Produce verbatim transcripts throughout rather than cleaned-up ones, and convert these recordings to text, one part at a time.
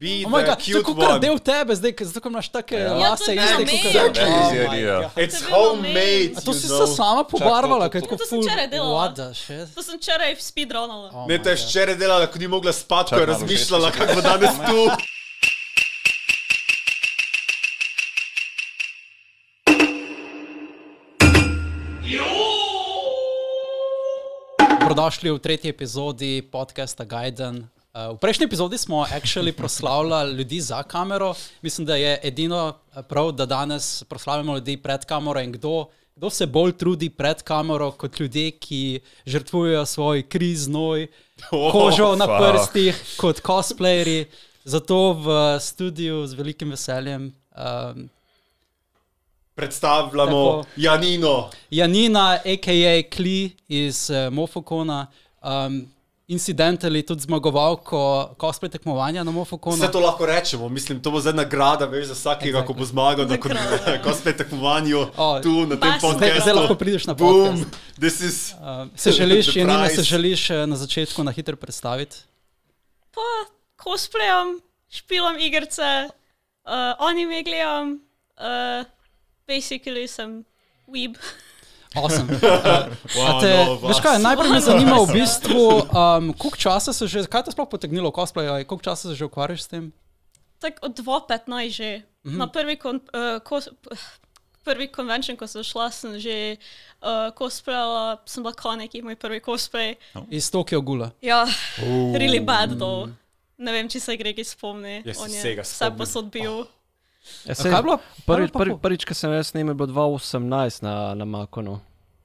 Be oh the cute one. one. Del tebe, zdaj, zato ko imaš take Ja. lase Ja, to iste, je kot namene. It's To je bilo homemade, A to you si know. se sama pobarvala, Čakaj, kaj to- tako to sem ful... včeraj delala. What the shit? To sem včeraj speedrunala. Oh Ne, my to je God. včeraj delala, ko ni mogla spati, ko je Čakaj, malo razmišljala, všeč, kako bo danes tu. Dobrodošli v tretji epizodi podcasta Gaiden. Uh, v prejšnji epizodi smo actually proslavljali ljudi za kamero. Mislim, da je edino prav, da danes proslavljamo ljudi pred kamero in kdo, kdo se bolj trudi pred kamero kot ljudje, ki žrtvujejo svoj kri, znoj, kožo na fuck. prstih kot cosplayeri. Zato v studiu z velikim veseljem um, Predstavljamo Tako. Janino. Janina, a k a. Kli iz uh, Mofokona, um, incidentally tudi zmagovalko cosplay tekmovanja na Mofokonu. Vse to lahko rečemo, mislim, to bo zdaj nagrada, veš, za vsakega, Exactly. ko bo zmagal na Nagrada. cosplay tekmovanju O, tu na tem Bas. podcastu. Zdaj, zdaj lahko prideš na Boom, podcast. this is... Uh, se želiš, the Janina, prize. se želiš uh, na začetku na hitro predstaviti? Pa cosplayam, špilam igrice, uh, anime gledam, uh, basically sem weeb. Awesome. Uh, Wow, a te, no, veš vas. kaj, najprej me Wow, zanima v vas. bistvu, um, koliko časa se že, kaj te sploh potegnilo v cosplay, koliko časa se že ukvarjaš s tem? Tak od dva petnajst že. Mhm. Na prvi, kon, uh, kos, prvi convention, ko sem šla, sem že uh, cosplayala, sem bila Kaneki, moj prvi cosplay. Iz Tokyo Ghoula. Ja, really bad though. Ne vem, če se Gregi spomni. Jaz se On je vsega vse spomnim. posod bil. A Ja, sej, kaj je bilo? prvi, Pa- pa- prvi, prvič, ko sem jaz snimal, je bilo dva tisoč osemnajst na, na Makonu.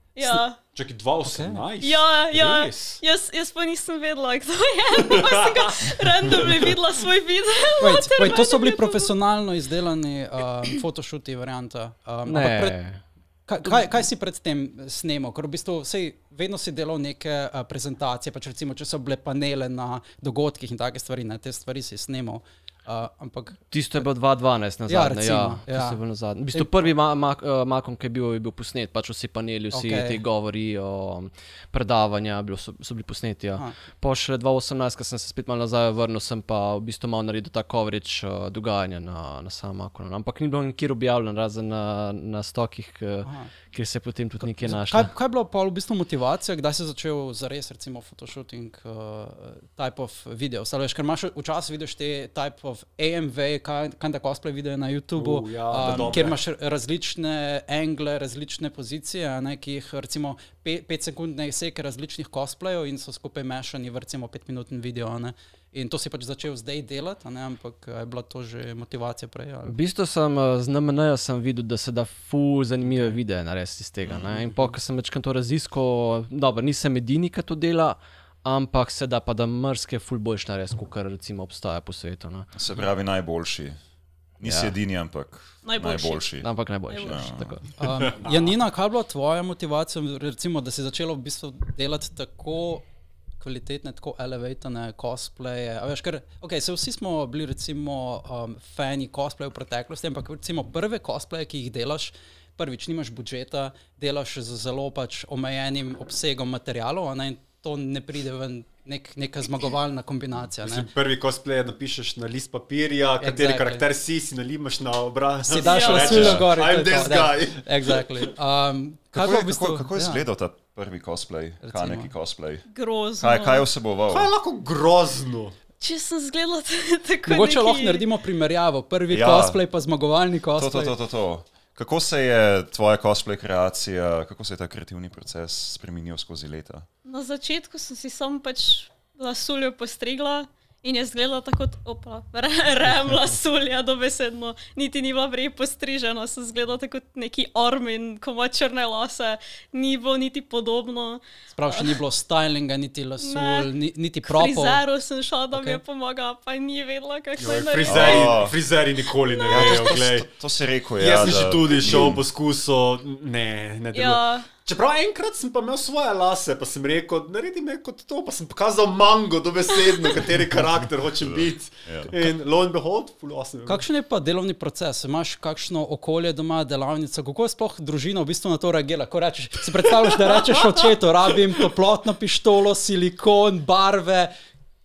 Ja. Čakaj, dva osemnajst? Ja, ja. Res? Jaz, jaz pa nisem vedela, kdo je. Pa sem ga randomly videla svoj video. Wait, Mater, wait, to so meni bili je to- profesionalno izdelani um, photoshooti varianta. Um, ampak Ne, pred, kaj, kaj, kaj si predtem snemal? Ker v bistvu sej, vedno si delal neke uh, prezentacije, pač recimo, če so bile panele na dogodkih in take stvari, ne, te stvari si snemal. Uh, ampak tisto je bilo dva tisoč dvanajst na Ja, zadnje. recimo, Ja, ja. tisto je bilo na zadnje. V bistvu prvi ma, ma, uh, Makon, ki je bil, je bil posnet, pač vsi paneli, vsi Okej. okay. ti govori, o, predavanja, bilo so, so bili posneti. Aha. Ja. Po šele dva tisoč osemnajst, ko sem se spet malo nazaj vrnil, sem pa v bistvu malo naredil ta coverage uh, dogajanja na, na samem Makonu. Ampak ni bilo nikjer objavljeno, razen na, na stokih, uh, kjer se je potem tudi nekaj našlo. kaj, kaj je bila pa v bistvu motivacija, kdaj si začel zares recimo photoshooting uh, type of video? Saj veš, ker imaš včasih vidiš te type of A M V, kaj, kaj da cosplay video na YouTubu, Uh, ja, ta um, dobre. kjer imaš različne angle, različne pozicije, a ne, ki jih recimo pe, pet sekundne izseke različnih cosplayov in so skupaj mešani v recimo petminutni video. a Ne? In to si pač začel zdaj delati, a ne? Ampak a je bila to že motivacija prej? Ali? V bistvu sem uh, z N M N-ja sem videl, da se da ful zanimive videe narediti iz tega. Ne? In po, ko sem večkrat to raziskal, dobro, nisem edini, ki to dela, ampak se da pa da mrske ful boljš narediti, kot recimo obstaja po svetu. Ne? Se pravi najboljši. Nisi Ja. edini, ampak Najboljši. najboljši. Ampak najboljši. Najboljši. Ja. Tako. Um, Janina, kaj je bila tvoja motivacija, recimo, da si začela v bistvu delati tako kvalitetne, tako elevatorne cosplaye? A veš, ker, okay, se vsi smo bili recimo um, fani cosplay v preteklosti, ampak recimo prve cosplaye, ki jih delaš, prvič nimaš budžeta, delaš z zelo pač omejenim obsegom materialov, a ne, in to ne pride ven nek, neka zmagovalna kombinacija. Ne? Mislim, prvi cosplay napišeš na list papirja, kateri Exactly. karakter si, si nalimaš na obraz. Si daš Ja. razsuljo gor. in to I'm je to, this da. guy. Exactly. Um, kaj Kako pa je, v bistvu, kako, kako je ja. izgledal ta prvi cosplay, Recimo. Kaneki cosplay? Grozno. Kaj, kaj je vseboval? Kaj je lahko grozno? Če sem zgledala tako Mogoče neki... lahko naredimo primerjavo. Prvi Ja. cosplay pa zmagovalni To, to, cosplay. to, to, to. Kako se je tvoja cosplay kreacija, kako se je ta kreativni proces spremenil skozi leta? Na začetku sem si samo pač lasuljo postrigla in je zgledala tako, opa, re, rem lasulja dobesedno. Niti ni bila vrej postrižena, sem zgledala tako neki Armin, ko ima črne lase, ni bilo niti podobno. Sprav, še ni bilo stylinga, niti lasul, Ne. ni, niti K propov. frizeru sem šla, da mi je Ok. pomagala, pa ni vedela, kako Joj, naj naredim. Frizeri, Oh. frizeri nikoli ne Ja, vejo, to, glej. to, to si rekel, ja. Jaz sem že da- tudi šel poskusil, ne, ne deluje. Ja, Čeprav enkrat sem pa imel svoje lase, pa sem rekel, naredi me kot to, pa sem pokazal mango dobesedno, kateri karakter hočem biti. Ja. In lo and behold, full awesome. Kakšen je pa delovni proces? Imaš kakšno okolje doma, delavnico? Kako je sploh družina v bistvu na to reagira? Ko rečeš, si predstavljaš, da rečeš očetu, rabim toplotno pištolo, silikon, barve.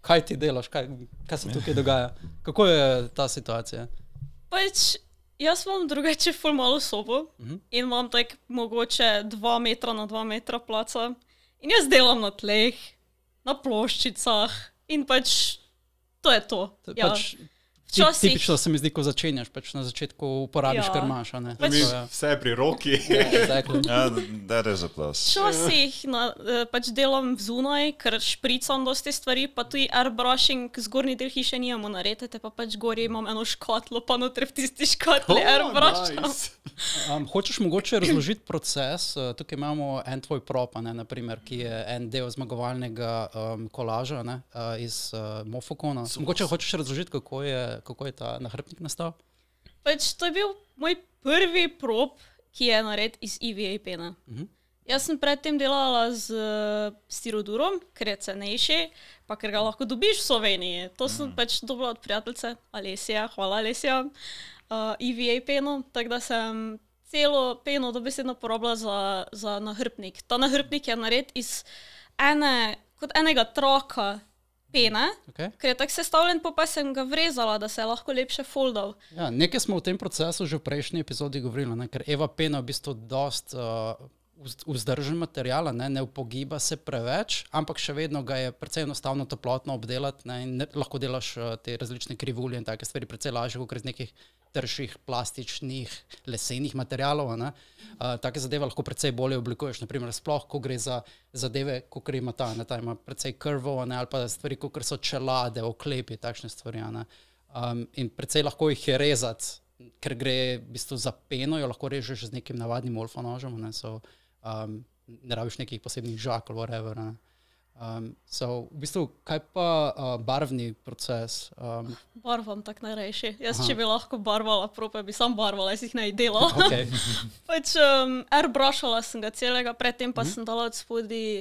kaj ti delaš, kaj, kaj se tukaj dogaja? Kako je ta situacija? Pač, jaz imam drugače ful malo sobo uh-huh. in imam tak mogoče dva metra na dva metra placa in jaz delam na tleh, na ploščicah in pač to je to. Ja. Pač, Včasih... Tipično se mi zdi, ko začenjaš, pač na začetku uporabiš, Ja. kar imaš, a ne? Pač- To je- Vse je pri roki. Ja, exactly. Ja, that is a plus. Včasih na, eh, pač delam zunaj, ker špricam dosti stvari, pa tudi airbrushing, zgornji del hiše nimamo naredite, pa pač gori imam eno škatlo, pa noter v tisti škatli Oh, airbrusham. nice. Um, hočeš mogoče razložiti proces? Uh, tukaj imamo en tvoj prop, a ne, naprimer, ki je en del zmagovalnega um, kolaža ne, uh, iz uh, Mofokona. Mogoče hočeš razložiti, kako je, kako je ta nahrbtnik nastal? Pač to je bil moj prvi prop, ki je nared iz E V A pena. Mhm. Jaz sem predtem delala z uh, stirodurom, ker je cenejši, pa ker ga lahko dobiš v Sloveniji. To sem mm. pač dobila od prijateljice Alesija, hvala Alesija, uh, E V A peno, tako da sem celo peno dobesedno porabila za, za nahrbtnik. Ta nahrbtnik je nared iz ene, kot enega traka pene, Okay. ker je tako sestavljen, pa, pa sem ga vrezala, da se je lahko lepše foldal. Ja, nekaj smo v tem procesu že v prejšnji epizodi govorili, ne, ker Eva pena je v bistvu dost uh, vz- vzdržen material, ne, ne upogiba se preveč, ampak še vedno ga je precej enostavno toplotno obdelati ne, in ne, lahko delaš uh, te različne krivulje in take stvari precej lažje, kot iz nekih trših, plastičnih, lesenih materialov. Ne. Uh, take zadeve lahko precej bolje oblikuješ, naprimer sploh, ko gre za zadeve, kot ima ta, ne, ta ima precej krvov, ne, ali pa stvari, kot so čelade, oklepi, takšne stvari. Ne. Um, in precej lahko jih je rezati, ker gre v bistvu za peno, jo lahko režeš z nekim navadnim olfanožem, ne, so, um, ne rabiš nekih posebnih žak ali whatever. Ne. Um, so, v bistvu, kaj pa uh, barvni proces? Um, Barvam tak najrajši. Jaz, Aha. če bi lahko barvala prope, bi sam barvala, jaz jih ne delala. okay. Pač um, airbrušala sem ga celega, predtem pa Mhm. mm. sem dala od spodi,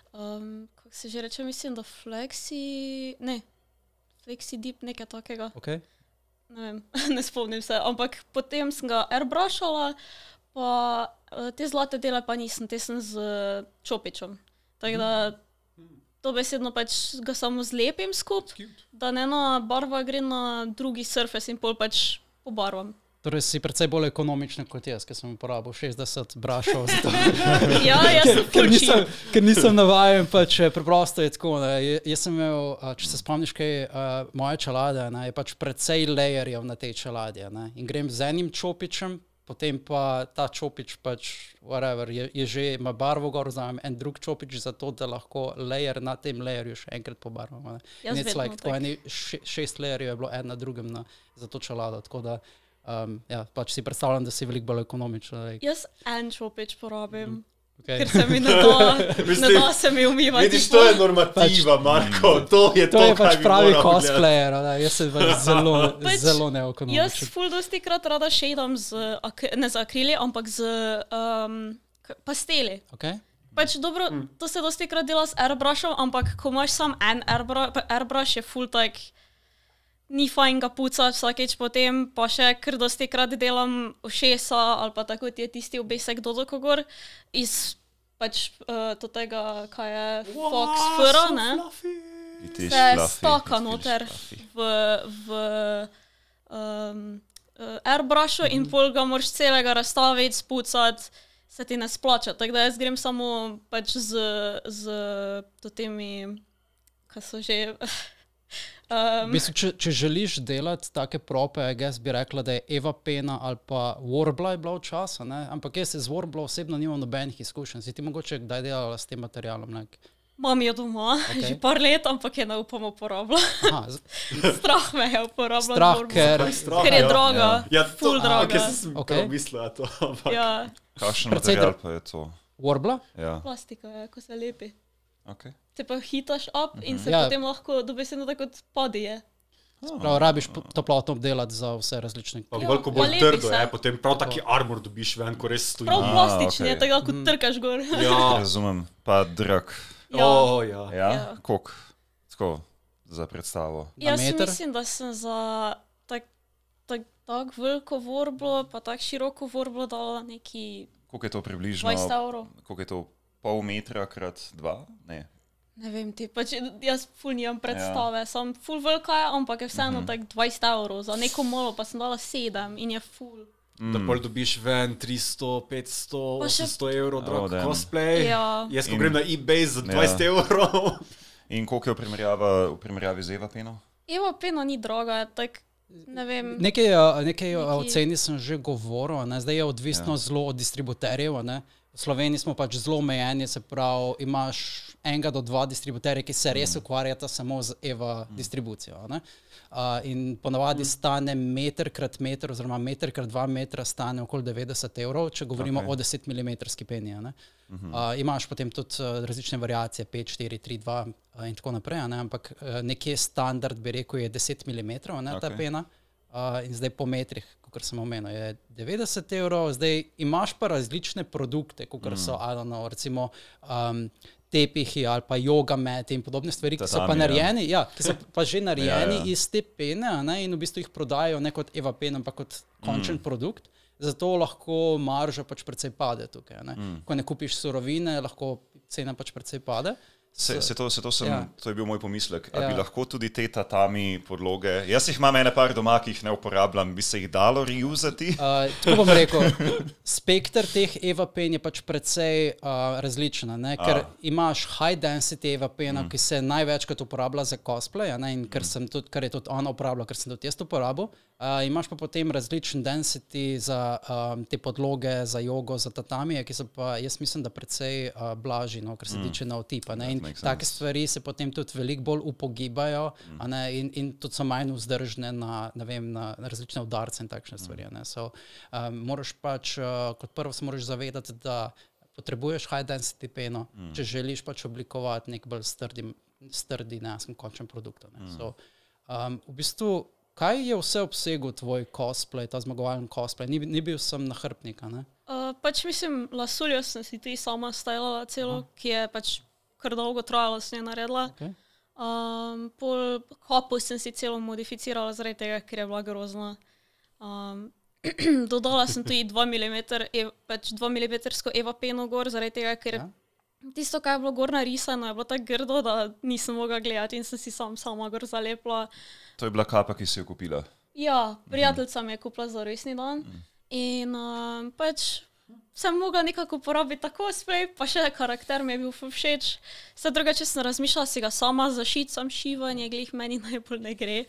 um, kako se že reče, mislim, da flexi, ne, flexi dip, nekaj takega. Okay. Ne vem, ne spomnim se, ampak potem sem ga airbrušala, pa uh, te zlate dele pa nisem, te sem z uh, čopičem. Tako da to besedno pač ga samo zlepim skup, da ne ena barva gre na drugi surface in pol pač pobarvam. Torej si precej bolj ekonomična kot jaz, ker sem uporabil šestdeset brašov za to. Ja, jaz sem ker, full nisem, cheap. ker nisem navajen, pač eh, preprosto je tako. Ne. Je- Jaz sem imel, a, če se spomniš kaj, a, moje čelade, ne, je pač precej layerjev na tej čeladi. Ne. In grem z enim čopičem, potem pa ta čopič pač, whatever, je, je že, ima barvo gor, vzamem en drug čopič za to, da lahko layer na tem layerju še enkrat pobarvam. Ne. Jaz In it's vedno like, tako tako. eni še, šest layerjev je bilo en na drugem na, za to čelado, tako da um, ja, pač si predstavljam, da si veliko bolj ekonomična. Like, Jaz en čopič porabim, okay. ker se mi ne da, ne Mislim, da se mi umivati. Vidiš, to je normativa, Marko. To je to, To je pač kaj bi pravi moral gledati. cosplayer, ne? Jaz sem pač zelo, Pač zelo Jaz neekonomičen. ful dosti krat rada šedam z, ak- ne z akrili, ampak z um, k- pasteli. Okay? Pač dobro, to se dosti krat dela s airbrushom, ampak ko imaš sam en airbrush, pa airbrush je full tak, ni fajn ga pucati vsakeč potem, pa še kar dosti krat delam ušesa ali pa tako ti je tisti obesek dodoko gor iz pač uh, tega, kaj je Fox Furra, ne? It is Se fluffy, staka it is noter fluffy. v, v um, uh, airbrushu in pol ga moraš celega razstaviti, spucati, se ti ne splača. Tako da jaz grem samo pač z, z to temi, kaj so že... V um, bistvu, če, če želiš delati take prope, jaz bi rekla, da je Eva pena ali pa Warbla je bila včasih, ampak jaz z Warbla osebno nimam nobenih izkušenj. Si ti mogoče kdaj delala s tem materialom? Ne? Imam jo doma, Okay. okay. že par let, ampak je ne upam uporabljati. Aha, z- Strah me je uporabljati. strah, Borbo. ker Strah, Ker je ja. draga, Ja, to, ful a, draga. okay, sem Okay. okay. mislila to. ampak- Ja, Kakšen Precej material dra- pa je to? Warbla? Ja, plastika je, ko se lepi. okay. Te pa hitaš up in se Ja. potem lahko dobesedno tako kot podije. Prav, rabiš po- toplotno obdelati za vse različne. Pa Ja, bolj, ko pa bolj lepi trdo se. je, potem prav taki armor dobiš ven, ko res stoji. Prav A, plastični je, okej. tako da kot trkaš gor. Ja, Razumem, pa drag. Ja. oh, ja. Ja, Ja. koliko? Tako, za predstavo. Na Jaz meter? mislim, da sem za tak, tak, tak veliko vorblo, pa tak široko vorblo dala neki Koliko je to približno? dvajset evrov. Koliko je to pol metra krat dva? Ne. Ne vem ti, pač jaz ful nimam predstave, ja. Sem ful velika, ampak je vseeno mm -hmm. tak dvajset evrov, za neko malo pa sem dala sedem in je ful. Da pol dobiš ven tristo, petsto, Pa še- osemsto evrov drag Oh, damn. cosplay. Ja. Jaz, ko In- grem na eBay za dvajset Ja. evrov. In koliko je v primerjavi, v primerjavi z Eva Peno? Evo pena ni draga, tak ne vem. Nekaj, a, nekaj o Nekaj- ceni sem že govoril, a ne? Zdaj je odvisno ja. zelo od distributerjev. a ne. V Sloveniji smo pač zelo omejeni, se pravi, imaš enega do dva distributerja, ki se res ukvarjata samo z Eva distribucijo. a ne. Uh, in ponavadi stane meter krat meter, oziroma meter krat dva metra stane okoli devetdeset evrov, če govorimo Ok. okay. o deset milimetrski peni. a ne. Uh, imaš potem tudi uh, različne variacije, pet, štiri, tri, dva uh, in tako naprej, a ne. Ampak uh, nekje standard, bi rekel, je deset milimetrov, ne, ta Ok. pena. Uh, in zdaj po metrih, kot sem omenil, je devetdeset evrov, zdaj imaš pa različne produkte, kot mm. so, I don't know, recimo um, tepihi ali pa joga meti in podobne stvari, ki so pa Tatami, narejeni, ja. Ja, ki so pa že narejeni Ja, ja. iz te pene, a ne, in v bistvu jih prodajajo ne kot Eva pen, ampak kot končen mm. produkt. Zato lahko marža pač precej pade tukaj. a Ne. Mm. Ko ne kupiš surovine, lahko cena pač precej pade. Se, se to, se to, sem, Ja. ja. to je bil moj pomislek. A Ja. bi lahko tudi te tatami podloge, jaz jih imam ene par doma, ki jih ne uporabljam, bi se jih dalo reusati? Uh, tako bom rekel, spektr teh Eva pen je pač precej uh, različen, a ne, ker A. imaš high density Eva pena, mm. ki se največkrat uporablja za cosplay, a ne, in ker, sem tudi, ker je tudi ona uporabljala, ker sem tudi jaz to uporabil. Uh, imaš pa potem različen density za um, te podloge, za jogo, za tatamije, ki so pa, jaz mislim, da precej uh, blažji, no, kar se mm. tiče navtipa. Ne, in makes take sense. stvari se potem tudi veliko bolj upogibajo, mm. a ne, in, in tudi so manj vzdržne na, ne vem, na različne udarce in takšne stvari. a Ne. So, um, moraš pač, uh, kot prvo se moraš zavedati, da potrebuješ high density peno, mm. če želiš pač oblikovati nek bolj strdi, strdi nesem končen produkt. a Ne. Mm. So, um, v bistvu, kaj je vse obsegel tvoj cosplay, ta zmagovalen cosplay? Ni, ni bil sem nahrbnik, a ne? Uh, pač mislim, lasuljo sem si tudi sama stajala celo, uh. ki je pač kar dolgo trajalo, sem jo naredila. Okay. Um, pol kapo sem si celo modificirala zaradi tega, ker je bila grozna. Um, dodala sem tudi dva milimetra, ev, pač dva milimetrsko Eva peno gor, zaradi tega, ker Ja. tisto, kar je bilo gor narisano, je bilo tako grdo, da nisem mogla gledati in sem si sam sama gor zalepila. To je bila kapa, ki si jo kupila. Ja, prijateljica mi je kupila za rojstni dan in um, pač sem mogla nekako uporabiti tako sprej, pa še karakter mi je bil ful všeč. Vse drugače sem razmišljala si ga sama zašiti, sam šivanje, glih meni najbolj ne gre.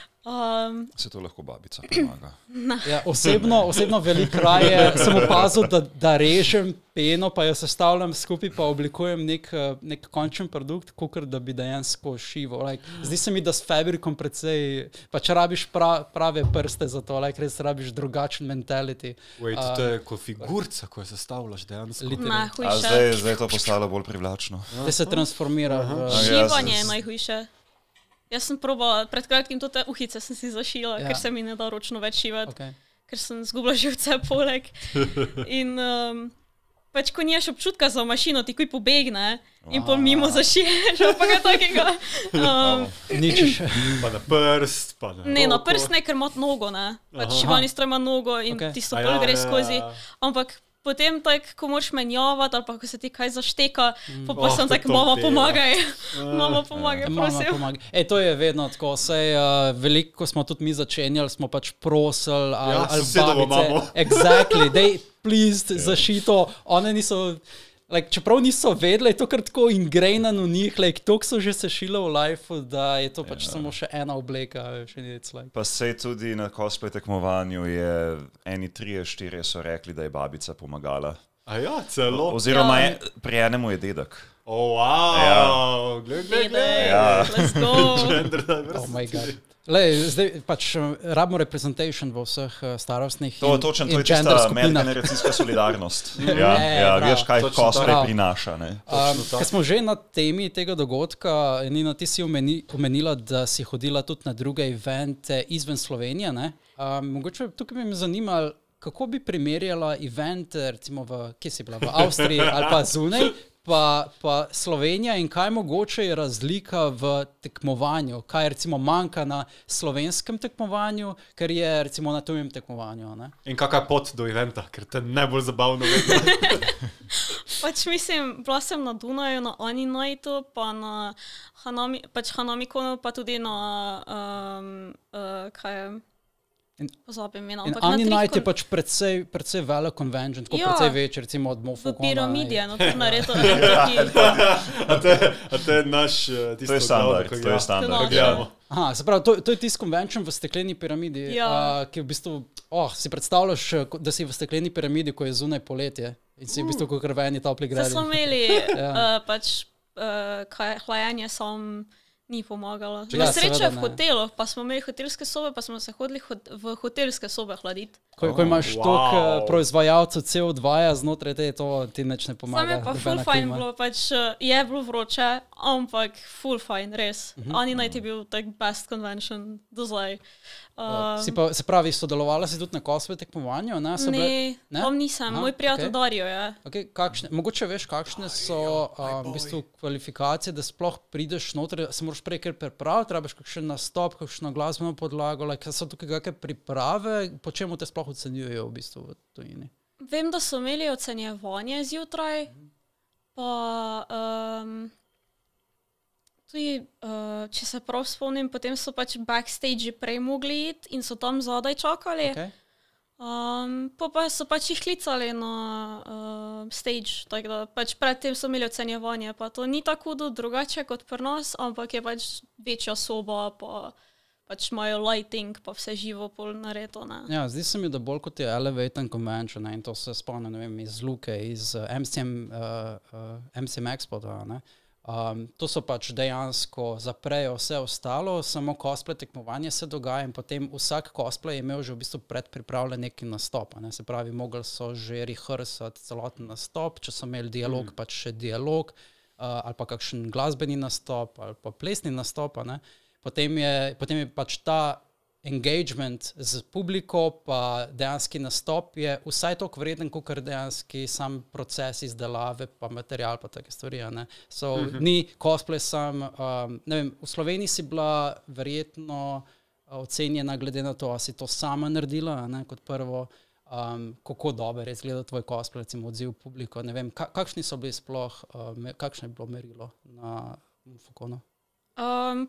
Um, Se to lahko babica pomaga. Ja, osebno, osebno veliko raje sem opazil, da, da režem peno, pa jo sestavljam skupaj, pa oblikujem nek, eh, nek končen produkt, kot da bi dejansko šival. Like, zdi se mi, da s fabrikom precej, pa če rabiš pra, prave prste za to, like, res rabiš drugačen mentality. Wait, to je kot figurca, ko jo sestavljaš dejansko. Literally. A najhujše. zdaj, zdaj je to postalo bolj privlačno. Da se transformira v... Ja, Šivanje jaz- je najhujše. Jaz sem probala, pred kratkim to te uhice sem si zašila, Ja. ker se mi ne da ročno več šivati, Okay. ker sem zgubila živce poleg. In um, pač, ko nimaš občutka za mašino, ti kuj pobegne in pol mimo zašiješ, ali pa kaj takega. Um, Nič. Pa na prst, pa na ne, na roko. prst ne, ker ima nogo, ne. Pač Aha. šivalni stroj ima nogo in Okay. okay. tisto A pol ja, gre ja, skozi. ja. Ampak potem tak, ko moraš menjavati ali pa ko se ti kaj zašteka, pa, pa Oh, sem to tak, to mama dela. pomagaj, mama pomagaj, Mama prosim. pomaga. E, to je vedno tako. Sej, uh, veliko, ko smo tudi mi začenjali, smo pač prosili ali, Ja, ali sosedovo babice. mamo. Exactly, dej, please, zašito. One niso, like, čeprav niso vedle, je to kar tako ingrainano v njih, like, toliko so že sešile v lifeu, da je to pač samo še ena obleka. Še ni več, like. Pa sej tudi na cosplay tekmovanju je eni trije, štirje so rekli, da je babica pomagala. A ja, celo. Oziroma Ja. je, pri enemu je dedek. Oh, wow, gled, gled, gled. Ja. Let's go. Gender Oh my god. diversity. Lej, zdaj pač uh, rabimo representation v vseh uh, starostnih To, in, točno, to in je čista gender skupinah. medgeneracijska solidarnost. ja, Ne, ja, prav. veš, kaj Točno cosplay tako. prinaša. Ne? Um, Točno tako. ker smo že na temi tega dogodka, Nina, ti si omeni, omenila, da si hodila tudi na druge evente izven Slovenije. ne? Um, mogoče tukaj bi me zanimalo, kako bi primerjala evente, recimo v, kje si bila, v Avstriji ali pa zunaj, pa, pa Slovenija in kaj mogoče je razlika v tekmovanju, kaj recimo manjka na slovenskem tekmovanju, ker je recimo na tujem tekmovanju. Ne? In kakaj je pot do eventa, ker te najbolj zabavno vedno. Pač mislim, bila sem na Dunaju, na Aninightu, pa na Hanami, pač Hanamikonu, pa tudi na, um, uh, kaj je, pozabim ime. In Aninight je pač precej, precej velik convention, tako Ja. precej več, recimo od V Mofokona. piramidi, no, to naredil. taki- A to je, a to je naš uh, tisto To je standard, odgovor, to je ja. standard. To Gledamo. Aha, se pravi, to, to je tisti convention v stekleni piramidi, Ja. uh, ki v bistvu, oh, si predstavljaš, eh, ko- da si v stekleni piramidi, ko je zunaj poletje in si v bistvu kot krveni topli Saj gredi. smo imeli Ja. uh, pač uh, kaj, hlajenje, sam ni pomagalo. Ja, Na srečo seveda je v ne. hotelu, pa smo imeli hotelske sobe, pa smo se hodili hot, v hotelske sobe hladiti. Ko, ko imaš Oh, toliko wow. uh, proizvajalcev C O dva znotraj te, to ti nič ne Sam pomaga. je pa full nobena fajn klima. bilo, pač uh, je bilo vroče, ampak full fajn, res. Mhm. Aninight je bil tak best convention do zdaj. Um, Si pa, se pravi, sodelovala si tudi na cosplay tekmovanju? Ne, So bile- ne, ne? tam nisem, Aha, moj prijatelj okej. Dario je. Okay, kakšne, mogoče veš, kakšne so um, v bistvu kvalifikacije, da sploh prideš noter, se moraš prej kar pripraviti, trebaš kakšen nastop, kakšno glasbeno podlago, like, so tukaj kakšne priprave, po čemu te sploh ocenjujejo v bistvu v tujini? Vem, da so imeli ocenjevanje zjutraj, pa um, tudi, uh, če se prav spomnim, potem so pač backstage prej mogli iti in so tam zadaj čakali. Okay? Um, pa, pa so pač jih klicali na uh, stage, tako da pač predtem so imeli ocenjevanje, pa to ni tako do drugače kot pri nas, ampak je pač večja soba, pa pač imajo lighting, pa vse živo pol narejeno. Ja, zdi se mi, da bolj kot je Elevate Convention, ne, in to se spomnim, ne vem, iz Luke, iz uh, M C M, uh, uh, M C M Expo, da, ne. Um, to so pač dejansko zaprejo vse ostalo, samo cosplay tekmovanje se dogaja in potem vsak cosplay je imel že v bistvu predpripravljen neki nastop, a ne, se pravi, mogli so že rehearsati celoten nastop, če so imeli dialog, mm. pač še dialog, uh, ali pa kakšen glasbeni nastop, ali pa plesni nastop, a ne. Potem je, potem je pač ta engagement z publiko, pa dejanski nastop je vsaj toliko vreden, kot dejanski sam proces izdelave, pa material, pa take stvari. a Ne? So, mm-hmm. Ni cosplay sam, um, ne vem, v Sloveniji si bila verjetno uh, ocenjena glede na to, a si to sama naredila, a ne, kot prvo, um, kako dober je izgledal tvoj cosplay, recimo odziv publiko, ne vem, ka, kakšni so bili sploh, uh, me, kakšno je bilo merilo na Fokonu? Um,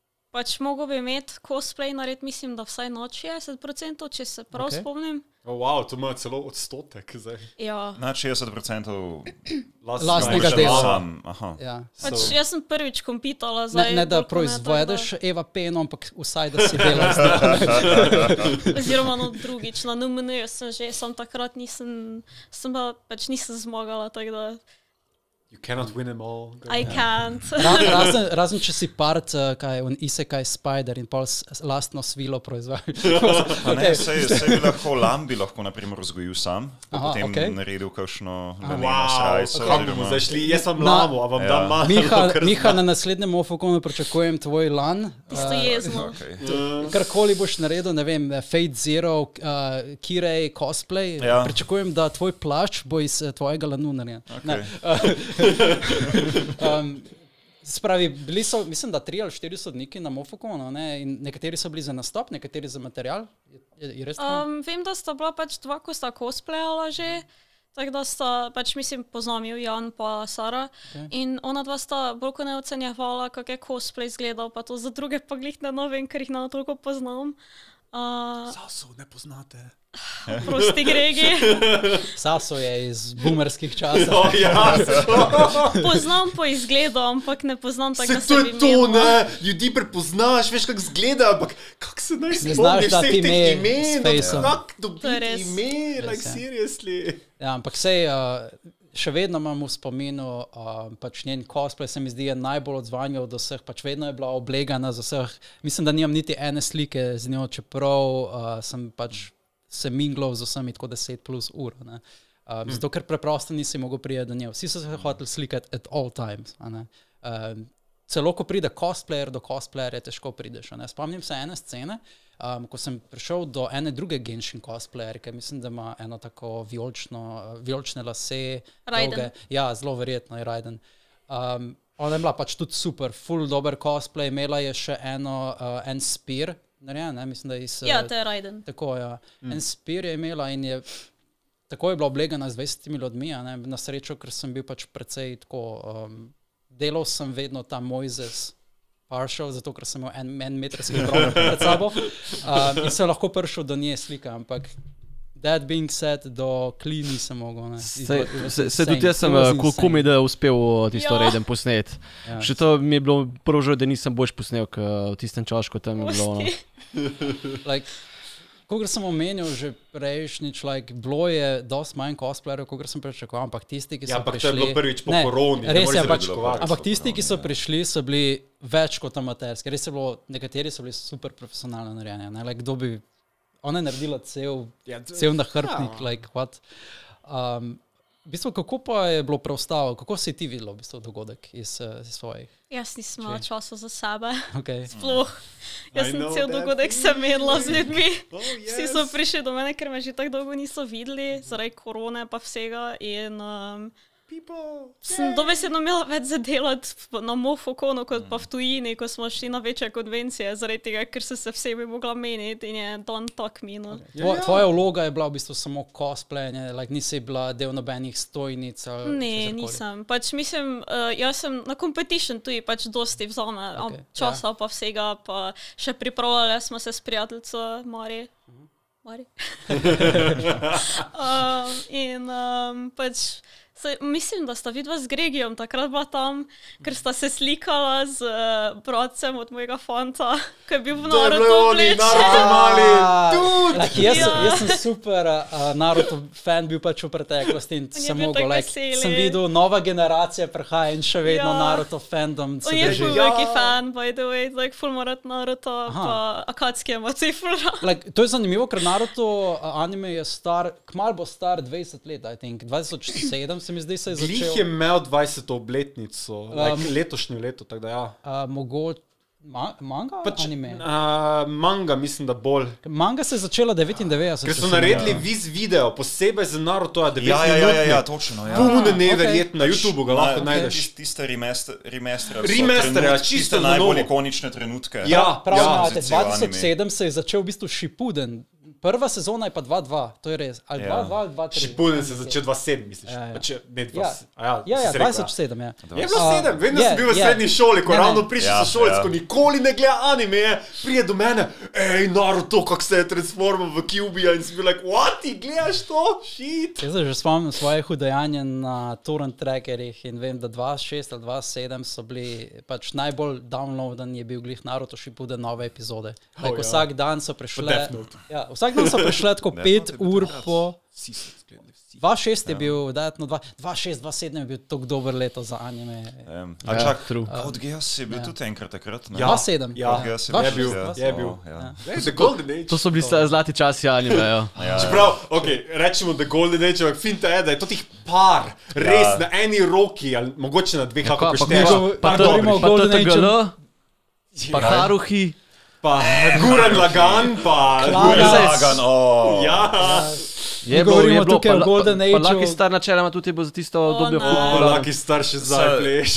pač mogo bi imeti cosplay narediti, mislim, da vsaj noč šestdeset procentov, če se prav Okej. okay. spomnim. Oh, wow, to ima celo odstotek zdaj. Ja. Na šestdeset procentov Lastnega Lastnega dela. sam. Aha. Ja. Pač So- jaz sem prvič kompitala Ne, zdaj. ne da bolj kot proizvedeš tako Eva Peno, ampak vsaj da si delaš z njo. da- Oziroma no drugič, na N M N-ju sem že, sem takrat nisem, sem pa pač nisem zmagala, tako da You cannot win them all. I can't. Ra, razen, razen če si part, uh, kaj on isekaj spider in pol s- lastno svilo proizvajaš. Pa ne, sej, sej bi lahko lam bi lahko naprimer vzgojil sam, pa Aha, potem okej. naredil kakšno laneno Wow, srajco. kam bomo oziroma- zdaj šli? Jaz sem Na- lamo, a vam Ja. dam malo. Miha, kar Miha, znam. na naslednjem Ofokonu pričakujem tvoj lan. Tisto Uh, jezno. Okay. Karkoli boš naredil, ne vem, Fate Zero, uh, Kirej, cosplay, Ja. pričakujem, da tvoj plašč bo iz eh, tvojega lanu narejen. Okay. Um, spravi, bili so, mislim, da tri ali štiri sodniki na Mofokonu, ne, in nekateri so bili za nastop, nekateri za material. Je, je res tako? Um, vem, da sta bila pač dva, ko sta cosplayala že. Tako da sta, pač mislim, poznam ju, Jan pa Sara. Okay. In ona dva sta bolj kot ne ocenjevala, kak je cosplay izgledal, pa to za druge pa glih ne vem, ker jih ne toliko poznam. Uh, Saso, ne poznate. prosti Gregi. Saso je iz boomerskih časov. Oh, ja, Poznam po izgledu, ampak ne poznam tako, se da to se je bi to, imela. ne? Ljudi prepoznaš, veš, kako zgleda, ampak kako se naj Ne spomniš znaš dati vseh teh ime imen, s faceom. kako To je dobiti res. ime, Res like je. seriously. Ja, ampak sej, uh, še vedno imam v spominu, uh, pač njen cosplay se mi zdi je najbolj odzvanjen od vseh, pač vedno je bila oblegana z vseh. Mislim, da nimam niti ene slike z njo, čeprav uh, sem pač se minglal z vsemi tako deset plus ur. Ne. Um, mm. Zato, ker preprosto nisi mogel priti do nje. Vsi so se hoteli slikati at all times. A ne. Um, celo ko pride cosplayer do cosplayerja, težko prideš. A ne. Spomnim se ene scene, Um, ko sem prišel do ene druge Genshin cosplayerke, mislim, da ima eno tako vijolično, vijolične lase. Raiden. Dolge. Ja, zelo verjetno je Raiden. Um, ona je bila pač tudi super, full dober cosplay, imela je še eno, uh, en spear, narejen, ne, mislim, da je iz... Ja, to je Raiden. Tako, ja. Mm. En spear je imela in je... Tako je bila oblegana z dvajsetimi ljudmi, a ne, na srečo, ker sem bil pač precej tako... Um, delal sem vedno ta Mojzes partial, zato ker sem imel en, en metrski problem pred sabo um, in sem lahko prišel do nje slika, ampak that being said, do Kli nisem mogel. Ne. Se, se, se tudi jaz sem kumi, da uspel tisto Ja. Raiden posnet. Ja. Še to mi je bilo prvo žal, da nisem boljš posnel, k v tistem čašku tam je bilo. No. Like, Kogar sem omenil že prejšnjič, like, bilo je dosti manj cosplayerjev, kogar sem pričakoval, ampak tisti, ki so Ja, ampak prišli... to je bilo prvič po Ne, koroni. ne res moreš je, ampak, pričakovati. ampak tisti, ki so prišli, so bili več kot amaterski. Res je bilo, nekateri so bili super profesionalno narejeni. Ne? Like, kdo bi... Ona je naredila cel, Ja, to- cel nahrbtnik, ja. like, what? Um, v bistvu, kako pa je bilo preostalo? Kako si ti videlo v bistvu dogodek iz, uh, iz svojih? Jaz nisem imela časa za sebe. Okay. Sploh. Jaz I sem know cel that dogodek sem menila z ljudmi. Oh, Vsi so prišli do mene, ker me že tako dolgo niso videli, zaradi korone pa vsega. In um, People. sem dobesedno imela več za delati na Mofokonu, kot pa v tujini, ko smo šli na večje konvencije, zaradi tega, ker sem se vsebi mogla meniti in je dan tak minil. Ja, Tvoj, ja. tvoja vloga je bila v bistvu samo cosplayanje, like, nisi bila del nobenih stojnic? Ali Ne, česarkoli? nisem. Pač mislim, uh, jaz sem na competition tudi pač dosti vzame Okay, okay, časa, ja. pa vsega, pa še pripravljali smo se s prijateljico Mari. Mari. um, in um, pač se, mislim, da sta vidva z Gregijom takrat bila tam, ker sta se slikala z uh, bratcem od mojega fanta, ki je bil v To je Naruto bilo oni, Naruto mali. Ah, like, jaz, Ja. jaz sem super uh, Naruto fan bil pač v preteklosti in On je sem bil mogel, tak like, veseli. sem videl, nova generacija prihaja in še vedno Ja. Naruto fandom se On je drži. ful Ja. veliki fan, by the way, like full morat Naruto, Aha. pa Akatsuki ima tudi ful rad. Like, to je zanimivo, ker Naruto uh, anime je star, kmal bo star dvajset let, I think. dva tisoč sedem se mi zdi, se je Glih začel. je imel dvajseto obletnico, like, Um, letošnjo leto, tako da ja. Uh, mogoče ma manga Pač, anime? uh, manga mislim, da bolj. Manga se je začela devetindevetdeset. Ker če so se ne naredili motim. viz video, posebej za Naruto, devet Ja, ja, ja, ja, ja, minutni. točno. Ja. Pune Ah, neverjetno, na YouTubeu ga lahko Na- najdeš. tis- Tiste remaster, remaster, Remaster, ja, čisto tiste na najbolj novo. ikonične trenutke. Ja, Prav ja. imate, Pozicijo dva tisoč sedem se je začel v bistvu Shippuden. Prva sezona je pa dva dva, to je res. Ali Ja. dva dva ali dva tri. Šipunen se je začel dva sedem, misliš? Ja, ja. Pač je- ne dva Ja, sedem. A ja, ja, si ja si rekel, dva tisoč sedem je. Je bilo A, sedem, vedno je, sem bil v je. srednji šoli, ko Ne, ne. ravno prišel Ja, so šolec, ja. ko nikoli ne gleda anime, prije do mene, ej, Naruto, kako se je transformal v Kyubija in si bil like, what, ti gledaš to? Shit. Jaz se že spomnim svoje hudajanje na torrent trackerjih in vem, da dva šest ali dva sedem so bili pač najbolj downloadan je bil glih Naruto Shippuden nove epizode. Like, Oh, ja. vsak dan so prišle, Death Note. ja, vsak dan so prišle tako pet ur po. Vsi so zgledali, vsi. dva šest je bil, no, dva šest, dva sedem je bil tako dober leto za anime. Um, Ja, a čak, true. Code Geass je bil Ja. tudi enkrat takrat. ne? Ja. dva sedem. Ja, Code Geass je dva bil, je bil, ja. je bil. Oh, ja. Hey, The Golden Age. To so bili sta- zlati časi animeja. Ja, Čeprav, okay, rečemo The Golden Age, ampak finta je, da je to tih par, res Ja. na eni roki, ali mogoče na dveh, Ja, kako pa- pa- pošteješ. pa- Par pa- dobrih. govorimo o Pa Golden T T G L, pa Ja. Haruhi. Pa Guren Lagan, pa Klara. Zagan, oh. Ja, Je govorimo tukaj o pa- Golden pa- Ageu. Pa Lucky Star načeloma tudi bo za tisto obdobje ne. ful oh, popularen. laki starši zdaj Se- pleš.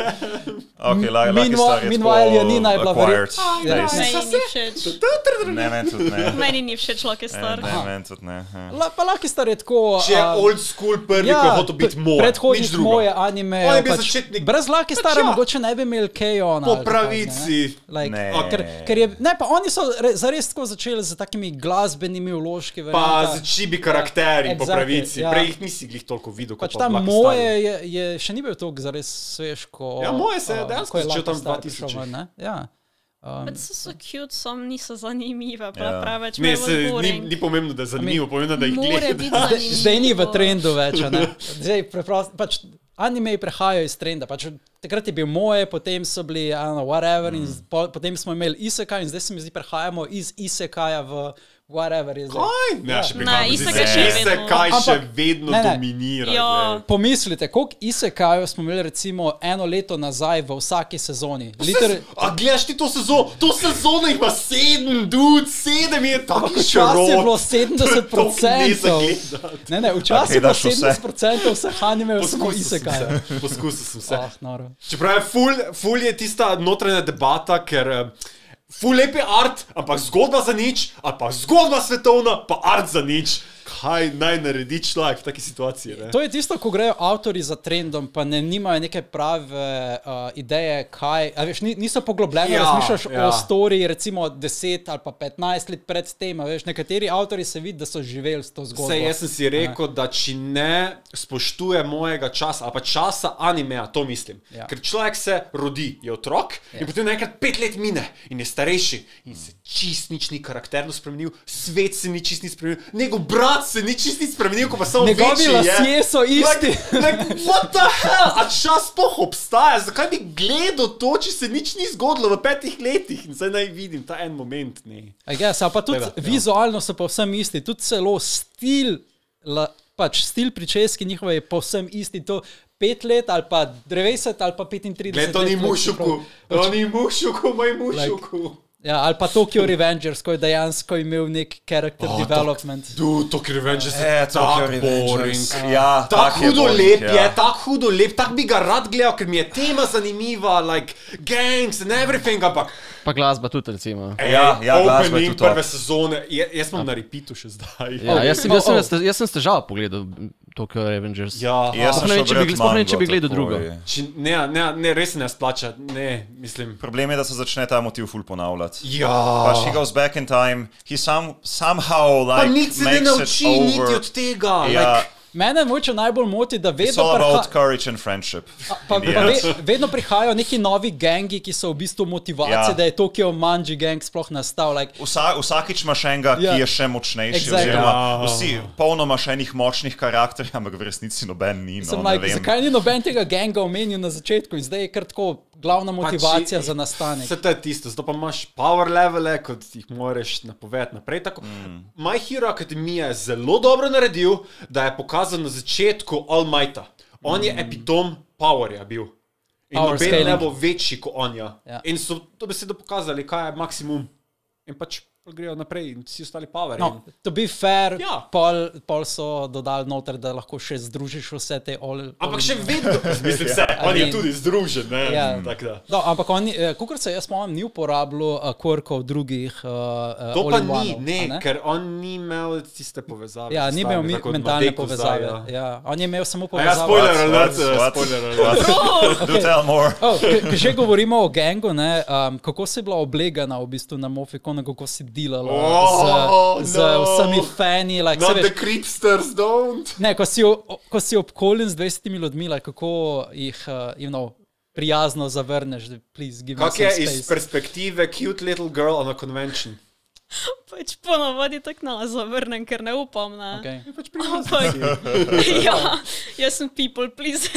Okay, Lucky Meanwhile- Star je meanwhile tako Janina je bila acquired Ja. taste. Meni ni všeč. Ne, meni tudi ne. Meni ni všeč Lucky Ne, Star. ne, meni tudi ne. ja. La, pa Lucky Star je tako... Če je a, old school prvi, ko je hotel biti moj. Predhodnik moje anime. On je bil pač, začetnik- brez Lucky Stara ja. mogoče ne bi imeli K-ona. Po pravici. Like, Ne. a, ker, ker je, ne, pa oni so re, zares tako začeli z takimi glasbenimi vložki. Pa z čibi karakteri Ja, po exactly, pravici. ja. Prej jih nisi glih toliko videl, kot Pač pa ta v Lucky moje Staru. je, je še ni bil toliko zares svež, ko... Ja, moje se je a, dejansko ko je začel Lucky tam v Star dvatisočih. prišel ven, ne? Ja. Um, Pač so so cute, sam niso zanimive, pa Ja. preveč Ne, me se, je ni, boring. ni pomembno, da je zanimivo, pomembno, da jih More gledaš. biti zdaj, zanimivo. zdaj ni v trendu več, a ne. Zdaj preprosto, pač anime prehajajo iz trenda. Pač, takrat je bil moje, potem so bili, I don't know, whatever, mm. in po, potem smo imeli isekaj in zdaj se mi zdi, prehajamo iz isekaja v whatever je zdaj. Kaj? Ne, še Ne, prihajamo z isekai še vedno. isekai še Ampak- vedno ne, ne. dominira. Ja. glej. Pomislite, koliko isekajev smo imeli recimo eno leto nazaj v vsaki sezoni. Liter, A gledaš ti to sezono? To sezono ima sedem, dude, sedem je tako včasih je bilo sedemdeset procentov. Ne, ne, včasih je bilo daš vse. sedemdeset procentov vseh animejev samo Poskusil sem isekajev. se. Poskusil sem se. Ah, noro. Čeprav je ful, ful je tista notranja debata, ker eh, ful lep je art, ampak zgodba za nič, ali pa zgodba svetovna, pa art za nič. Kaj naj naredi človek v taki situaciji? Ne? To je tisto, ko grejo avtori za trendom, pa ne nimajo neke prave uh, ideje, kaj. A veš, ni- niso poglobljeno, Ja, ja, razmišljaš ja. ja. o storiji, recimo deset ali pa petnajst let pred tem. a Veš, nekateri avtori se vidi, da so živeli s to zgodbo. Vse jaz sem si rekel, da če ne spoštuje mojega časa, ali pa časa animeja, to mislim. Ja. Ker človek se rodi, je otrok ja. in potem naenkrat pet let mine in je starejši in se čist nič ni karakterno spremenil, svet se ni čist ni spremenil, njegov brat se ni čist ni spremenil, ko pa samo Njegovi večji lasje je. so isti. Like, like, what the hell? A čas sploh obstaja? Zakaj bi gledal to, če se nič ni zgodilo v petih letih? In zdaj naj vidim ta en moment. Ne. I guess, a pa tudi Tega, ja. vizualno so povsem isti, tudi celo stil, la, pač stil pričeski njihove je povsem isti. To pet let ali pa dvajset ali pa petintrideset Gled, to let. ni to je mušuku, čeprav- to ni mušuku, moj mušuku. Ja, ali pa Tokyo Revengers, ko je dejansko imel nek character Oh, oh, development. Dude, Tokyo Revengers E, je Tokyo tako Revengers. boring. Ja, Tako tak je hudo boring, lep ja. je, tako hudo lep, tako bi ga rad gledal, ker mi je tema zanimiva, like gangs and everything, ampak Pa glasba tudi, recimo. ej, Ja, ja, glasba je opening tudi top. prve sezone, je, jaz sem na repeatu še zdaj. Ja, jaz sem, Oh, jaz sem, oh. jaz sem, jaz sem s težavo pogledal Tokyo Revengers. Ja, Jaz Sploh sem ne vem, šel če bi- brat sploh ne vem, če bi mango gledal takoj. drugo. či, ne, ne, ne, res se ne splača, ne, mislim. Problem je, da se začne ta motiv ful ponavljati. Ja, Pač he goes back in time, he some, somehow pa like nič se ne makes nauči, it niti over. od tega. Ja, Like, Mene moče najbolj moti, da it's vedno, all about priha courage and friendship. pa, in the pa end. ve vedno prihajajo neki novi gangi, ki so v bistvu motivacija, Ja. ja. da je Tokyo Manji gang sploh nastal. Like, Vsa, vsakič imaš enega, Ja. ki je še močnejši. Exactly. Oziroma, Ja. vsi polno imaš enih močnih karakterjev, ampak v resnici noben ni. No, sem ne like, vem. zakaj ni noben tega ganga omenil na začetku in zdaj je kar tako glavna motivacija Pač, za nastanek. Vse to je tisto, zato pa imaš power levele, kot jih moraš napovedati naprej. Tako. Mm. My Hero Academia je zelo dobro naredil, da je pokazal na začetku All Mighta. On mm. je epitom powerja bil. In Power noben scaling. ne bo večji kot on. Ja. Ja. In so to besedo pokazali, kaj je maksimum. In pač grejo naprej in vsi ostali power. No, to be fair, Ja. pol, pol so dodali noter, da lahko še združiš vse te all. Ampak all- še vedno, mislim, vse, on I je mean- tudi združen. Ne? Ja. Tako da. No, ampak on, kot se jaz spomnim, ni uporabljal uh, quirkov drugih. Uh, To pa ni, ne, ne, ker on ni imel tiste povezave. Ja, s ni imel stvarmi, mi- tako kot mentalne Mateku povezave. zdaj, ja. Ja, on je imel samo A ja, povezave. spoiler What? alert, What? eh, What? spoiler alert. What? Do tell more. Oh, ko že govorimo o gangu, ne, um, kako si bila oblegana v bistvu na Mofikonu, kako si delala Oh, z, z no. vsemi fani. Like, Not saj the veš, creepsters, don't. ne, ko si, o- ko si obkoljen z dvajsetimi ljudmi, like, kako jih uh, you know, prijazno zavrneš, da please give me Kak some je iz space. perspektive cute little girl on a convention? Pač ponovadi tako nala zavrnem, ker ne upam. Ne. Okay. Ampak, ja, jaz sem people pleaser.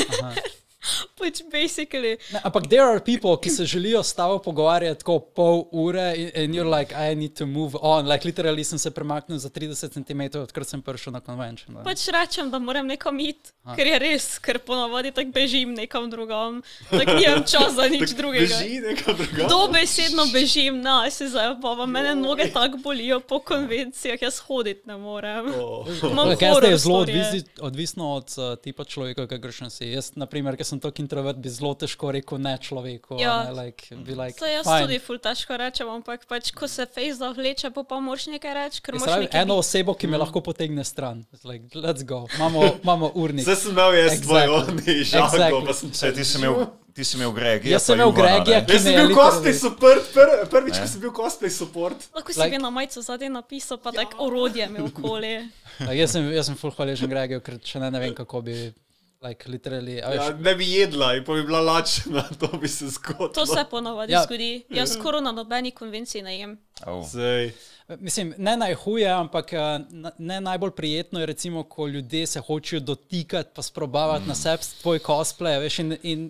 Pač basically. Ne, ampak there are people, ki se želijo s tabo pogovarjati tako pol ure in and you're like, I need to move on. Like, literally sem se premaknil za trideset centimetrov, odkar sem prišel na convention. ne. Pač rečem, da moram nekam iti, ker je res, ker ponovadi tako bežim nekam drugam. Tako nimam čas za nič drugega. Beži nekam drugam. Dobesedno bežim, na, se zabavam. Mene noge tako bolijo po konvencijah, jaz hoditi ne morem. Imam Like, jaz zdaj je horror zelo storije. odvisno, odvisno od uh, tipa človeka, kakršen si. Jaz, na primer, ker sem tako introvert, bi zelo težko rekel ne človeku. Ja. Ne, like, bi like, Saj jaz fine. tudi ful težko rečem, ampak pač, ko se face zavleče, pa pa moraš nekaj reči, ker Jaz moraš rabim nekaj eno biti. osebo, ki me lahko potegne stran. It's Like, let's go, imamo, imamo urnik. Zdaj sem imel jaz tvoj Exactly. oni žago, Exactly. pa sem Saj, ti si imel, ti si imel Gregija. Jaz sem pa imel Juvana, Gregija, ne? ki Jaz me sem je bil literally- cosplay support, pr prvič, ko sem bil cosplay support. Lahko si Like- bi na majico zadaj napisal, pa tako orodje mi okoli. Like, jaz sem, jaz sem full hvaležen Gregiju, ker če ne, ne vem, kako bi, like, literally, a veš, Ja, ne bi jedla in pa bi bila lačna, to bi se zgodilo. To se ponovadi Ja. zgodi. Jaz skoraj na nobeni konvenciji ne jem. Oh. Zdaj. Mislim, ne najhuje, ampak eh, na- ne najbolj prijetno je, recimo, ko ljudje se hočejo dotikati, pa sprobavati mm. na sebi tvoj cosplay. Veš, in, in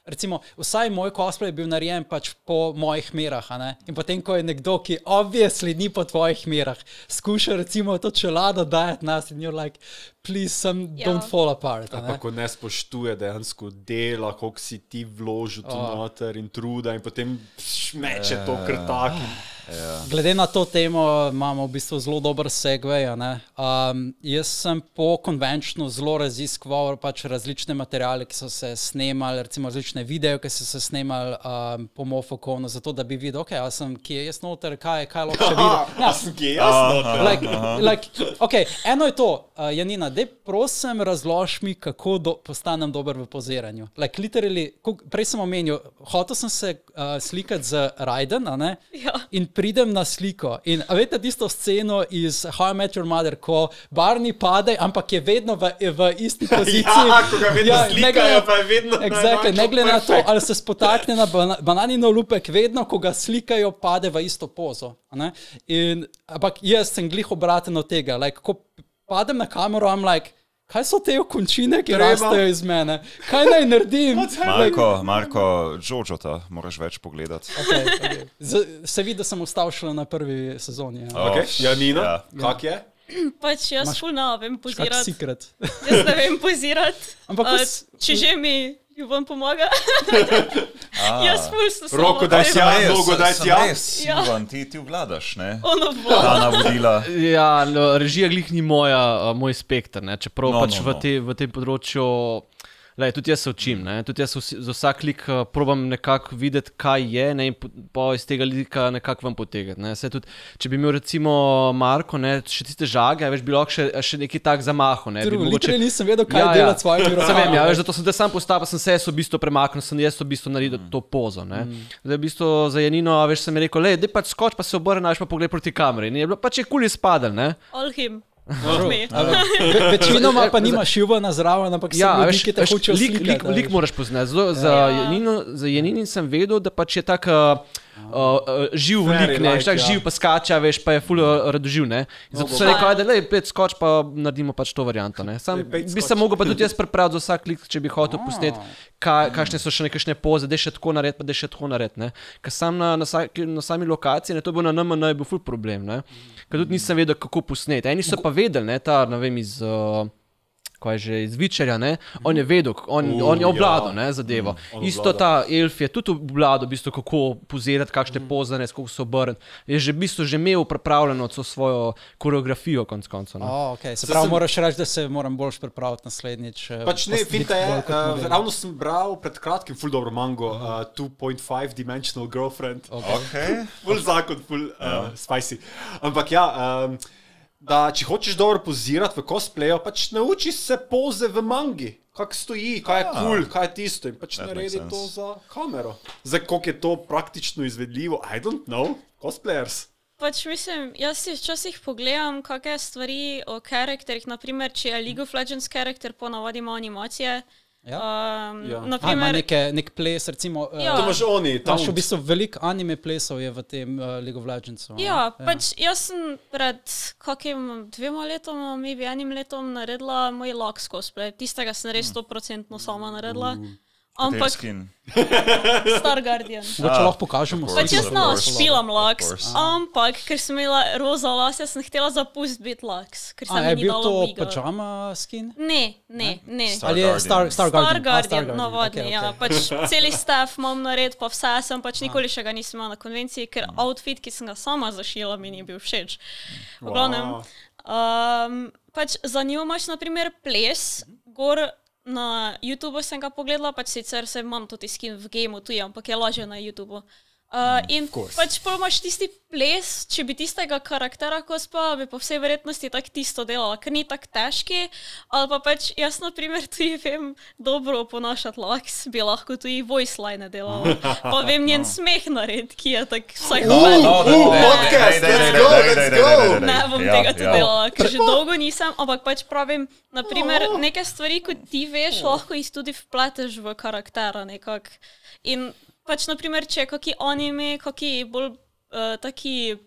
recimo, vsaj moj cosplay je bil narejen pač po mojih merah, a ne? In potem, ko je nekdo, ki obviously ni po tvojih merah, skuša recimo to čelado dajati nas in you're like, please, some Ja. don't fall apart, a Pa ne? ko ne spoštuje dejansko dela, koliko si ti vložil tu Oh. noter in truda in potem šmeče to krtak. Glede na to temo imamo v bistvu zelo dober segway. a ne. Um, jaz sem po konvenčnu zelo raziskoval pač različne materiale, ki so se snemali, recimo različne videe, ki so se snemali um, po Mofokonu, zato da bi videl, ok, a sem kje je jaz noter, kaj, kaj lahko še vidim. Ja, sem kje jasno. Like, like, okay, eno je to, uh, Janina, dej prosim razloži mi, kako do, postanem dober v poziranju. Like, literally, kuk, prej sem omenil, hotel sem se uh, slikati z Raiden, a ne? Ja. In pridem na sliko. In a veste tisto sceno iz How I Met Your Mother, ko Barney pade, ampak je vedno v, v isti poziciji. Ja, ko ga vedno slikajo, pa je vedno Exactly, enako ne glede na to, perfect. ali se spotakne na bana, bananino lupek, vedno, ko ga slikajo, pade v isto pozo. a ne. In, ampak jaz sem glih obraten od tega. Like, ko padem na kamero, I'm like, kaj so te končine, ki Treba. rastejo iz mene? Kaj naj naredim? Marko, Marko, Jožota, moraš več pogledati. Okay, okay. Z, se vidi, da sem ostal šele na prvi sezoni. Ja. Oh, Okay. Janina, ja. kak je? Pač jaz ful ne vem Kak pozirati. secret. Jaz ne vem pozirati. Ampak Uh, vas- če že mi Juvan pomaga. Jaz ful se samo Roko daj si ja, Res, nogo daj sem si ja. res, Ja. Ivan, ti, ti vladaš, ne? Ono bo. Ta navodila. Ja, no, režija glih ni moja, a, moj spekter, ne? Čeprav No, pač no, v, no. te, v tem področju, lej, tudi jaz se učim, ne? Tudi jaz vsi- za vsak lik uh, probam nekako videti, kaj je, ne? In po- pa iz tega lika nekako vam potegati, ne? Saj tudi, če bi imel recimo Marko, ne, še tiste žage, a veš, bi lahko še, še neki tak zamahal, ne? Bi True, mogoče- literally nisem vedel, kaj Ja, ja. delati s svojimi Se rokami. vem, ja, veš, zato sem te sam postavil, pa sem se jaz v bistvu premaknil, sem jaz v bistvu naredil to pozo. Ne? Zdaj v bistvu za Janino, a veš, sem ji rekel, le, dej pač skoč, pa se obrne, naš pa pogled proti kameri. In je bilo pač je kul izpadel, ne? All him. Not me. Ve, večinoma pa nima šivana zraven, ampak Ja, ja, veš, ljudi, ki te veš, hočejo lik, slikati. lik, a lik veš. moraš poznati. Zelo, za, Ja. Janino, za Janinin sem vedel, da pač je tak uh, uh, uh, živ Very lik, ne, like, veš, tak ja. živ pa skača, veš, pa je ful uh, radoživ, ne. In zato sem rekel, ajde, lej, pet skoč, pa naredimo pač to varianto, ne. Sam Lej, pet bi skoč. se mogel pa tudi jaz pripraviti za vsak lik, če bi hotel posneti, kaj, kakšne so še nekakšne poze, da je še tako nared, pa da je še tako nared, ne. Ker sam na, na, vsaki- na sami lokaciji, ne, to je bil na N M N, je bil ful problem, ne. Ker tudi nisem vedel, kako posneti. Eni so pa vedeli, ne, ta, ne vem, iz... Uh, Kaj je že iz Vičerja, ne? On je vedel, on, Uh, on je obvladal, ja. ne, zadevo. on Isto obvlada. ta elf je tudi obvladal, v bistvu, kako pozirati, kakšne pozane, kako se obrniti. Je že v bistvu že imel pripravljeno so svojo koreografijo, konc koncev. ne. Oh, okay. Se Saj pravi, sem- moraš reči, da se moram boljš pripraviti naslednjič. eh, Pač ne, pa finta biti je, bolj kot uh, model. ravno sem bral pred kratkim ful dobro mango, uh, two point five Dimensional Girlfriend. Okay. Ful zakon, ful uh, spicy. Ampak ja, um, da če hočeš dobro pozirati v cosplayu, pač nauči se poze v mangi. Kak stoji, kaj je kul, cool, kaj je tisto in pač That naredi makes to sense. za kamero. Zdaj, koliko je to praktično izvedljivo, I don't know, cosplayers. Pač mislim, jaz si včasih pogledam, kakšne stvari o karakterih, naprimer, če je League of Legends karakter, ponavadi ima animacije. Ja. Um, Ja. A, ima naprimer, neke, nek ples, recimo. eh, Ja. To imaš oni, tam Imaš v bistvu veliko anime plesov je v tem uh, League of Legends. Ja, pač jaz sem pred kakim dvema letoma, maybe enim letom naredila moj Lux cosplay. Tistega sem res sto procentno sama naredila. Ampak Skin. Star Guardian. Mogoče lahko pokažemo. Of Pač course, jaz of ne course. špilam Of Lux, course. ampak ker sem imela roza las, jaz sem htela zapustiti biti Lux. Ker se A, mi je ni bil dalo to Wiga. pajama skin? Ne, ne, ne. Star Ali je Guardian. Star, Star Guardian? Star Guardian, A, navadni, okej, ja. okej. Pač celi stav imam nared, pa vse sem pač nikoli še ga nisem imela na konvenciji, ker outfit, ki sem ga sama zašila, mi ni bil všeč. V glavnem, um, pač zanimivo imaš naprimer ples, gor na YouTubu sem ga pogledala, pač sicer se imam tudi skin v gameu tuji, ampak je lažje na YouTubu. Uh, in course. pač pol imaš tisti ples, če bi tistega karaktera cosplaya, bi po vsej verjetnosti tako tisto delala, ker ni tako težki, ali pa pač jaz na primer tudi vem dobro oponašati Lux, bi lahko tudi voice line delala, pa vem njen smeh narediti, ki je tak vsaj No, hvala. no, Uh, daj, daj, podcast, daj, daj, let's daj, go, daj, let's daj, go. daj, daj, daj. Ne bom Ja, tega tudi ja. delala, ker že dolgo nisem, ampak pač pravim, naprimer, neke stvari, kot ti veš, lahko jih tudi vpleteš v karaktera nekako. In pač, naprimer, če je kaki anime, kaki bolj uh, taki,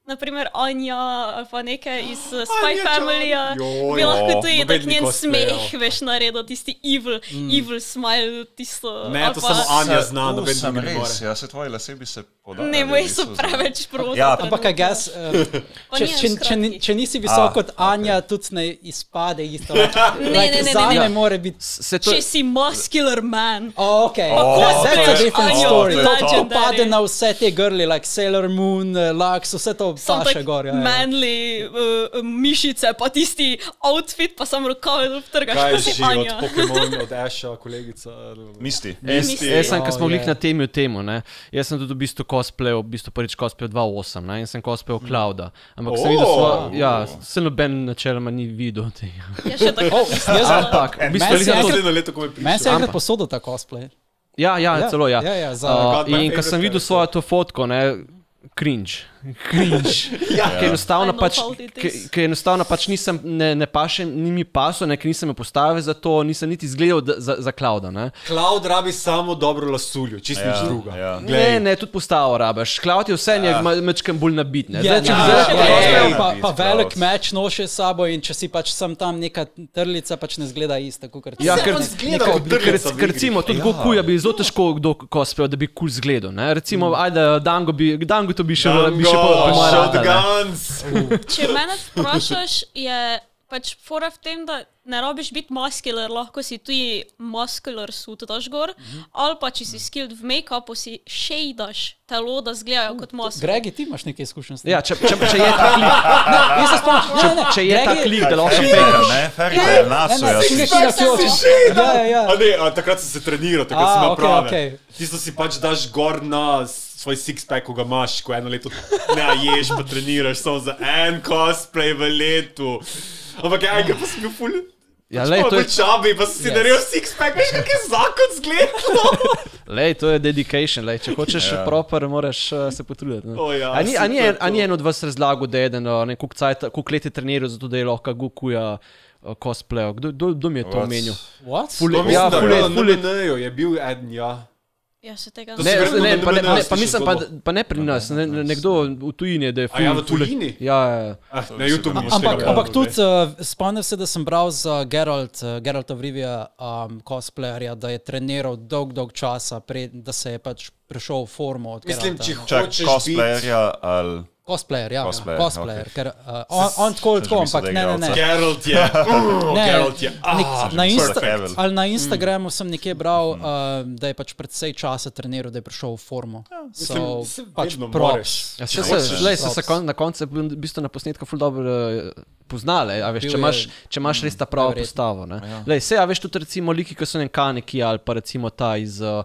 naprimer Anja ali pa nekaj iz uh, Spy Anja Familyja, Joj. bi lahko O, tudi noben tak njen ni cosplayal. smeh, veš, naredil, tisti evil, mm. evil smile, tisto... Ne, ali to pa- samo Anja zna, U, noben sem drugi ne more. res, ja, se tvoji lase bi se podali. Ne, moji v so bistvu, preveč prosti. Ja, Ampak, I guess, uh, Pa če, nimaš če, če, ni- kratkih. če nisi visok Ah, kot Anja, tudi ne izpade isto. Like, Ne, ne, ne, ne, zame ne. mora biti... Se to, Če si muscular man. Oh, okay. Oh, That- that's to a je- different oh, story. to je To, to. to pade na vse te grli, like Sailor Moon, uh, Lux, vse to Sam paše tak gor. Ja, ja. manly uh, mišice, pa tisti outfit, pa sam rokave trgaš, Kaj pa je si že od Anja. Pokemon, od Asha, kolegica? Misti. Jaz, Misli. jaz sem, ko Oh, smo bili je. na temi o temu, ne, jaz sem tudi v bistvu cosplayal, v bistvu prvič cosplayal dva tisoč osem, ne, in sem cosplayal Clouda. Ampak sem Oh. videl, svo, ja, se noben načeloma ni videl tega. Ja, še tako. Jaz, Ampak, v bistvu Meni se je to, Naslednje leto, ko me meni se prišel. je enkrat posodil ta cosplay. ja, ja, Ja, celo ja. ja, ja, za- Uh, God, my in ko favorite sem videl character. svojo to fotko, ne, cringe. Cringe. Ja. Ker enostavno I know pač, how it is. ke- ker enostavno pač nisem, ne, ne pašem, ni mi paso, ne, ker nisem jo postavil za to, nisem niti izgledal da- za, za Clouda, ne. Cloud rabi samo dobro lasuljo, čist nič Ja, druga. ja. Ne, ne, tudi postavo rabaš. Cloud je vse njeg mečkem bolj nabit, ne. Ja, Zdaj, če bi ja, zdaj- ja, Ej, ja, ej, pa, biti pa velik Cloud. meč noše s sabo in če si pač sem tam neka trlica, pač ne zgleda isto, kot Ja, Saj ker, on zgleda ker, kot ker, trlica v ker igri. recimo tudi Ja. Gokuja bi zelo težko kdo cosplayal, da bi kul cool zgledal, ne. Recimo, ajde, Dango bi, Dango to bi še, bi še po, po mojem show rada, the ne. guns. Če mene vprašaš, je pač fora v tem, da ne rabiš biti muscular, lahko si tudi muscular suit daš gor, ali pa če si skilled v make-upu, si shadaš telo, da zgledajo kot muscular. Gregi, ti imaš nekaj izkušenj s tem? Ja, če, če, če je ta klik, Ne, jaz se spomnim, ne, ne, če je ta Gregi- klik, da lahko Fairy pekaš. Tail, ne? Fairy Tail, naso, Ne, ne, jaz si si- nekaj na ključu. Ja, ja, ja. A ne, a takrat sem se treniral, takrat A, sem okej, napravil. okej. Tisto si pač daš gor na svoj six-pack, ko ga imaš, ko eno leto ne ješ, pa treniraš samo za en cosplay v letu. Ampak ja, enkrat pa sem bil ful. Ja, lej, to je, čabi, pa sem si Yes. naredil six-pack, veš, kak je zakon zgledal. lej, to je dedication, lej, če hočeš Ja. proper, moraš uh, se potruditi. Ne. O ja, a, ni, a, ni, super en- a ni to. en od vas razlagal, da je eden, uh, ne, koliko cajt- koliko let je treniral, zato da je lahko Gokuja uh, cosplayal. Kdo, kdo, kdo mi je to What? omenil? What? Ful- To Ja, mislim, da ful je let, bilo ful na let. N N-ju, je bil eden, ja. Ja, se tega To Ne, si verjetno ne, na pa, ne, N N-ju ne, pa slišal mislim, pa, zgodbo. pa ne pri nas, ne, ne, nekdo v tujini, da je A ja, ful- v ful- tujini? Ja, ja, ja. Ah, To na bi se YouTubeu pa boš Ampak, tega ampak bral, tudi uh, spomnim se, da sem bral za Geralt, uh, Geralt of Rivia um, cosplayerja, da je treniral dolg, dolg časa, pred, da se je pač prišel v formo od Mislim, Geralta. če Čak, hočeš biti... cosplayerja ali... Cosplayer, ja, Cosplayer, cosplayer, okej. ker uh, on, on tako, Sem že tako, mislil, ampak da je ne, ne, ne. igralca. Geralt je, uh, Ne, Geralt je, nek, ah, na, Insta, Cavill. ali na Instagramu sem nekje bral, uh, da je pač predvsej časa treniral, da je prišel v formo. So, mislim, se pač vedno props. moreš. Ja, Če se, se, hočeš. lej, se, se kon, na koncu je v bistvu na posnetku ful dobro uh, poznale, a veš, Bil če je- imaš, če imaš res ta pravo najverjetneje. postavo. Ne? Lej, se, a veš tudi recimo liki, ki so Kaneki ali pa recimo ta iz uh,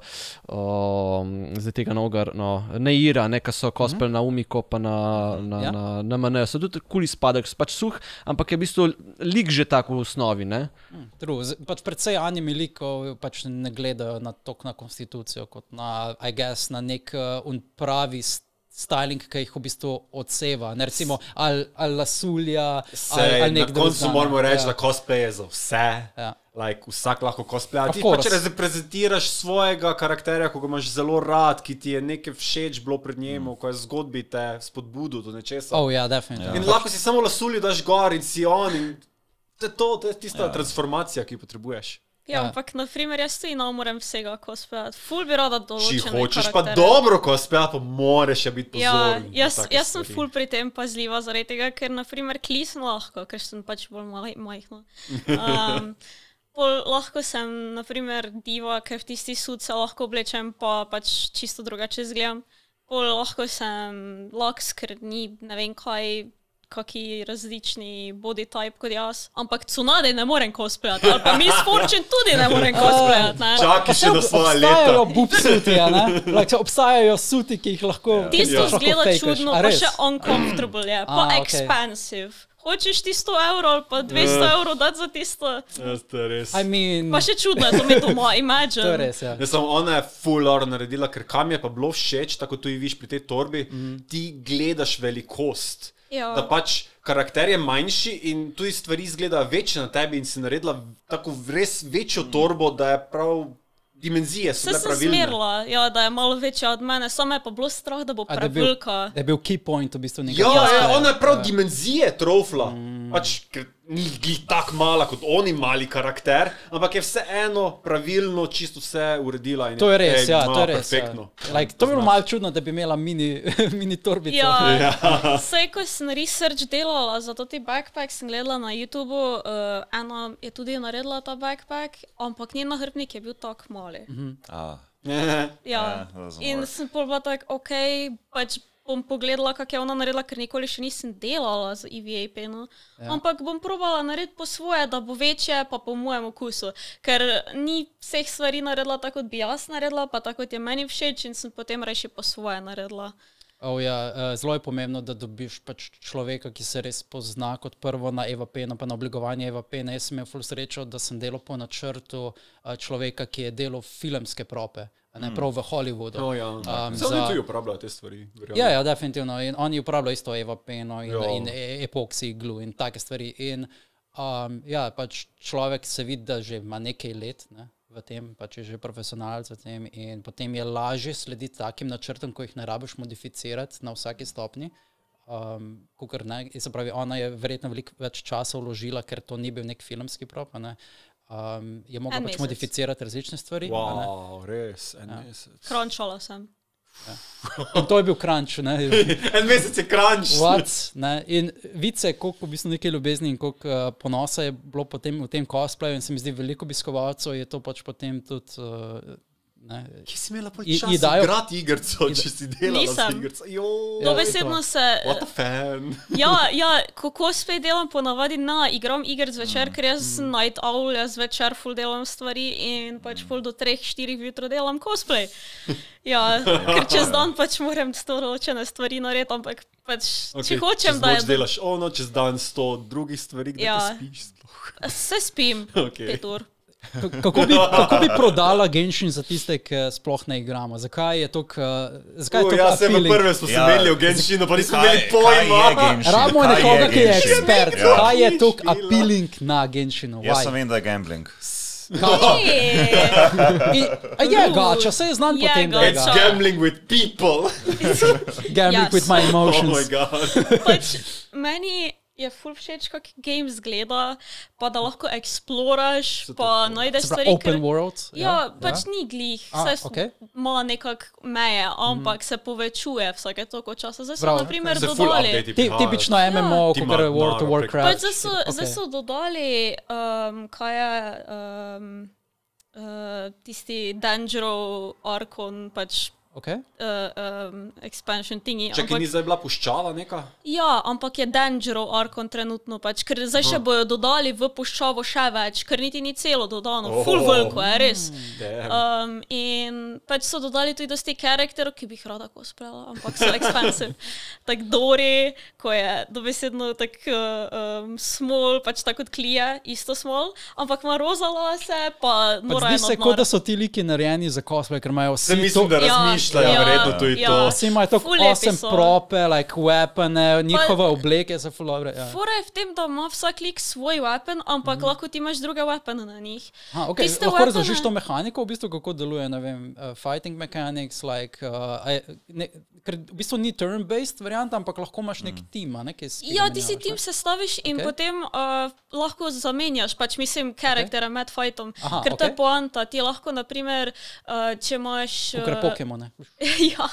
um, zdaj tega novega, no, Neira, ne, ki so cosplayali na Umiko pa na, na, Ja. na, na M N, so tudi kul izpadek, so pač suh, ampak je v bistvu lik že tak v osnovi, ne? True. Z- Pač predvsej anime likov pač ne gledajo na tok na konstitucijo, kot na, I guess, na nek uh, un pravi st- styling, ki jih v bistvu odseva. Ne, recimo, ali, ali lasulja, ali, Sej, ali na nek drug koncu znan, moramo reči, ja. da cosplay je za vse. Ja. Like, vsak lahko cosplaya. Of Ti pač course. reprezentiraš svojega karakterja, ko ga imaš zelo rad, ki ti je nekaj všeč bilo pred njemu, ko je zgodbi te spodbudil do nečesa. Oh, ja, definitivno. In lahko si samo lasulju daš gor in si on. In to je to, to je tista ja. transformacija, ki jo potrebuješ. Ja, Ja. ampak naprimer jaz tudi ne morem vsega cosplayati. Ful bi rada Če določene hočeš pa karaktere. dobro cosplaya, pa moraš ja biti Ja, pozoren. na jaz, take jaz sem stvari. ful pri tem pazljiva zaradi tega, ker naprimer klis lahko, ker sem pač bolj maj, majhna. Um, pol lahko sem naprimer diva, ker v tisti sud se lahko oblečem, pa pač čisto drugače izgledam. Pol lahko sem laks, ker ni ne vem kaj, kaki različni body type kot jaz. Ampak Tsunade ne morem cosplayati, ali pa Miss Fortune tudi ne morem cosplayati. ne. Čakaj še na svoje leta. Obstajajo boob suti, a ne? Like, obstajajo suti, ki jih lahko Tisto lahko zgleda fejkaš. čudno, A pa res? še uncomfortable je, pa A, okej. expensive. Hočeš ti sto evrov ali pa dvesto evrov dati za tisto, Ja, to je res. I mean, pa še čudno je to mi doma, imagine. to je res, ja. Ja, samo ona je full or naredila, ker kam je pa bilo všeč, tako tudi viš pri tej torbi, mm. ti gledaš velikost. Ja. Da pač karakter je manjši in tudi stvari izgledajo večje na tebi in si naredila tako res večjo torbo, da je prav dimenzije so Se bile sem pravilne. smerila, ja, da je malo večja od mene, samo je pa bilo strah, da bo A, da je bil- prevelika. Da je bil key point v bistvu nekaj. Ja, ja, cosplaya. ona je prav dimenzije trofla. Pač, ker ni glih tako mala kot oni mali karakter, ampak je vseeno pravilno čisto vse uredila. In To je res, ej, ja, ma, to je res. Perfektno. Ja. Like, to bi bilo malo čudno, da bi imela mini, mini torbico. Ja, sej, ko sem research delala za to ti backpack, sem gledala na YouTubeu, uh, ena je tudi naredila ta backpack, ampak njen nahrbnik je bil tako mali. Ah, Ja, Yeah, doesn't in work. sem pol bila tak, ok, pač bom pogledala, kak je ona naredila, ker nikoli še nisem delala z E V A peno, ja. Ampak bom probala narediti po svoje, da bo večje, pa po mojem okusu, ker ni vseh stvari naredila tako, kot bi jaz naredila, pa tako, kot je meni všeč in sem potem reši po svoje naredila. Oh, ja, uh, zelo je pomembno, da dobiš pač človeka, ki se res pozna kot prvo na E V P, pa na oblikovanje E V P. Jaz sem imel ful srečo, da sem delal po načrtu uh, človeka, ki je delal filmske prope, a ne mm. prav v Hollywoodu. Oh, ja. Um, Samo za- oni tudi uporabljajo te stvari. verjamem. Ja, ja, definitivno. In oni uporabljajo isto E V P no, in, Ja. in e- epoxy glue in take stvari. In um, ja, pač človek se vidi, da že ima nekaj let ne, v tem, pač je že profesionalc v tem in potem je lažje slediti takim načrtom, ko jih ne rabiš modificirati na vsaki stopni. Um, kukor, ne, se pravi, ona je verjetno veliko več časa vložila, ker to ni bil nek filmski prop, a ne. Um, je mogla En pač mesec. modificirati različne stvari. a ne. Wow, res, en ja. mesec. Krončala sem. In to je bil crunch. Ne. En mesec je crunch. What? Ne? In vice, koliko v bistvu nekaj ljubezni in koliko uh, ponosa je bilo potem v tem cosplayu in se mi zdi veliko obiskovalcev je to pač potem tudi uh, ne. Kje si imela pol I- čas i dajo- igrati igrico, če si delala z Nisem. igrico? Jo, Ja, Dobesedno se... what a fan. Ja, ja, kako spet delam ponavadi na igram iger zvečer, ker jaz sem night owl, jaz zvečer full delam stvari in pač full do treh, štirih jutro delam cosplay. Ja, ker čez dan pač moram sto določene stvari narediti, ampak pač, okay, če hočem, da Čez noč je... delaš ono, čez dan sto drugih stvari, kdaj Ja. ja. spiš sploh. Se spim, Okay. pet ur. K- Kako bi, kako bi prodala Genshin za tiste, ki sploh ne igramo? Zakaj je to O, ja, se v prve smo se Ja. imeli v Genshinu, pa nismo Kaj- imeli pojma. kaj je Genshin? Rabimo Kaj je nekoga, ki je Genshin? ekspert. Ja. Kaj je to Nič, appealing na Genshinu? Jaz Why? sem vem, da je gambling. Je, In- A je gača, se je znan Je potem, da je It's gača. gača. gambling with people. Gambling Yes. with my Oh my emotions. god. pač meni je ful všeč, kak game zgleda, pa da lahko eksploraš, pa najdeš Se stvari, pravi, open ker- world. Ja, pač ni glih, A, vse okej. ima nekak meje, ampak se povečuje vsake toliko časa. Zdaj so Prav. na primer Se full dodali. update Ti, prihajajo. tipično M M O, Ti kot je ima World of noro prek- Warcraft. Pač zdaj so, Okay. zdaj so dodali, um, kaj je um, uh, tisti Dangerous Archon, pač Okay. uh, um, expansion thingy. Če ki ni zdaj bila puščava neka? Ja, ampak je Dangerous Archon trenutno, pač, ker zdaj še bojo dodali v puščavo še več, ker niti ni celo dodano, oh. full Oh. veliko je, res. Damn. Um, in pač so dodali tudi dosti karakterov, ki bi jih rada cosplayala, ampak so expensive. Tak Dori, ko je dobesedno tak uh, um, small, pač tako kot klije, isto small, ampak ima roza lase, pa Pač nora zdi se, kot da so ti liki narejeni za cosplay, ker imajo Se vsi mislim, to, da Ja, razmišljajo, ja, verjetno to je ja. to. vsi imajo tako Ful lepi osem so. prope, like weapone, njihove obleke so full dobre. Ja. Fora je v tem, da ima vsak lik svoj weapon, ampak mm. lahko ti imaš druge weapone na njih. Aha, okay. Tiste Lahko weapone- razložiš to mehaniko, v bistvu, kako deluje, ne vem, uh, fighting mechanics, like, uh, a je, ne, ker v bistvu ni turn-based varianta, ampak lahko imaš nek tim, a ne, ki si Ja, ti si tim sestaviš in Okay. okay. potem uh, lahko zamenjaš, pač mislim, karaktere okay. med fightom. Aha, Ker to je okay. poanta, ti lahko, naprimer, uh, če imaš... Ukre uh, Pokemone. ja.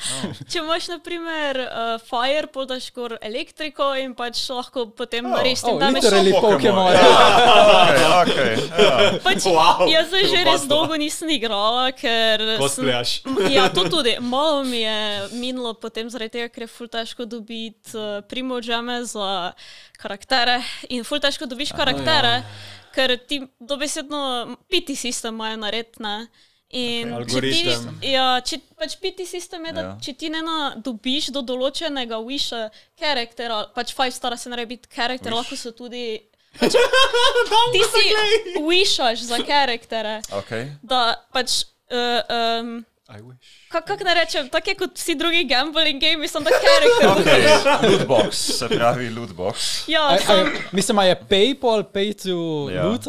Če imaš, naprimer, uh, fire, podaš gor elektriko in pač lahko potem oh. narediš Oh, tem damage. literally Pokemon. Okay, okay, ja. Pač, Wow, jaz zdaj že res klobasno. dolgo nisem igrala, ker... sem- Cosplayaš. Ja, to tudi. Malo mi je minilo potem zaradi tega, ker je ful težko dobiti uh, primodžeme za karaktere in ful težko dobiš karaktere, ja. ker ti dobesedno piti sistem imajo narediti, ne. In Okay. če ti, Algoritem. ja, če pač piti sistem je, da Ja. če ti ne na dobiš do določenega wisha karaktera, pač five star se ne rabi biti karakter, lahko so tudi pač, ti si wishaš za karaktere, Okay. da pač uh, um, I wish. Kako kak ne rečem, tako je kot vsi drugi gambling game, sem da karakter. Okay. Lootbox, se pravi lootbox. Ja, A, a, sam, je- mislim, a je PayPal, pay to Ja. loot ali...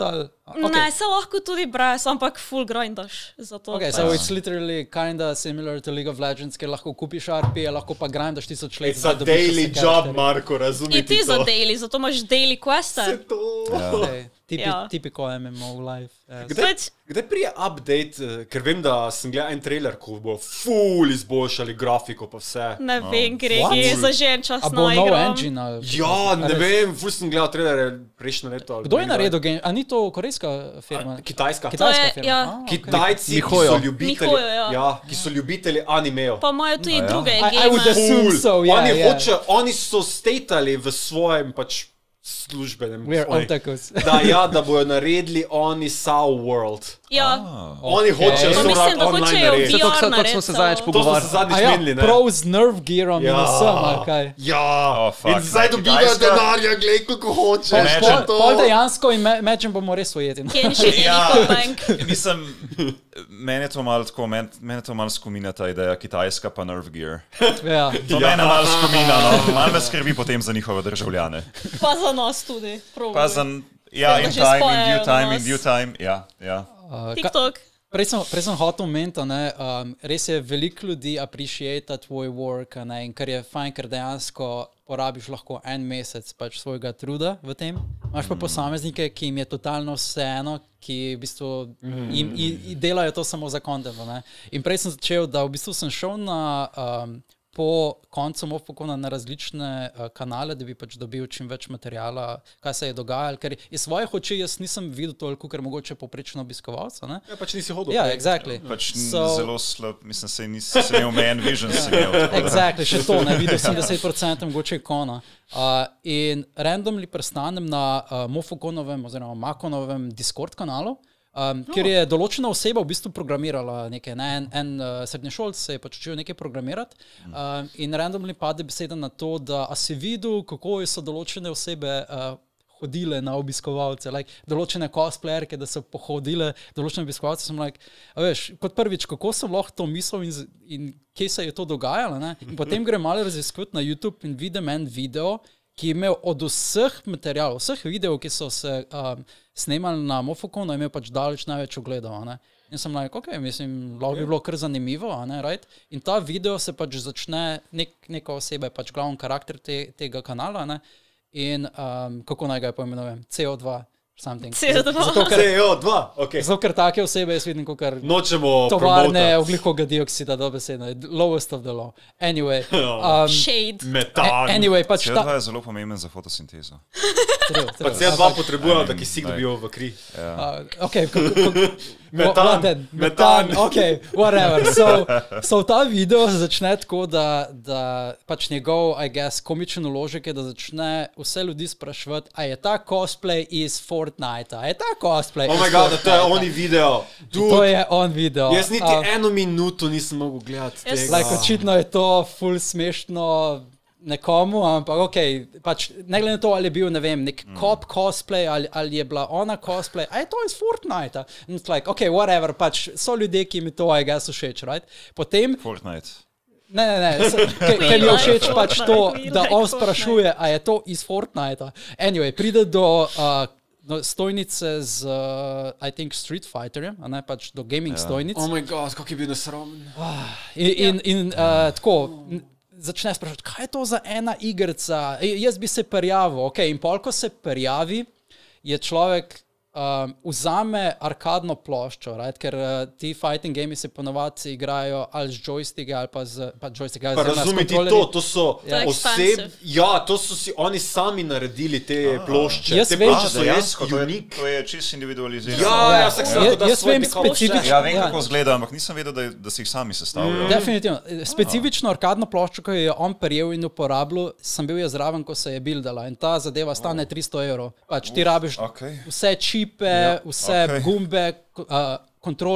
Okay. Ne, se lahko tudi brez, ampak full grindaš za to. Okay, so it's literally kinda similar to League of Legends, kjer lahko kupiš R P, lahko pa grindaš tisoč let. It's a daily job, Marko, razumeti In ti to. za daily, zato imaš daily queste. Se to. Okay. Tipi, Ja. Typical M M O life. Yes. Kdaj, Pač- kdaj prije update, eh, ker vem, da sem gledal en trailer, ko bo full izboljšali grafiko pa vse. Ne vem, Gregi, What? za žen čas A bo na nov igro. engine? ali- Ja, ne a res? vem, full sem gledal trailer prejšnjo leto. ali Kdo je nekdaj. naredil game? A ni to korejska firma? A, kitajska. Kitajska To je- firma. ja. Ah, okay. Kitajci, ki Mihojo. so ljubitelji, Mihojo, ja. ja, ki so ljubitelji animejev. Pa imajo tudi A ja. druge I, I game. would assume so, yeah, oni, yeah. hoče, oni so statali v svojem pač službenem. We're svoji- otakus. Da, ja, da bojo naredili oni Sao World. Ja, Oni hočejo Pa so mislim, rad da online hočejo narediti. V R To, to, to smo se narediti zadnjič samo. To smo se pogovarjali. zadnjič A ja, menili, ne? pro z nerve gearom in vsem, ali kaj? Ja, Oh, fuck. in zdaj dobivajo Kitajska- denarja, glej, koliko hoče. Imagine- Pol, pol dejansko in me, mečem bomo res ujeti. Genshin in Ja. Nickel Bank. Mislim, meni je to malo tako, meni men je to malo skominja ta ideja Kitajska pa Nerve Gear. Ja. To ja. mene malo skominja, no. Malo me skrbi potem za njihove državljane. Pa za nas tudi. probably. Pa za, ja, Da in že time, in spajajo due time, na in nas. due time, ja, ja. Uh, ka, TikTok. prej, sem, prej sem hotel omeniti, ne, um, res je veliko ljudi appreciate tvoj work, a ne, in kar je fajn, ker dejansko porabiš lahko en mesec pač svojega truda v tem. Imaš pa posameznike, ki jim je totalno vseeno, ki v bistvu jim, i, i delajo to samo za content. Ne. In prej sem začel, da v bistvu sem šel na, um, po koncu Mofokona na različne uh, kanale, da bi pač dobil čim več materijala, kaj se je dogajalo, ker iz svojih oči jaz nisem videl toliko, ker mogoče poprečno obiskovalca. Ne? Ja, pač nisi hodil. Ja, prej. exactly. Pač So- so, zelo slab, mislim, se nisi se imel omejen vision, si imel. tako da- Exactly, še to, ne videl sem deset procentov mogoče ikona. Uh, in randomly prestanem na uh, Mofokonovem oziroma Makonovem Discord kanalu, um, kjer je določena oseba v bistvu programirala nekaj. Ne? En, en uh, srednješolc se je pač učil nekaj programirati uh, in randomly pade beseda na to, da a si videl, kako so določene osebe uh, hodile na obiskovalce, like, določene cosplayerke, da so pohodile določene obiskovalce, sem like, a veš, kot prvič, kako sem lahko to mislil in, z- in kje se je to dogajalo, ne? In potem grem malo raziskovati na YouTube in vidim en video, ki je imel od vseh materijalov, vseh videov, ki so se um, snemali na Mofokonu, imel pač daleč največ ogledov, a ne. In sem like, ok, mislim, lahko bi bilo kar zanimivo, a ne, right? In ta video se pač začne, nek, neka oseba je pač glavni karakter te, tega kanala, ne? In um, kako naj ga poimenujem? C O dva, something. C O dva. Zato, ker, C O dva, ok. zato, ker take osebe jaz vidim, kot kar Nočemo tovarne promotati. ogljikovega dioksida, dobesedno, lowest of the low. Anyway, Ja. um, Shade. Metan. a- anyway, pač C O ta... dva je zelo pomemben za fotosintezo. True, Pa true. C O dva Ampak, potrebujemo, I da mean, kisik like- dobijo v kri. Uh, okay, ko, ko, ko, Metan, what then? metan. Metan, ok, whatever. So, so ta video začne tako, da, da pač njegov, I guess, komičen uložek je, da začne vse ljudi spraševati, a je ta cosplay iz Fortnite, a je ta cosplay Oh iz my god, to je Fortnitea? oni video. To Dude, je on video. jaz niti Uh, eno minuto nisem mogel gledati Jaz- tega. Like, očitno je to ful smešno nekomu, ampak ok, pač ne glede na to, ali je bil, ne vem, nek mm. cop cosplay, ali, ali je bila ona cosplay, a je to iz Fortnite. In it's like, ok, whatever, pač so ljudje, ki mi to, I guess, všeč, right? Potem, Fortnite. ne, ne, ne, s- ke- ker mi je like všeč pač to, Fortnite, we da like on Fortnite. sprašuje, a je to iz Fortnite. Anyway, pride do uh, do stojnice z, uh, I think, Street Fighterjem, a ne pač do gaming Ja. stojnic. Oh my god, kako je bil nesramen. In, in, in uh, tako n- začne sprašovati, kaj je to za ena igrica, e, jaz bi se prijavil. Okay, in pol, ko se prijavi, je človek um, vzame arkadno ploščo, right? Ker uh, ti fighting games se ponovadi igrajo ali z joysticki ali pa z pa joysticki. ali Pa oziroma s razumi ti kontrolerji. to, to so Ja. oseb, Expensive. ja, to so si oni sami naredili te plošče. Jaz te vem, plošče že so res Dejansko, to je, unik. to je čisto individualizirano. Ja, ja, vsak si lahko Jaz- da jaz svoj vem pickup specifično- vse. Ja, vem, Ja. kako izgleda, ampak nisem vedel, da, je- da si jih sami sestavljajo. Definitivno. Specifično arkadno ploščo, ki jo je on prijel in uporabljal, sem bil jaz zraven, ko se je buildala in ta zadeva stane tristo evrov. Pač ti rabiš okej. vse čipe, Ja, vse okej. gumbe, ko- uh, kontroler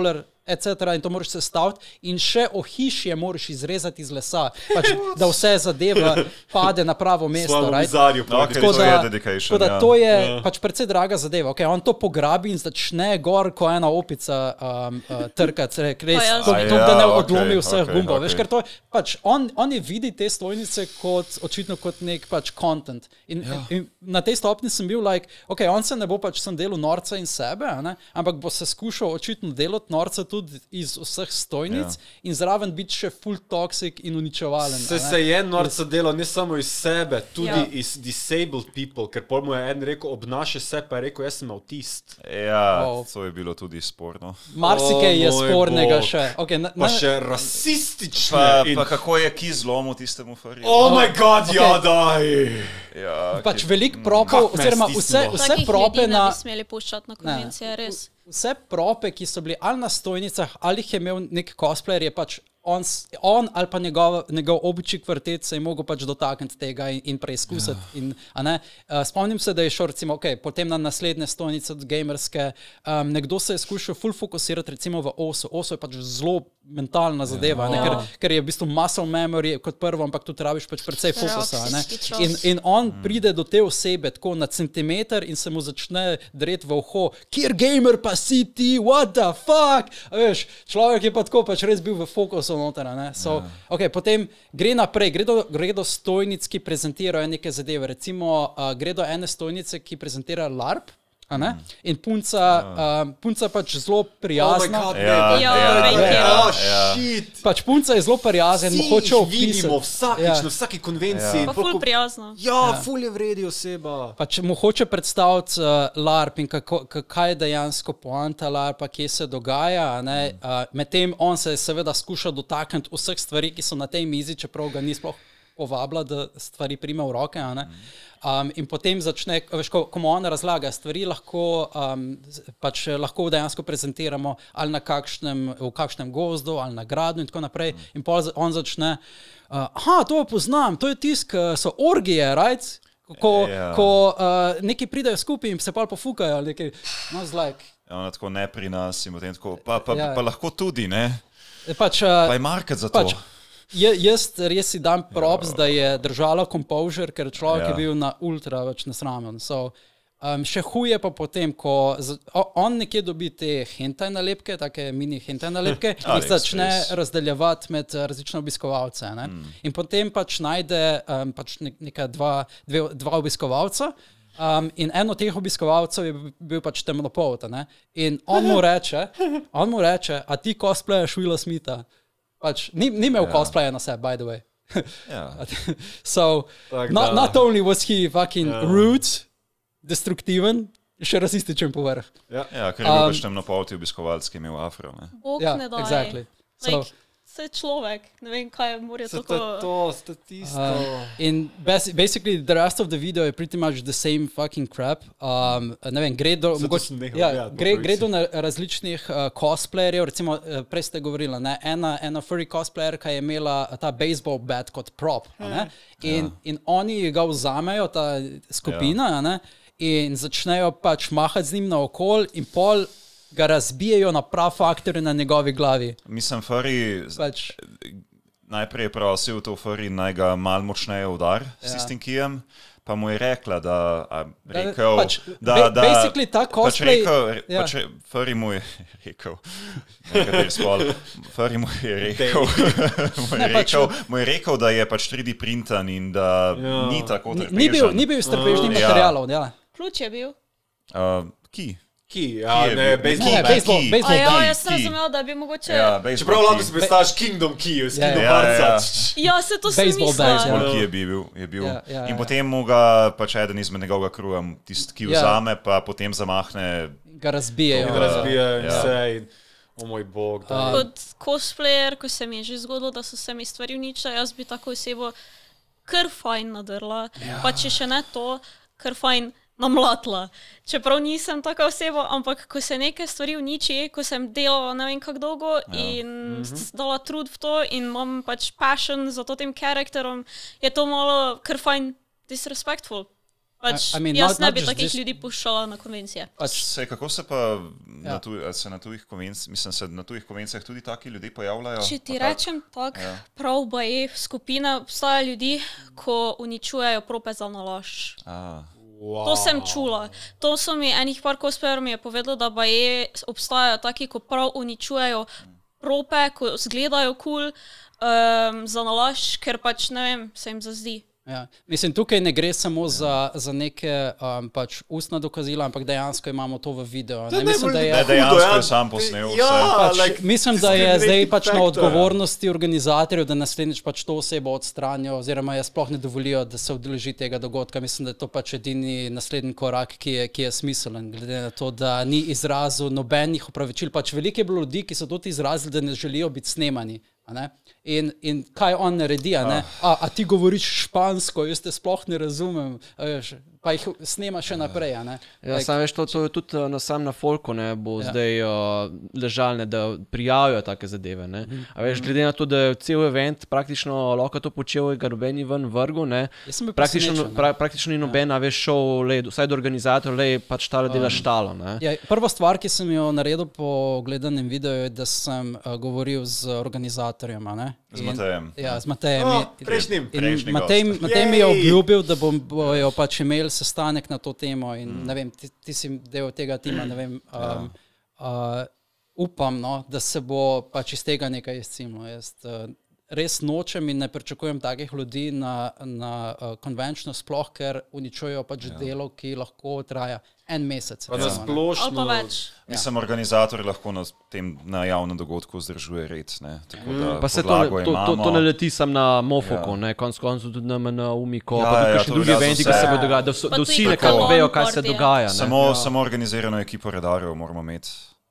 et cetera in to moraš sestaviti in še ohišje moraš izrezati iz lesa, pač, da vse zadeva pade na pravo mesto. Svojemu Right? vizarju. Okay, Tako to da, je dedication, tako da ja. to je Ja. pač precej draga zadeva. Okay, on to pograbi in začne gor, ko ena opica um, uh, trkati, res, Pa ja. to, A to, ja, da ne okej, odlomi vseh okej, gumbov. okej. Veš, ker to je, pač, on, on je vidi te stojnice kot, očitno kot nek pač content. In, ja. in na tej stopni sem bil like, ok, on se ne bo pač sem delal norca in sebe, a ne, ampak bo se skušal očitno delati norca tudi iz vseh stojnic ja. in zraven biti še full toxic in uničevalen. Se, a ne. se je norca delal ne samo iz sebe, tudi Ja. iz disabled people, ker pol mu je en rekel, obnaša se, pa je rekel, jaz sem autist. Ja, Wow. to je bilo tudi sporno. Marsikaj je O moj spornega bog. še. Okay, na, Pa na, še rasistične. Pa, in- pa kako je ki zlomil tistemu fariju? Oh my god, Ok. ja, daj! Ja, pač ki- veliko propov, Kak me je oziroma vse, stisnilo. vse Takih prope ljudi ne na... bi smeli puščati na konvencije, res. Vse prope, ki so bili ali na stojnicah, ali jih je imel nek cosplayer, je pač on, s- on ali pa njegov, njegov običaj kvartet se je mogel pač dotakniti tega in, in preizkusiti. Ja. In, a ne, uh, spomnim se, da je šel recimo, okay, potem na naslednje stojnice od gamerske, um, nekdo se je skušal full fokusirati recimo v osu. Oso je pač zelo mentalna zadeva, ja. ne, ker, ker je v bistvu muscle memory kot prvo, ampak tudi rabiš pač precej fokusa. a Ne. Akcijski čas. In, in on pride do te osebe tako na centimeter in se mu začne dreti v uho, kjer gamer pa si ti, what the fuck? A veš, človek je pa tako pač res bil v fokusu noter. a Ne? So, okay, potem gre naprej, gre do, gre do stojnic, ki prezentirajo neke zadeve. Recimo uh, gre do ene stojnice, ki prezentira LARP. A ne? In punca, uh, punca pač zelo Oh my prijazna. god, Ja, ne, Ja, ja, bankira. ja, Oh, ja. shit. Pač punca je zelo prijazna in mu Vsi hoče jih opisati. vidimo vsakič, Ja. na vsaki konvenciji. Pa ful prijazno. Ja, ful je vredi oseba. Pač mu hoče predstaviti uh, LARP in kako, kaj je dejansko poanta LARPa, kje se dogaja. Uh, Medtem on se seveda skuša dotakniti vseh stvari, ki so na tej mizi, čeprav ga ni sploh povabila, da stvari prima v roke. a ne. Um, in potem začne, veš, ko, ko mu on razlaga, stvari lahko, um, z- pač eh, lahko dejansko prezentiramo ali na kakšnem, v kakšnem gozdu, ali na gradu in tako naprej. In pol za- on začne, uh, aha, to poznam, to je tisk, so orgije, right? Ko, Ja. ko uh, neki pridejo skupaj in se pa pofukajo, ali nekaj, no, like, Ona tako ne pri nas in potem tako, pa, pa, Ja. pa lahko tudi, ne? pač, uh, Pa je market za to. pač, je, jaz res si dam props, ja. da je držala composure, ker človek ja. Ja. je bil na ultra več nesramen. So, um, še huje pa potem, ko z, o, on nekje dobi te hentai nalepke, take mini hentai nalepke, in jih začne AliExpress. razdeljevati med eh, različne obiskovalce. Ne? Mm. In potem pač najde um, pač nek, neka dva, dve, dva obiskovalca. Um, in en od teh obiskovalcev je bil, bil pač temnopolt. a ne. In on mu reče, on mu reče, a ti cosplayaš Willa Smitha. Pač, ni, ni imel ja. cosplaya na sebi, by the way. Ja. So, Tak not, da. not only was he fucking Ja. rude, destruktiven, še rasističen povrh. Ja. Ja, ker je bil Um, pač temnopolti obiskovalec, ki je imel afro. Ne? Bog Ja, ne da. exactly. So, Like, se človek, ne vem, kaj mora Se to tako... je to, statisto. Uh, in bas basically the rest of the video je pretty much the same fucking crap. Um, ne vem, gre do, Zato mogoče, sem nehal ja, gledati po gre, pravici. gre do na različnih uh, cosplayerjev, recimo uh, prej ste govorili, ne, ena, ena furry cosplayerka je imela ta baseball bat kot prop, a ne, in, in oni ga vzamejo, ta skupina, a ne, in začnejo pač mahati z njim naokol in pol ga razbijajo na prav faktorje na njegovi glavi. Mislim, Furry Pač, najprej je prosil to Furry naj ga mal močneje udar s Ja. tistim kijem, pa mu je rekla, da, a, Da, rekel, pač, da, ba- da, basically ta pač cosplay- rekel, re, ja. pač re- Furry mu je rekel, nekateri spol, Furry mu je rekel, mu je Ne, pač- rekel, mu je rekel, da je pač tri D printan in da Ja. ni tako ni, trpežen. ni bil, ni bil iz trpežnih Ja. materialov, ja. Ključ je bil. Uh, ki? Ki, ja, je ne, bil? baseball Ne, bat. baseball, Ki. baseball A ja, bat. jaz sem ki. razumela, da bi mogoče... Ja, baseball Čeprav lahko ki. si predstavljaš Kingdom Key, iz Ja, ja, Kingdom ja, ja. Hearts. Ja, se to sem Baseball mislila. bat, ja. Baseball ki je bil. Je bil. Ja, ja, In ja. potem mu ga pač eden izmed njegovega kruha, tisti, ki Ja. vzame, pa potem zamahne. Ga razbijajo. In razbija in Ja. vse. In, o moj bog. da. A, Kot cosplayer, ko se mi je že zgodilo, da so se mi stvari uničile, jaz bi tako osebo kar fajn nadrla. Ja. Pa če še ne to, kar fajn namlatla. Čeprav nisem taka oseba, ampak ko se neke stvari uniči, ko sem delala ne vem kako dolgo ja. in mm-hmm. dala trud v to in imam pač passion za to tem karakterom, je to malo kar fajn disrespectful. Pač, I mean, jaz not- ne not bi just takih this- ljudi puščala na konvencije. Pač, Se, kako se pa Ja. na, tuj, a se na tujih konvencijah, mislim, se na tujih konvencijah tudi taki ljudje pojavljajo? Če ti Pa kak- rečem tako, Ja. prav baje skupina, obstajajo ljudi, ko uničujejo prope za nalašč. A, Wow. To sem čula. To so mi enih par cosplayerov mi je povedalo, da baje obstajajo taki, ko prav uničujejo prope, ko izgledajo kul cool, um, za nalašč, ker pač ne vem, se jim zazdi. ja. Mislim, tukaj ne gre samo za, za neke um, pač ustna dokazila, ampak dejansko imamo to v videu. Ne, mislim, da Ne, je, dejansko hudo, ja. je sam posnel vse. Ja, pač, like, mislim, da je zdaj discriminating pač na factor. odgovornosti organizatorjev, da naslednjič pač to osebo odstranijo, oziroma je sploh ne dovolijo, da se udeleži tega dogodka. Mislim, da je to pač edini naslednji korak, ki je, ki je smiselen, glede na to, da ni izrazil nobenih opravičil. Pač veliko je bilo ljudi, ki so tudi izrazili, da ne želijo biti snemani. A ne? In, in kaj on naredi? A, ne? a, a ti govoriš špansko, jaz te sploh ne razumem, a veš, pa jih snema še naprej. a ne? Ja, Like, sam veš, to, to je tudi uh, na sam na folku, ne, bo Ja. ja. zdaj uh, ležalne, da prijavijo take zadeve. Ne. A veš, glede na to, da je cel event praktično lahko to počel, ga noben ni ven vrgu, ne. Jaz sem bil Praktično, presenečen, ne. pra, praktično ni noben, a veš, šel, le, vsaj do organizator, le pač tale dela štalo. Ne. Ja, prva stvar, ki sem jo naredil po gledanem videu, je, da sem uh, govoril z organizatorjem. a ne? Z In- Matejem. Ja, z Matejem. O, In- prejšnjim. In Prejšnji Matej, gost. Matej mi je Jej! obljubil, da bom, bojo pač imeli sestanek na to temo. In, mm. ne vem, ti, ti si del tega tima. Ne vem, um, uh, upam, no, da se bo pač iz tega nekaj izcimlo. Jaz uh, res nočem in ne pričakujem takih ljudi na, na uh, konvenčno, sploh ker uničujejo pač ja. delo, ki lahko traja en mesec. Pa na recimo, ne. splošno. Ali pa več. Mislim, organizator lahko na, tem, na javnem dogodku vzdržuje red. Ne? Tako da Pa se to, podlago to, to, imamo. to ne leti sam na Mofoku, Ja. ne, konc koncev tudi na, na Umiko, Ja, pa ja, tudi ja, še to drugi velja za eventi, ki vse. se bodo dogajali, da, so, Pa da tudi vsi kako nekako on vejo, kaj se board je. dogaja. Ne. Samo, ja. samo organizirano ekipo redarjev moramo imeti,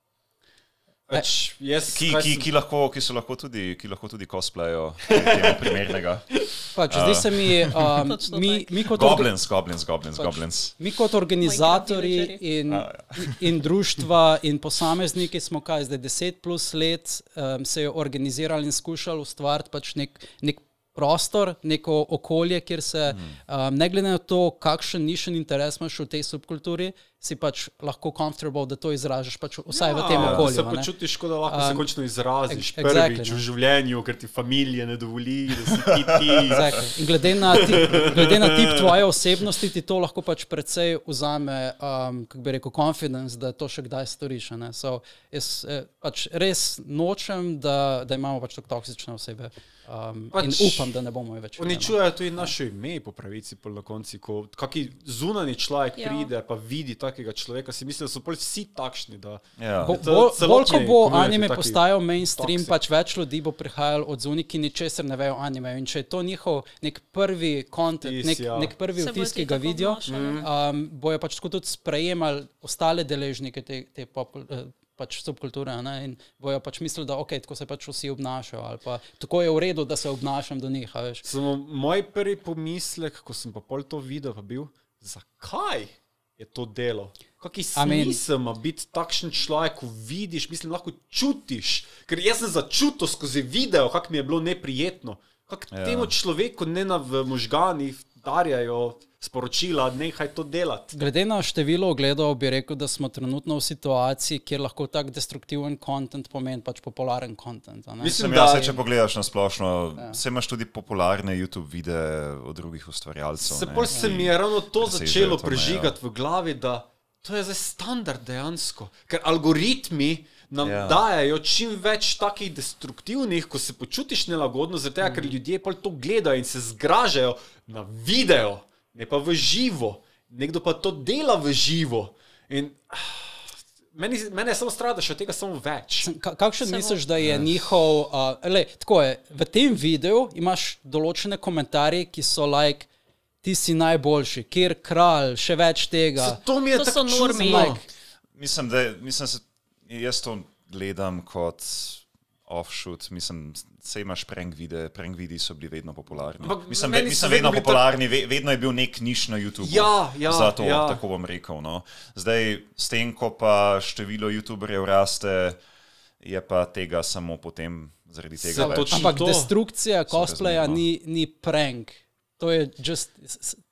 Pač, jaz, ki, kaj ki, sem- ki, lahko, ki, so lahko tudi, ki lahko tudi cosplayo temu primernega. Pač, zdi se mi, um, Točno mi, tako. mi kot orga- Goblins, goblins, goblins, goblins. Mi kot organizatori Minecraft in, A, in društva in posamezniki smo kaj zdaj deset plus let um, se je organizirali in skušali ustvariti pač nek, nek prostor, neko okolje, kjer se um, ne glede na to, kakšen nišen interes imaš v tej subkulturi, si pač lahko comfortable, da to izražaš pač vsaj v tem Ja, okolju. Da se a ne. počutiš, kot da lahko um, se Um, končno izraziš ex- prvič exactly, v ne. življenju, ker ti familija ne dovoli, da si ti ti. Exactly. In glede na, tip, glede na tip tvoje osebnosti, ti to lahko pač precej vzame, um, kako bi rekel, confidence, da to še kdaj storiš. a ne. So, jaz eh, pač res nočem, da, da imamo pač tako toksične osebe. Um, Pač in upam, da ne bomo več. imeli, no. Uničujejo tudi naše ime po pravici, pol na konci, ko kaki zunani človek Ja. pride pa vidi takega človeka, si misli, da so pol vsi takšni. Da, Ja. Bo, To bolj, celotni bolj ko bo community anime taki postajal mainstream, toxic. pač več ljudi bo prihajalo od zunaj, ki ničesar ne vejo o anime. In če je to njihov nek prvi content, Vtis, nek, ja. nek prvi Se bodo vtis, ti ki ga tako vidijo, obnašali. um, bojo pač tako tudi sprejemali ostale deležnike te, te pop, eh, pač subkulture, a ne, in bojo pač mislili, da okay, tako se pač vsi obnašajo, ali pa tako je v redu, da se obnašam do njih. a veš. Samo moj prvi pomislek, ko sem pa pol to videl, pa bil, zakaj je to delo? Kaki I mean- smisel ima biti takšen človek, ko vidiš, mislim, lahko čutiš. Ker jaz sem začutil skozi video, kako mi je bilo neprijetno. Kako Ja. temu človeku ne na v možganih darjajo sporočila, nehaj to delati. Glede na število ogledov bi rekel, da smo trenutno v situaciji, kjer lahko tak destruktiven content pomeni pač popularen content. a ne. Mislim, Sem da jaz, je- če pogledaš na splošno, ja. se imaš tudi popularne YouTube videe od drugih ustvarjalcev. Se ne, bolj se ki mi je ravno to presežejo začelo to mejo. prežigati v glavi, da to je zdaj standard dejansko. Ker algoritmi nam Ja. ja. dajajo čim več takih destruktivnih, ko se počutiš nelagodno, zato Mm. ker ljudje pol to gledajo in se zgražajo na video, ne pa v živo. Nekdo pa to dela v živo. In ah, meni, mene je samo strah, da še od tega samo več. Ka- Kakšen Se bo- misliš, da je njihov, uh, lej, tako je, v tem videu imaš določene komentarje, ki so like, ti si najboljši, kjer kralj, še več tega. Zato mi je To tako so normi. čudno. Like, Mislim, da mislim, se, jaz to gledam kot offshoot. Mislim, se imaš prank videe, prank videi so bili vedno popularni. Ampak Mislim, meni ve, so mislim vedno vedno bili popularni, ve, vedno je bil nek niš na YouTubu. Ja, ja, Zato, ja. tako bom rekel. No. Zdaj, s tem, ko pa število YouTuberjev raste, je pa tega samo potem zaradi tega Zato več. či- ampak to destrukcija cosplaya razmerno. ni, ni prank. To je just, s-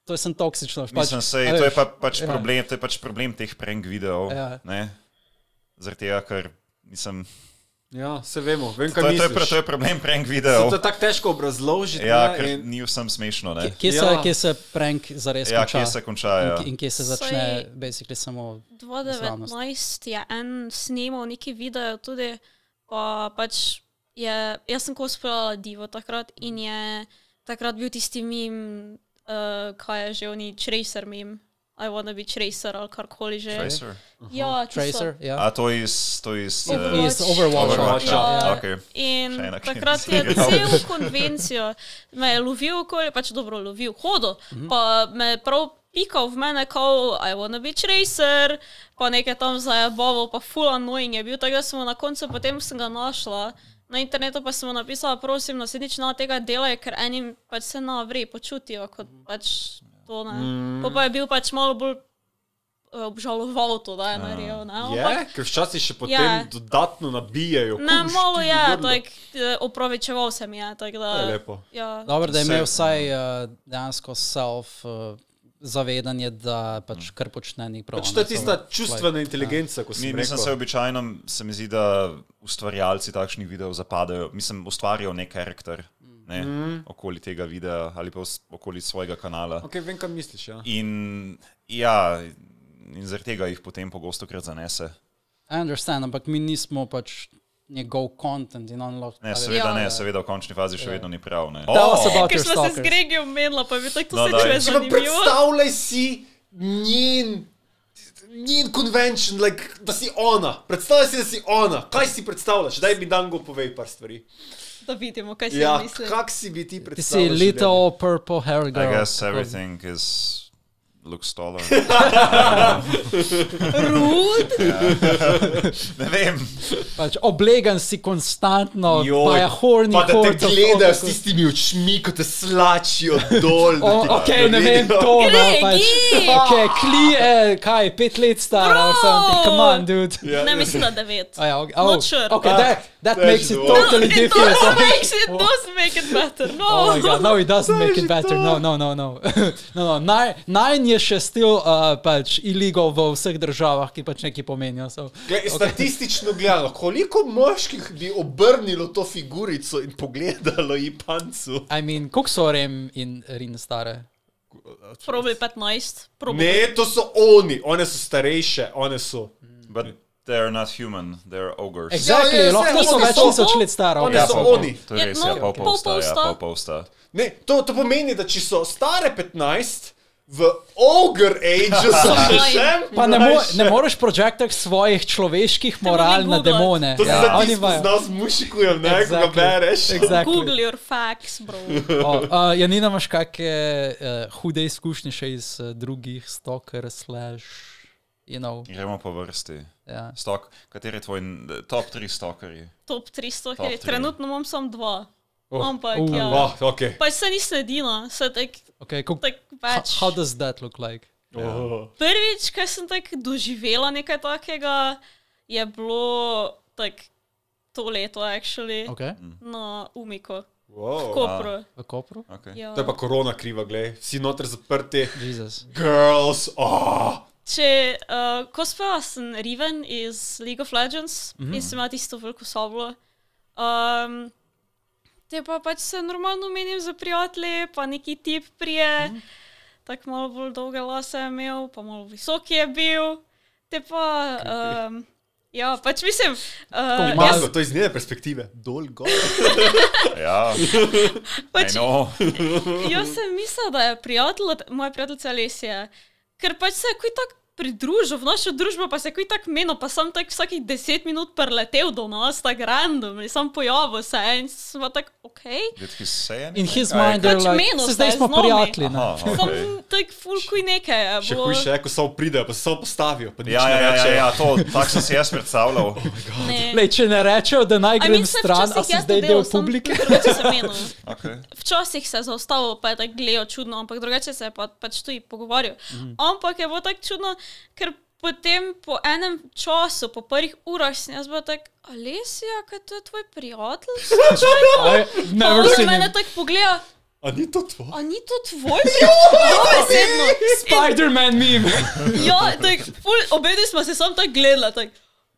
to je sem toksično. Mislim, sej, to je pa, pač problem, to je pač problem teh prank videov, ja. ne? Zaradi tega, ker nisem... Ja, se vemo, vem, kaj to, misliš. To je, to je problem prank videov. To je tako težko obrazložiti. Ja, ker in... ni vsem smešno, ne? Kje se, ja. kje se prank zares ja, konča? Ja, kje se konča, ja. In, in kje se začne, basically, samo dva tisoč devetnajst je en snemal neki video tudi, pa pač je, jaz sem cosplayala Divo takrat in je takrat bil tisti meme, uh, kaj je že oni, Tracer meme. I wanna be Tracer ali karkoli že. Tracer? Uh-huh. Ja, Tracer, ja. A to iz, to iz... Uh, iz Overwatch. Overwatch, ja. ja. Okay. In Šajna, takrat je cel konvencijo me je lovil okoli, pač dobro lovil, hodil, uh-huh. pa me je prav pikal v mene, kao I wanna be Tracer, pa nekaj tam zajebaval, pa full annoying je bil, tako da sem na koncu, potem sem ga našla. Na internetu pa sem mu napisala, prosim, no se nič na tega delaj, ker enim pač se na vrej počutijo, kot pač to ne. Mm. Pa, pa je bil pač malo bolj uh, obžaloval to, da je uh. naredil. Je? Yeah? Ker včasih še potem yeah. dodatno nabijajo. Ne, malo je, tak, opravičeval sem je. Tak, da, je lepo. Ja. Dobro, da je imel vsaj uh, dejansko self uh, zavedanje, da pač kar počne ni prav. Pač to je tista čustvena inteligenca, ko sem rekel. Mislim, se običajno se mi zdi, da ustvarjalci takšnih videov zapadajo, mislim, ustvarijo nek karakter. Ne, mm. okoli tega videa ali pa okoli svojega kanala. Ok, vem, kaj misliš, ja. In ja, in zaradi tega jih potem pogosto krat zanese. I understand, ampak mi nismo pač njegov content in on lahko... Ne, seveda ja. ne, seveda v končni fazi še vedno ni prav, ne. Oh, ker smo se z Gregom menila, pa bi tako no, se čuje zanimivo. Predstavljaj si njen, njen convention, like, da si ona. Predstavljaj si, da si ona. Kaj si predstavljaš? Daj mi Dango povej par stvari. Da vidimo, kaj si ja, misli. Kak si bi ti predstavljaš? Ti si little purple hair girl. I guess everything is... looks taller. Rude? Ja. Ne vem. Pač oblegan si konstantno, Joj, pa je horny pa da hort. te gledaš s tistimi očmi, ko te slačijo dol. O, ok, ne vem, to, no, pač. Ok, Kli je, kaj, pet let stara, or something, come on, dude. Ja, ne, mislim, da devet. Oh, yeah, okay. Oh, Not sure. Ok, that, that That's makes it the totally No, it different. doesn't make it, doesn't make it better, no. Oh my god, no, it doesn't make it better, no, no, no, no. no, no. Nine, nine je še still uh, pač illegal v vseh državah, ki pač nekaj pomenijo. So. Gled, okay. Statistično gledano, koliko moških bi obrnilo to figurico in pogledalo ji pancu? I mean, koliko so Rem in Rin stare? Probably petnajst. Probably. Ne, to so oni, one so starejše, one so... But they're not human, they're ogres. Exactly, Ja, ja, lahko ja, so oni več so- tisoč let stara. One okay. so pol- oni. To je res, Ja, ja, no, pol pol polsta, ja, polsta. pol polsta. Ne, to, to pomeni, da če so stare petnajst, v ogre age so še Pa ne, mo ne moreš projektati svojih človeških moral na googlat. demone. To se Ja, za oni ti imajo. spoznal z mušikujem, ne, ko ga Exactly. bereš. Exactly. Google your facts, bro. O, uh, Janina, imaš kakšne uh, hude izkušnje še iz uh, drugih stalker slash, you know, Gremo po vrsti. ja. Stok, kateri je tvoj n- top tri stalkerji? Top tristo, Top ker tri. trenutno imam samo dva. Oh. Ampak, Uh. ja. Oh, ok. Pa se niste edina, se tak, Okay, koliko- tak več. how, how does that look like? Oh. Prvič, ko sem tak doživela nekaj takega, je bilo tak to leto, actually, Okay. na Umiko, Wow. Kopru. V Kopru? Okay. Ja. To je pa korona kriva, glej. Vsi noter zaprti. Jesus. Girls, oh. Če, uh, ko spela sem Riven iz League of Legends mm -hmm. in sem imela tisto veliko sobo, um, te pa pač se normalno menim za prijatelje, pa neki tip prije, mm -hmm. tako malo bolj dolge lase je imel, pa malo visoki je bil, te pa, um, ja, pač mislim, uh, malo- jaz, To je iz njene perspektive. Dol, gor. Ja, pač, I know. jaz sem mislila, da je prijatelj, od- moja prijateljica Alesija, ker pač se je kuj tak pridružil v našo družbo, pa se je kuj tak menil, pa sem tak vsakih deset minut preletel do nas, tak random, in sem pojavil se in sem pa tak, okej. Okay. Did he say anything? In his Aj, mind, they're Pač like, menil se se zdaj je smo z nami. prijatelji. ne? Aha, Sem okay. tak ful kuj nekaj je Še bilo. hujše, ko samo pridejo, pa se samo postavijo. Pa nič Ja, ne ja, ja, ja, rečejo. ja, to, tako sem si jaz predstavljal. Ne. Lej, če ne rečejo, da naj I grem mean, se stran, a včasih si jaz zdaj to del delal, sem publike? drugače se menil. Okay. Včasih se je zaustavil, pa je tako gledal čudno, ampak drugače se je pa, pač tudi pogovarjal. Mm. Ampak je bilo tako čudno, ker potem po enem času, po prvih urah sem jaz bila tako, Alesija, kaj to je tvoj prijatelj? I've Pa never on seen mene him. tako pogleda, A ni to tvoj? A ni to tvoj prijatelj? Dobesedno. Spider-Man meme. Ja, tak, ful, obedi smo se sam tako gledali, tak.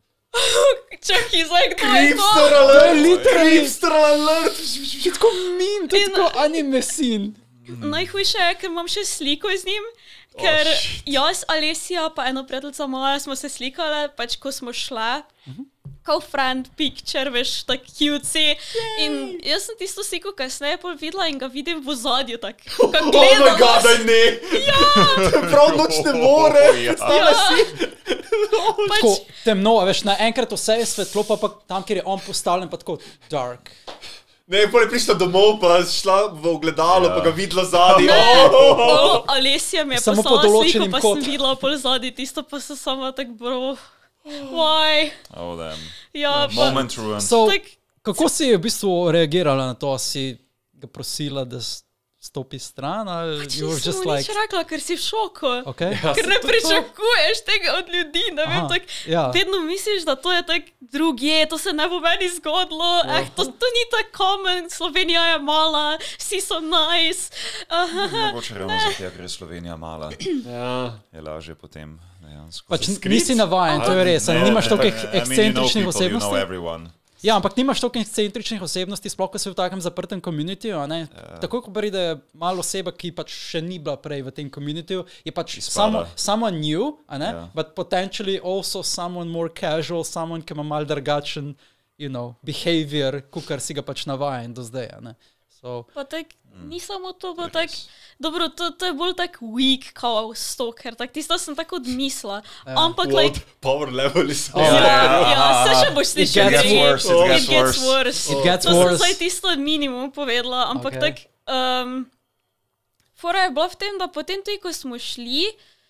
Čakaj, zdaj kdo je to? Creepster alert! literally- Creepster alert! To je tako meme, to je In- tako anime scene. Najhujše je, ker imam še sliko z njim, ker Oh, shit. jaz, Alesija, pa ena prijateljica moja smo se slikale, pač ko smo šle, kao friend picture, veš, tak cutesy. In jaz sem tisto sliko kasneje pol videla in ga vidim v ozadju, tak, ko Oh my gledam. god, daj ne! Ja! Prav noč ne more! Ja. Predstavljaj si! Tako temno, a veš, naenkrat vse je svetlo, pa, pa tam, kjer je on postavljen, pa tako dark. Ne, pol je prišla domov, pa šla v ogledalo, Ja. pa ga videla zadnji. Ne, Oh! oh, Alesija mi je Samo pod poslala sliko, določenim pa sem kotom. videla pol zadnji, tisto pa sem sama tak, bro, why? Oh, damn. Ja, pa, Moment ruined. So, tak, kako si v bistvu reagirala na to? Si ga prosila, da s- stopi stran? Ali you were čisto just nič like, rekla, ker si v šoku. okay? Ker ne pričakuješ tega od ljudi, ne vem, Aha, tak, ja. vedno misliš, da to je tak drugje, to se ne bo meni zgodilo, eh, to, to ni tako common, Slovenija je mala, vsi so nice. Uh, Mogoče ravno zato, ker je Slovenija mala, Ja. je lažje potem dejansko. Pač nisi navajen, to je res. Ne, Nimaš ne, toliko I mean, you know ekscentričnih people, you know osebnosti. everyone. Ja, ampak nimaš toliko ekscentričnih osebnosti, sploh ko si v takem zaprtem komunitiju. Ja. Tako, ko pride malo oseba, ki pač še ni bila prej v tem komunitiju, je pač Izpada. samo someone new, a ne? Ja. But potentially also someone more casual, someone, ki ima mal drugačen, you know, behavior, kukar si ga pač navajen do zdaj, a ne? So, pa tak, Mm. ni samo to, pa tak, dobro, to, to je bolj tak weak, kao stalker, tak, tisto sem tako odmisla. Ampak, What? like, Power level is... Oh. ja, ja, se še boš It slišal. gets ne? worse, it It gets gets worse. worse. It gets to worse. sem zdaj tisto minimum povedala, ampak Okay. okay. tak, um, fora je bila v tem, da potem tudi, ko smo šli,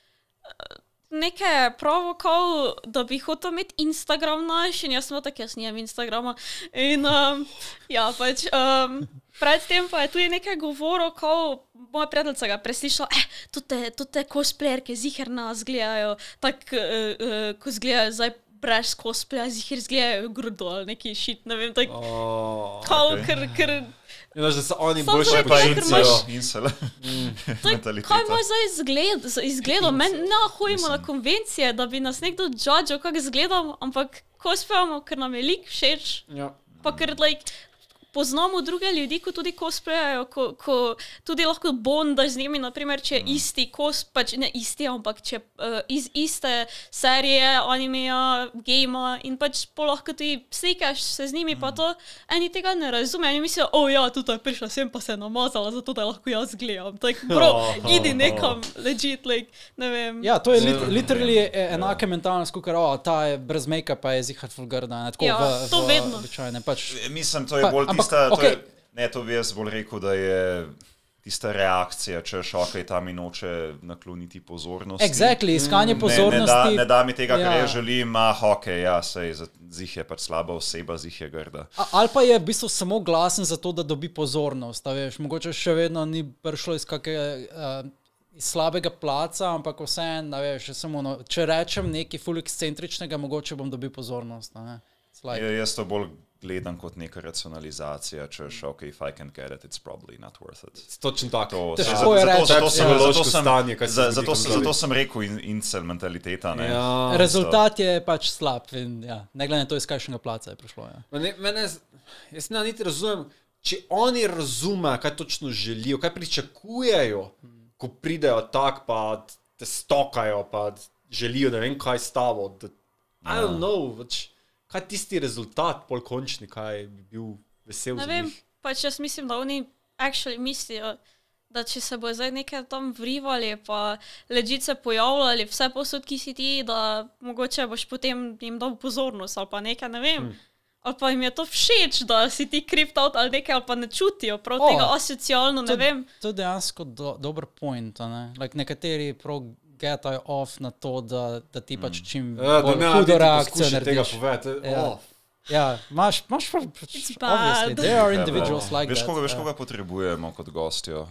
nekaj provokal, da bi hotel imeti Instagram naš in jaz sem tako, jaz nimam Instagrama. In um, ja, pač um, predtem pa je tudi nekaj govoril, ko moja prijateljica ga preslišala, eh, to te cosplayerke ziher nas gledajo, tako, uh, uh, ko zgledajo zdaj brez cosplaya, ziher zgledajo grdo ali neki shit, ne vem, tako, Oh. kao, Okay. ker, ker Ja, da se oni Samo boljše zaradi Pa tega, ker incel, imaš- incel. Tak, Mentaliteta. kaj ima zdaj izgled, z- izgledal? Meni ne hojimo na konvencije, da bi nas nekdo judgeal, kako izgledamo, ampak ko spevamo, ker nam je lik všeč, Ja. pa ker like, poznamo druge ljudi, ko tudi cosplayajo, ko, ko tudi lahko bondaš z njimi, naprimer, če je isti kos, pač ne isti, ampak če uh, iz iste serije, animeja, gejma in pač po lahko tudi slikaš se z njimi, pa to eni tega ne razumejo, oni mislijo, o ja, tudi je prišla sem pa se je namazala, zato da lahko jaz gledam. Tak, bro, idi nekam, legit, like, ne vem. ja, to je lit literally e- enake mentalnost, kot oh, ta je brez make-upa, je ziher fulgarda. Ne, tako Ja, v, to v, vedno. običajne, pač, Mislim, to je Pa- bolj ampak, tista, to okej. je, ne, to bi jaz bolj rekel, da je tista reakcija, če šokaj tam in noče nakloniti pozornosti. exactly, iskanje Ne, ne, da, pozornosti. ne da mi tega, kar Ja. jaz želim, a hoke, ja, sej, za- zih je pač slaba oseba, zih je grda. A- Ali pa je v bistvu samo glasen zato, da dobi pozornost. A veš, mogoče še vedno ni prišlo iz kakega uh, iz slabega placa, ampak vseeno, a veš, samo no, če rečem nekaj ful ekscentričnega, mogoče bom dobil pozornost. a ne. It's like, Ja, jaz to bolj gledam kot neka racionalizacija, če še, ok, if I can get it, it's probably not worth it. Točno tako. To, Težko za- je zato, reči. zato, sem, Ja. zato, Psihološko sem, stanje, kaj se za, zgodi zato, komukoli. zato sem rekel in, incel mentaliteta. Ne? Ja. rezultat je pač slab in ja, ne glede na to, iz kakšnega placa je prišlo. Ja. Ma Ne, mene, z- jaz ne niti razumem, če oni razumejo, kaj točno želijo, kaj pričakujejo, ko pridejo tak, pa te stokajo, pa želijo, ne vem, kaj stavo. Da, I don't know, pač, kaj je tisti rezultat, pol končni, kaj bi bil vesel Ne za vem, njih. pač jaz mislim, da oni actually mislijo, da če se bo zdaj nekaj tam vrivali, pa ležit se pojavljali, vse posod, ki si ti, da mogoče boš potem jim dal pozornost ali pa nekaj, ne vem. Hmm. Ali pa jim je to všeč, da si ti creeped out ali nekaj, ali pa ne čutijo prav O, tega asocialno, ne To, vem. to je dejansko do, dober point. a Ne? Like, nekateri prav getajo off na to, da, da ti pač čim Ja, da bolj ne hudo niti reakcijo poskušaj tega narediš. povedati. Ja. Oh. Ja, imaš, imaš prav, It's obviously, bad. there are individuals like Veš, that. koga, veš, ja. koga potrebujemo kot gostjo?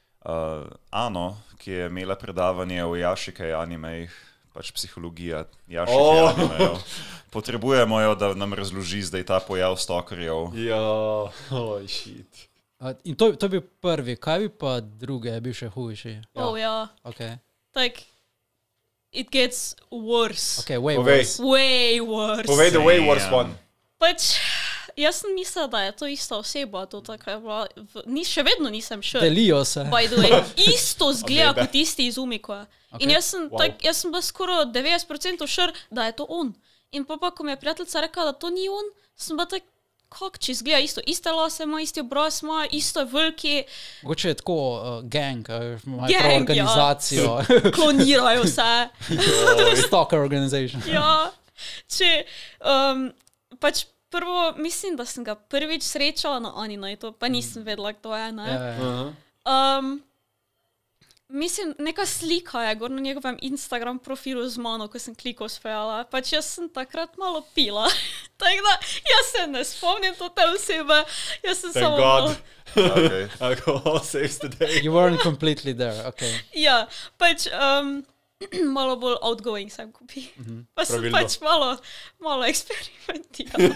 Uh, Ano, ki je imela predavanje o Jašikej animejih, pač psihologija Jašike Oh. oh. animejev. Potrebujemo jo, da nam razloži zdaj ta pojav stokerjev. Ja, oj, shit. Uh, in to, to je bil prvi, kaj bi pa druge, je bil še hujši? Oh, ja. Okay. Like, it gets worse. Okay, way Povej. worse. Way worse. Povej the way worse one. Pač, jaz sem mislila, da je to ista oseba, to tako je bila, v, ni, še vedno nisem sure. Delijo se. By the way, isto zgleda Amebe. kot tisti iz Umikoja. Okay. In jaz sem, Wow. tak, jaz sem bila skoraj devetdeset procentov sure, da je to on. In pa, pa ko mi je prijateljica rekla, da to ni on, sem bila tak, kak, če izgleda isto. Iste lase ima, isti obraz ima, isto je veliki, Mogoče je tako uh, gang, uh, imajo Gang, prav ja. organizacijo. klonirajo se. Stalker organization. Ja, če, um, pač prvo, mislim, da sem ga prvič srečala na Aninightu, pa nisem vedela, kdo je, ne. Ja, ja. Aha. Um, mislim, neka slika je gor na njegovem Instagram profilu z mano, ko sem klikal sprejala. Pač jaz sem takrat malo pila. Tako da, jaz se ne spomnim to te osebe. Jaz sem Thank samo... God. Okay. Alcohol saves the day. You weren't completely there, okay. Ja, pač um, malo bolj outgoing sem kupi. Mm-hmm. Pa sem Pravilno. pač malo, malo eksperimentiral.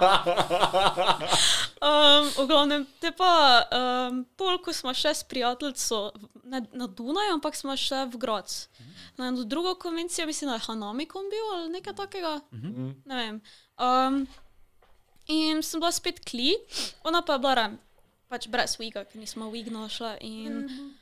um, v glavnem, te pa um, pol, ko smo še s prijateljico na, na Dunaju, ampak smo še v Graz. Na eno drugo konvencijo, mislim, da je Hanamikon bil ali nekaj takega. Mm-hmm. Ne vem. Um, in sem bila spet kli, ona pa je bila rem, pač brez wiga, ker nismo wig našla in...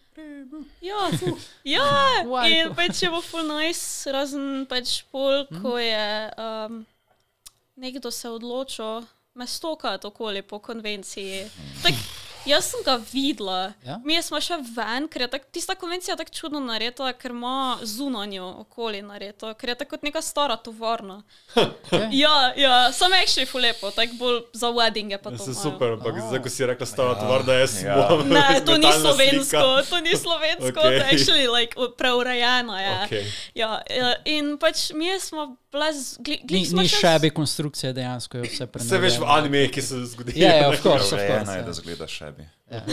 Ja, ja, in pač je bilo full nice, razen pač pol, ko je um, nekdo se odločil me stokati okoli po konvenciji. Tak, jaz sem ga videla, Ja? mi smo še ven, ker je tak, tista konvencija tako čudno naredila, ker ima zunanjo okoli naredila, ker je tako kot neka stara tovarna. Okay. Ja, ja, samo actually full lepo, tako bolj za weddinge pa to Se imajo. super, ampak zdaj, ko si rekla stara tovarna, jaz sem Ja. bila Ne, to ni mentalna slovensko, slika. to ni slovensko, Okay. to je actually like preurejeno je. Okay. Ja, ja, in pač mi smo bile, z- gli, gli Ni, smo ni še šebi konstrukcije, dejansko je vse Vse prenovljeno. veš v anime, ki se zgodi. Ja, ja, of course, of Urejena course. je, ja. da zgleda šebi.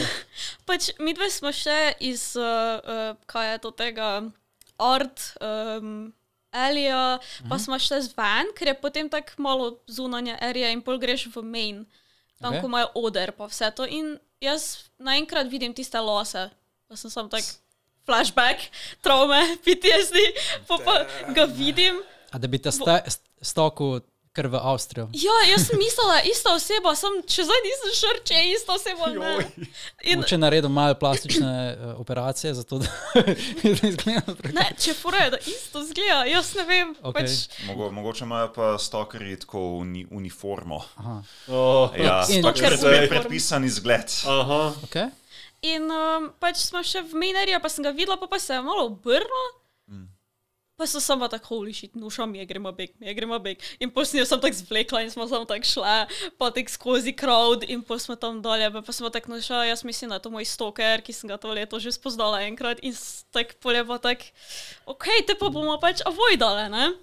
Pač mi dve smo še iz, uh, uh, kaj je to tega, art, um, Elija, pa smo šli zven, ker je potem tako malo zunanja area in pol greš v main, tam, Okay. ko imajo oder pa vse to. In jaz naenkrat vidim tiste lase, pa sem sam tak flashback, traume, P T S D, pa pa ga vidim. A da bi te sta, stokil kar v Avstrijo. Ja, jaz sem mislila, ista oseba, sem še zdaj nisem šer, če je ista oseba. Ne. In, Mogoče naredil malo plastične uh, operacije, zato da izgleda drugače. ne, če furajo, da isto zgleda, jaz ne vem. Ok. Pač, Mogo, mogoče imajo pa stalkerji tako uni, uniformo. Oh, Ja, In- pač Stalker pred- uniform. predpisan izgled. aha. Okay. in um, pač smo še v mainerju, pa sem ga videla, pa, pa se je malo obrnil. Mm. Pa so sama tako, holy shit, nuša mi je, gremo beg, mi je, gremo beg. In potem sem jo sam tako zvlekla in smo sam tako šla, pa tako skozi crowd in potem smo tam dolje, pa smo tako nuša, jaz mislim, da je to moj stalker, ki sem ga to leto že spoznala enkrat in s- tako polje pa tako, ok, te pa bomo pač avoidale, ne?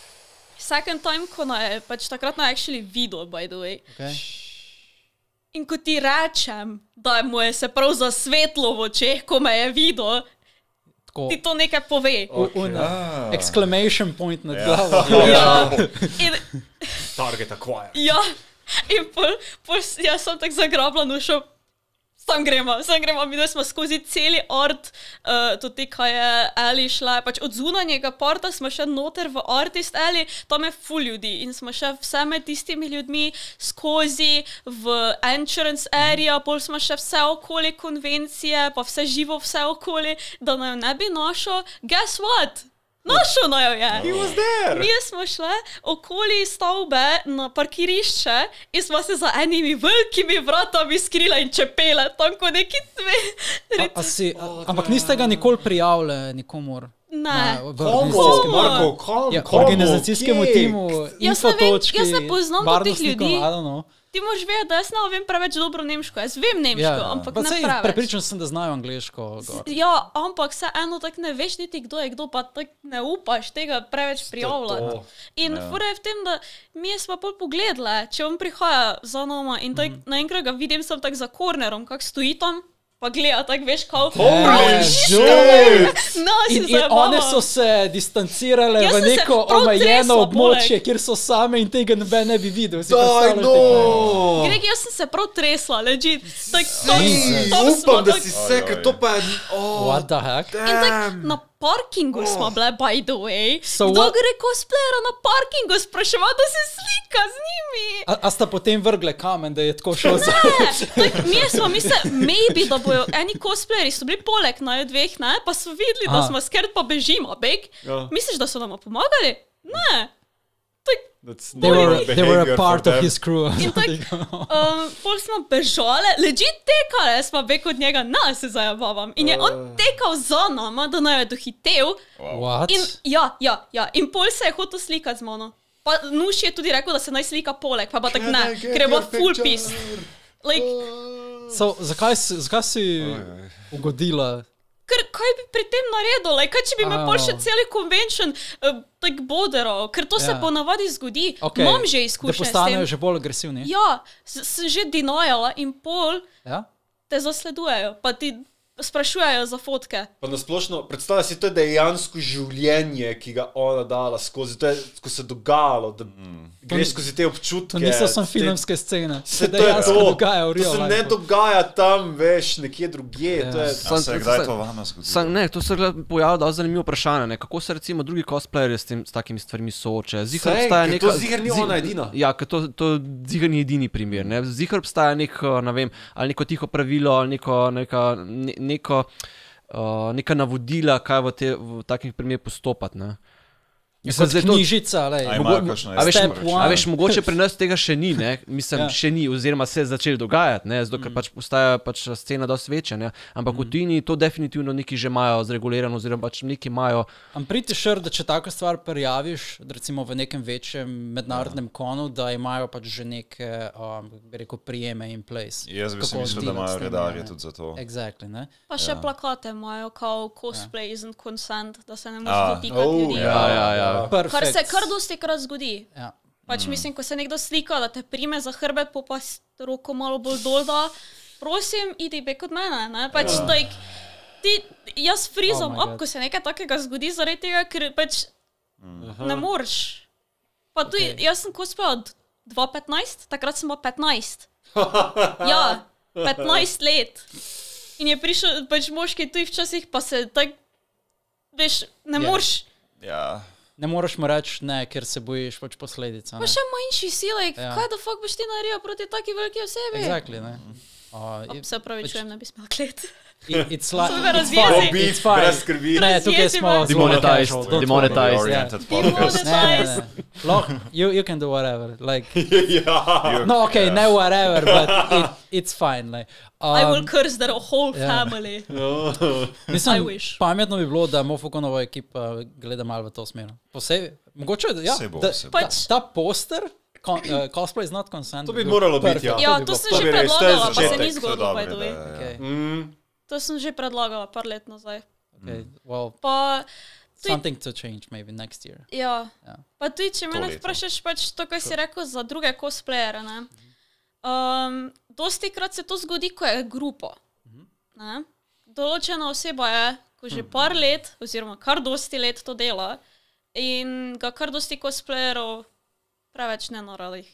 Second time, ko na je, pač takrat na actually videl, by the way. Okay. In ko ti rečem, da mu je se prav zasvetlo v očeh, ko me je videl, Tako, ti to nekaj pove. u- un- Ah. exclamation point nad Ja. glavo. Ja. In, Target acquire. ja. In pol, pol s- jaz sem tako zagrabila, no šel, sam gremo, sam gremo, mi da smo skozi celi art, uh, tudi kaj je Eli šla, pač od zunanjega porta smo še noter v Artist Eli, tam je full ljudi in smo še vse med tistimi ljudmi skozi v entrance area, pol smo še vse okoli konvencije, pa vse živo vse okoli, da naj jo ne bi našel. Guess what? Našel naj jo je. He was there. Mi smo šli okoli stavbe na parkirišče in smo se za enimi velikimi vratami skrile in čepele, tam ko neki dve. A, a si, a, ampak niste ga nikoli prijavili nikomor? Ne. v Komu? organizacijskem- Marko, kom? Ja, Komu? organizacijskemu Kje? timu, Jaz ne vem, infotočki, jaz ne poznam do teh varnostnikom, ljudi. I don't know. Ti moraš vedeti, da jaz ne vem preveč dobro nemško. Jaz vem nemško, Ja, ampak pa ne saj preveč. prepričan sem, da znajo angliško. gor. Ja, ampak se eno tako ne veš niti kdo je kdo, pa tako ne upaš tega preveč prijavljati. to. In ja. Fura je v tem, da mi smo pol pogledali, če on prihaja za nama in tak, mm. naenkrat ga vidim, sem tako za kornerom, kak stoji tam pa gleda, tako veš, kao, Holy shit! No, si In, in zajebavam. one so se distancirale Jaz v sem se neko prav omejeno tresla območje, poleg. kjer so same in tega noben ne bi videl. Si Daj, predstavljate? no! Greg, jaz sem se prav tresla, legit. Tak, to, Jesus, tam smo upam, da tak- si se, ker to pa je... Oh, What the heck? In tak, na parkingu smo bile, by the way. So Kdo what- gre cosplayera na parkingu spraševal, da se slika z njimi? A, a sta potem vrgle kamen, da je tako šlo za... Ne, tak, mi smo mislili, maybe, da bojo eni cosplayeri, so bili poleg naju dveh, ne, pa so videli, da Aha. smo scared pa bežimo, beg. Ja. Misliš, da so nam pomagali? Ne. Tak, That's They not were, they were behavior a for part of them. his crew. in tak, um, pol smo bežale, legit tekale smo beg od njega, na se zajabavam. In je on tekal za nama, da naj je dohitel. What? In, ja, ja, ja. In pol se je hotel slikati z mano. Pa Nuš je tudi rekel, da se naj slika poleg, pa pa tak Can ne, I get ker je bila your full picture? pissed. Like, So, zakaj, si- zakaj si ugodila? ker kaj bi pri tem naredil, like, kaj če bi me Au. pol še celi convention uh, tak boderal, ker to se Ja. ponavadi zgodi. Okay. Imam že Da izkušnje s postanejo tem. že bolj agresivni? Ja, s- sem že denajala in pol Ja? te zasledujejo, pa ti sprašujejo za fotke. Pa nasplošno, predstavljaj si, to je dejansko življenje, ki ga ona dala skozi, to je, ko se je dogajalo, da greš skozi te občutke. To niso samo te- filmske scene. Se Se to je dejansko to, dogaja v to real se ne lifeu. dogaja tam, veš, nekje drugje. Ja. To je, A se je kdaj to vama zgodilo? Sam, ne, to se je pojavilo dosti zanimivo vprašanje. Ne? Kako se recimo drugi cosplayerji s, tem, s takimi stvarmi soočajo? Ziher Sej, obstaja ker neka- to ziher ni zi- ona edina. Ja, ker to, to ziher ni edini primer. Ne? Ziher obstaja nek, eh, ne vem, ali neko tiho pravilo, ali neko, neka, ne, neko, uh, neka navodila, kaj v, te, v takih primerih postopati. Ne? Mislim, Kot zdaj to- knjižica, lej. A Mogo- imajo kakšno a veš, step jasno one. A veš, mogoče pri nas tega še ni, ne? Mislim, Ja. ja. še ni, oziroma se je začelo dogajati, ne? Zato ker pač postaja pač scena dosti večja, ne? Ampak mm. v tujini to definitivno neki že imajo zregulirano, oziroma pač neki imajo. Am priti šer, da če tako stvar prijaviš, recimo v nekem večjem mednarodnem konu, da imajo pač že neke, um, bi rekel, prijeme in place. Jaz bi si Kako mislil, da delati s imajo tem, redarje ne. tudi za to. Exactly, ne? Pa še Ja. plakate imajo, kao cosplay isn't consent, da se ne moreš A. dotikati Oh, ljudi. Ja, ja, ja. Perfect. Kar se kar dosti krat zgodi. Ja. Pač mm. mislim, ko se nekdo slika, da te prime za hrbet, pa pa s roko malo bolj dol da, prosim, idi bek od mene. Ne? Pač, Ja. like, ti, jaz frizam Oh my oh God. up, ko se nekaj takega zgodi, zaradi tega, ker pač ne moreš. Pa tudi, Okay. jaz sem cosplay od dva petnajst, takrat sem bila petnajst. Ja, petnajst let. In je prišel pač moški tudi včasih, pa se tak, veš, ne Ja. moreš. Ja. Ne moreš mu reči ne, ker se bojiš pač posledic. a Pa ne? še manjši si, like, Ja. ja. kaj da fuk boš ti naredil proti taki veliki osebi? Exactly, ne? Uh, Op, se pravi, pač- čujem, ne bi smel klet. it, it's like, So me it's razjezi. fine, Obi, it's fine. brez skrbi. Ne, tukaj Razjezi smo me. zelo Demonetized, casual, don't worry. demonetized. Oriented Ja. podcast. Ne, ne, ne. Lahko, you, you can do whatever. Like, ja. no, okay, ne whatever, but it, it's fine. Like, um, I will curse their whole ja. family. I Mislim, wish. pametno bi bilo, da Mofokonova ekipa gleda malo v to smer. Posebej, mogoče, da, ja, Saj bo, da, saj bo. ta, Pač- ta poster, con, uh, cosplay is not consent. To bi bil moralo biti, perfect. ja. Ja, bi to bilo sem to že bi res, to je predlagala, pa se začetek, ni To je zgodilo, dobra by the way. ideja, ja. Okay, Mm. To sem že predlagala par let nazaj. okay, well, Pa, tudi, something to change maybe next year. ja. Ja. Pa tudi, če To mene leto. vprašaš, pač to, kar si rekel za druge cosplayere, ne. Um, dosti krat se to zgodi, ko je grupa. Ne? Določena oseba je, ko že par let, oziroma kar dosti let to dela in ga kar dosti cosplayerov preveč nenaradih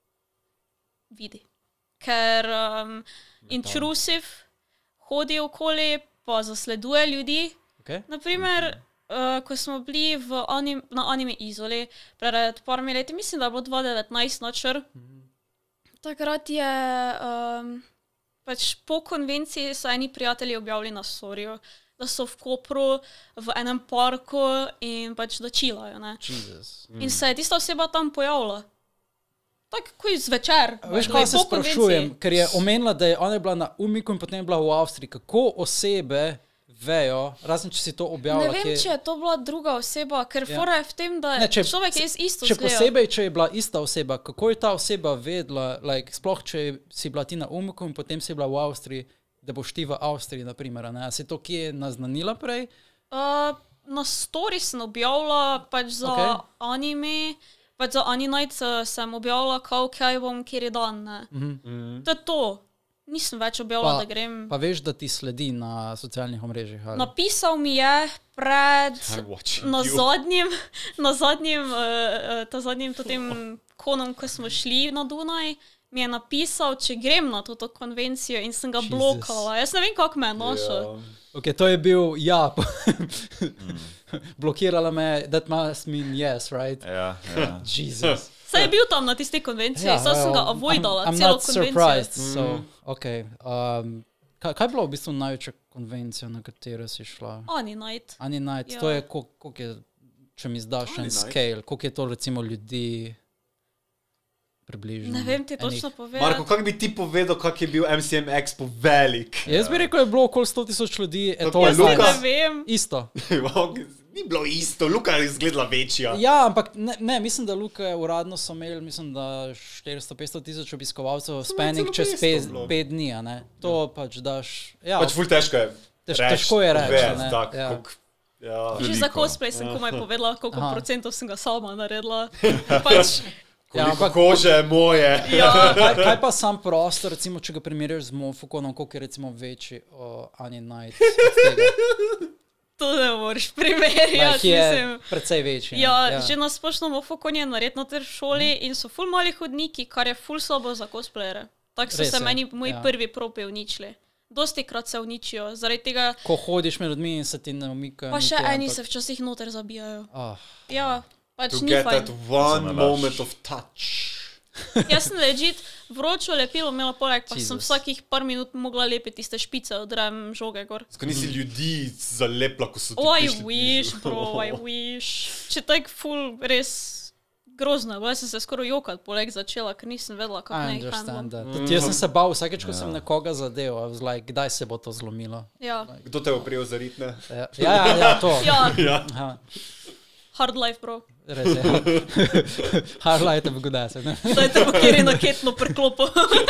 vidi. Ker um, intrusiv hodi okoli, pa zasleduje ljudi. Okay? Naprimer, uh, ko smo bili v anim, na anime Izoli pred parmi leti, mislim, da je bilo dva devetnajst nočer, takrat je um, pač po konvenciji so eni prijatelji objavili na storju, da so v Kopru v enem parku in pač da čilajo. Ne? Jesus. In se je tista oseba tam pojavila. Tako kot zvečer. Veš, by the kaj way, se po sprašujem, konvenciji. ker je omenila, da je ona bila na Umiku in potem je bila v Avstriji. Kako osebe vejo, razen če si to Ne objavila, vem, kje- če je to bila druga oseba, ker Ja. ja. fora je v tem, da Ne, če- človek je isto Če zgleda. posebej, če je bila ista oseba, kako je ta oseba vedela, like, sploh če si bila ti na Umiku in potem si bila v Avstriji, da boš ti v Avstriji, naprimer, a ne? A si to kje naznanila prej? Uh, na story sem objavila pač za Okay. okay. anime, pač za Anime Night uh, sem objavila, kao, kaj bom kjer je dan. Ne. Mhm. Mm. To je to. nisem več objavila, Pa, da grem. pa veš, da ti sledi na socialnih omrežjih. Ali? Napisal mi je pred I'm watching na you. zadnjem, na zadnjem, uh, ta zadnjem tem konom, ko smo šli na Dunaj, mi je napisal, če grem na to konvencijo in sem ga Jesus. blokala. Jaz ne vem, kako me je našel. Ja. Okay, to je bil ja. Blokirala me, that must mean yes, right? Ja, ja. Jesus. Saj je bil tam na tisti konvenciji, ja, saj sem ga well, avoidala, I'm, I'm celo not konvencijo. surprised, so, okay. Um, kaj, kaj je bilo v bistvu največja konvencija, na katero si šla? Ani night. Ani Night, Ja. to je, koliko kolik je, če mi zdaš en Ani Night. scale, koliko je to recimo ljudi približno? Ne vem ti Enih- točno povedati. Marko, kako bi ti povedal, kak je bil M C M Expo velik? Jaz bi rekel, da je bilo okoli sto tisoč ljudi, je Kako to je je Luka? Ne nice. vem. Isto. Ni bilo isto, Luka je izgledala večja. Ja, ampak ne, ne mislim, da Luka je uradno so imeli, mislim, da štiristo do petsto tisoč obiskovalcev, spanning celo čez petsto pet, bilo. pet dni, a ne? To pač daš, ja, Pač ful težko je. Tež- reči, težko je reči, povedati, ne, tak, ja. koliko- ja. Že za Veliko. cosplay sem komaj povedala, koliko Aha. procentov sem ga sama naredila. Pač, Ja, Koliko ampak- kože je moje. ja, kaj, kaj pa sam prostor, recimo, če ga primerjaš z Mofukonom, koliko je recimo večji o Ani Night od tega? to ne moreš Like, primerjati, je mislim. precej večji. ne? Ja, že na splošno Mofokon je nared na ter šoli in so ful mali hodniki, kar je ful slabo za cosplayere. Tako so Res se je, meni moji ja. prvi propi uničili. Dosti krat se uničijo, zaradi tega Ko hodiš med ljudmi in se ti ne umikajo. pa še niti, eni ampak- se včasih noter zabijajo. Ah, Ja, pač To ni get fajn. that one Se nalaš. moment of touch. Jaz sem legit vročo lepilo imela poleg, pa sem Jesus. vsakih par minut mogla lepiti tiste špice od rem žoge gor. Skoro nisi ljudi zalepla, ko so ti Oh, I prišli wish, blizu. bro, I wish. Če tak ful res grozno, bo jaz sem se skoraj jokat poleg začela, ker nisem vedela, kako I naj handlam. understand that. Tudi jaz sem se bal vsakeč, ko sem nekoga zadev, I was like, kdaj se bo to zlomilo. Ja, Kdo te bo prijel za ritne? Ja, ja, ja, ja to. ja, Ja. Aha, hard life, bro. res je. Hard light of good ass. ne? Dajte pa kjer je naketno priklopo.